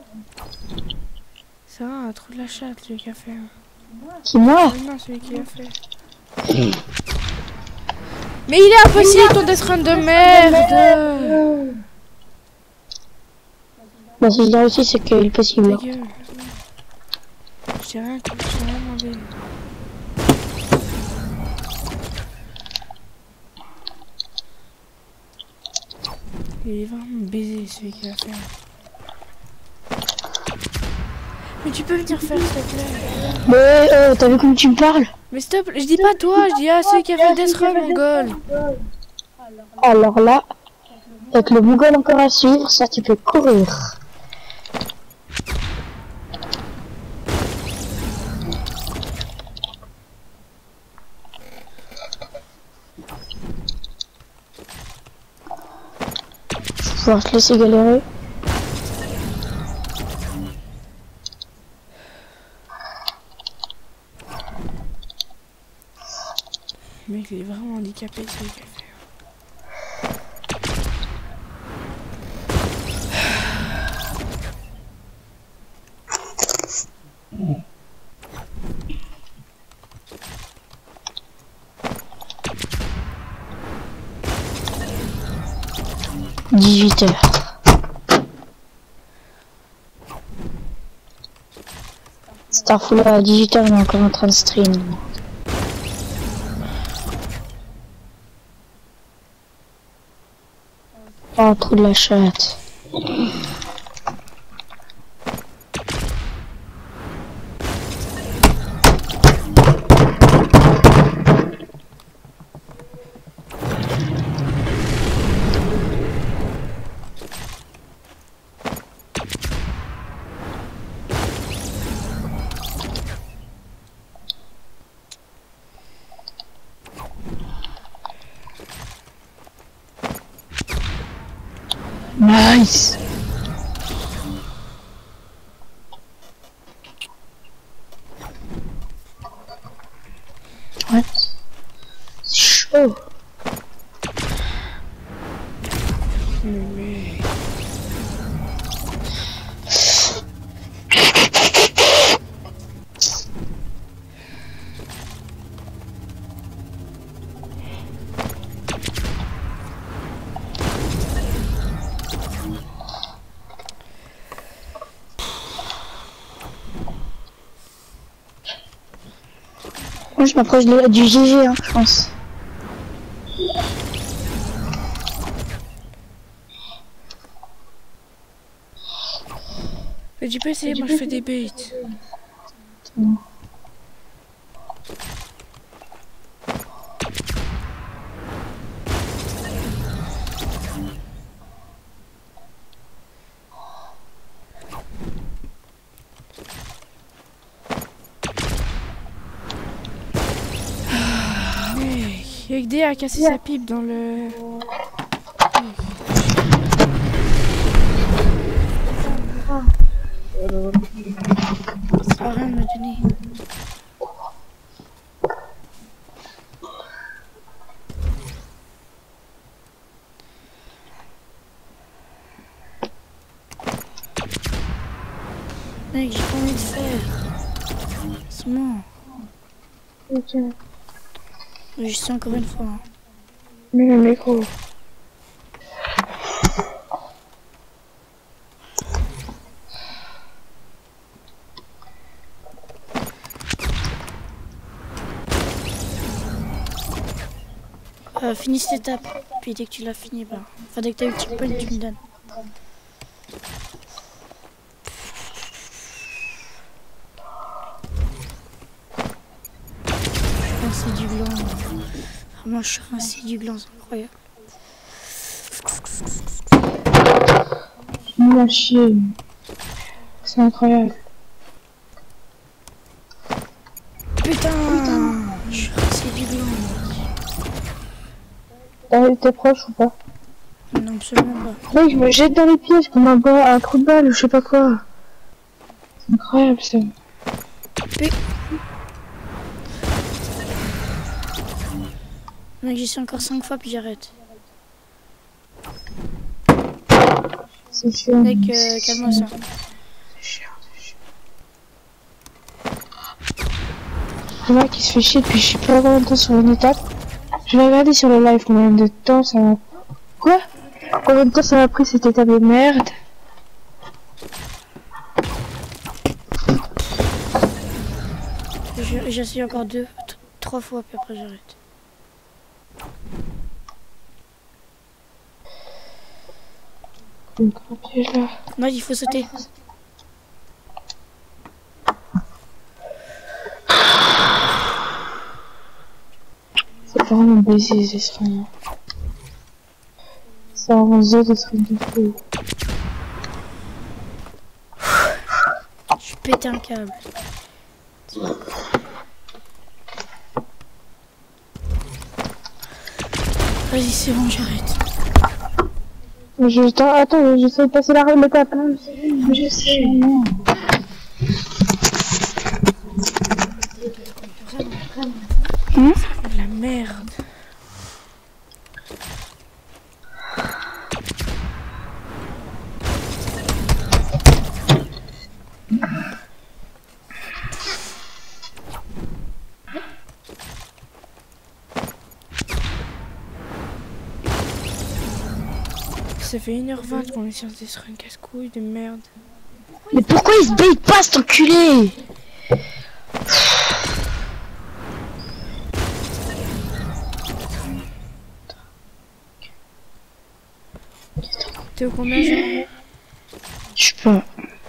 C'est vraiment un trou de la chatte celui qui a fait. C'est moi. Non, celui qui l'a fait. Mais il est impossible ton Death Run de merde. Bah, si je l'ai réussi, c'est qu'il est possible. Ta gueule. J'ai rien demandé. Il est vraiment baisé celui qui l'a fait. Mais tu peux venir faire, s'il te plaît. Mais t'as vu comme tu me parles? Mais stop, je dis pas toi, je dis à celui qui a fait Death Run, mon goal. Alors là, avec le Mongol encore à suivre, ça tu peux courir. Je vais pouvoir te laisser galérer. Mec, il est vraiment handicapé, celui qui a fait. « 18h. Starfall à 18h, il est encore en train de stream. Oh, trop de la chatte. Nice. Ouais. C'est chaud. Mais... Moi je m'approche du GG, hein, je pense. Mais tu peux essayer, moi je fais des baits. Yegdé a cassé sa pipe dans le... Ça sert à rien de me donner. Mec, j'ai pas envie de faire. C'est bon. Ok. Je sais encore une fois. Mais le micro. Finis cette étape. Puis dès que tu l'as fini, bah. Enfin, dès que t'as eu le checkpoint, tu me donnes. C'est du gland. Vraiment, je suis rincé du gland, c'est incroyable. Nul à chier. C'est incroyable. Putain, je suis rincé du gland. T'as été proche ou pas? Non, absolument pas. Mec, je me jette dans les pièges comme un trou de balle ou je sais pas quoi. C'est incroyable ça. Mec, j'y suis encore 5 fois puis j'arrête. C'est chiant. Mec, calme-moi ça. C'est chiant, c'est chiant. Le mec qui se fait chier depuis je sais pas combien de temps sur une étape. Je vais regarder sur le live combien de temps ça m'a... Quoi? Combien de temps ça m'a pris cette étape de merde? J'essaye encore 3 fois puis après j'arrête. Donc un piège là. Non, il faut sauter. me baiser, ce serait rien. Ça en faisait, ce serait du feu. Je pète un câble. Vas-y, c'est bon, j'arrête. Attends, j'essaie de passer l'étape. Je sais. De la merde. Ça fait 1h20 qu'on est sur des seringues casse-couilles de merde. Mais pourquoi il se bait pas cet enculé? T'es au combien, Jean? Je sais pas.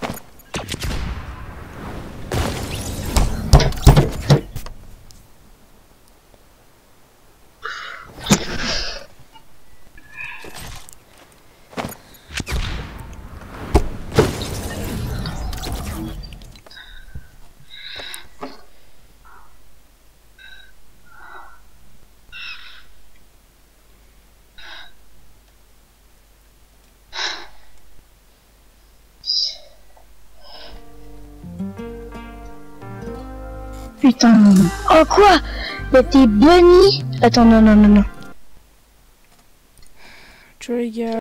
Putain. Oh quoi? Y'a tes bunnies? Attends, non. Tu vois les gars.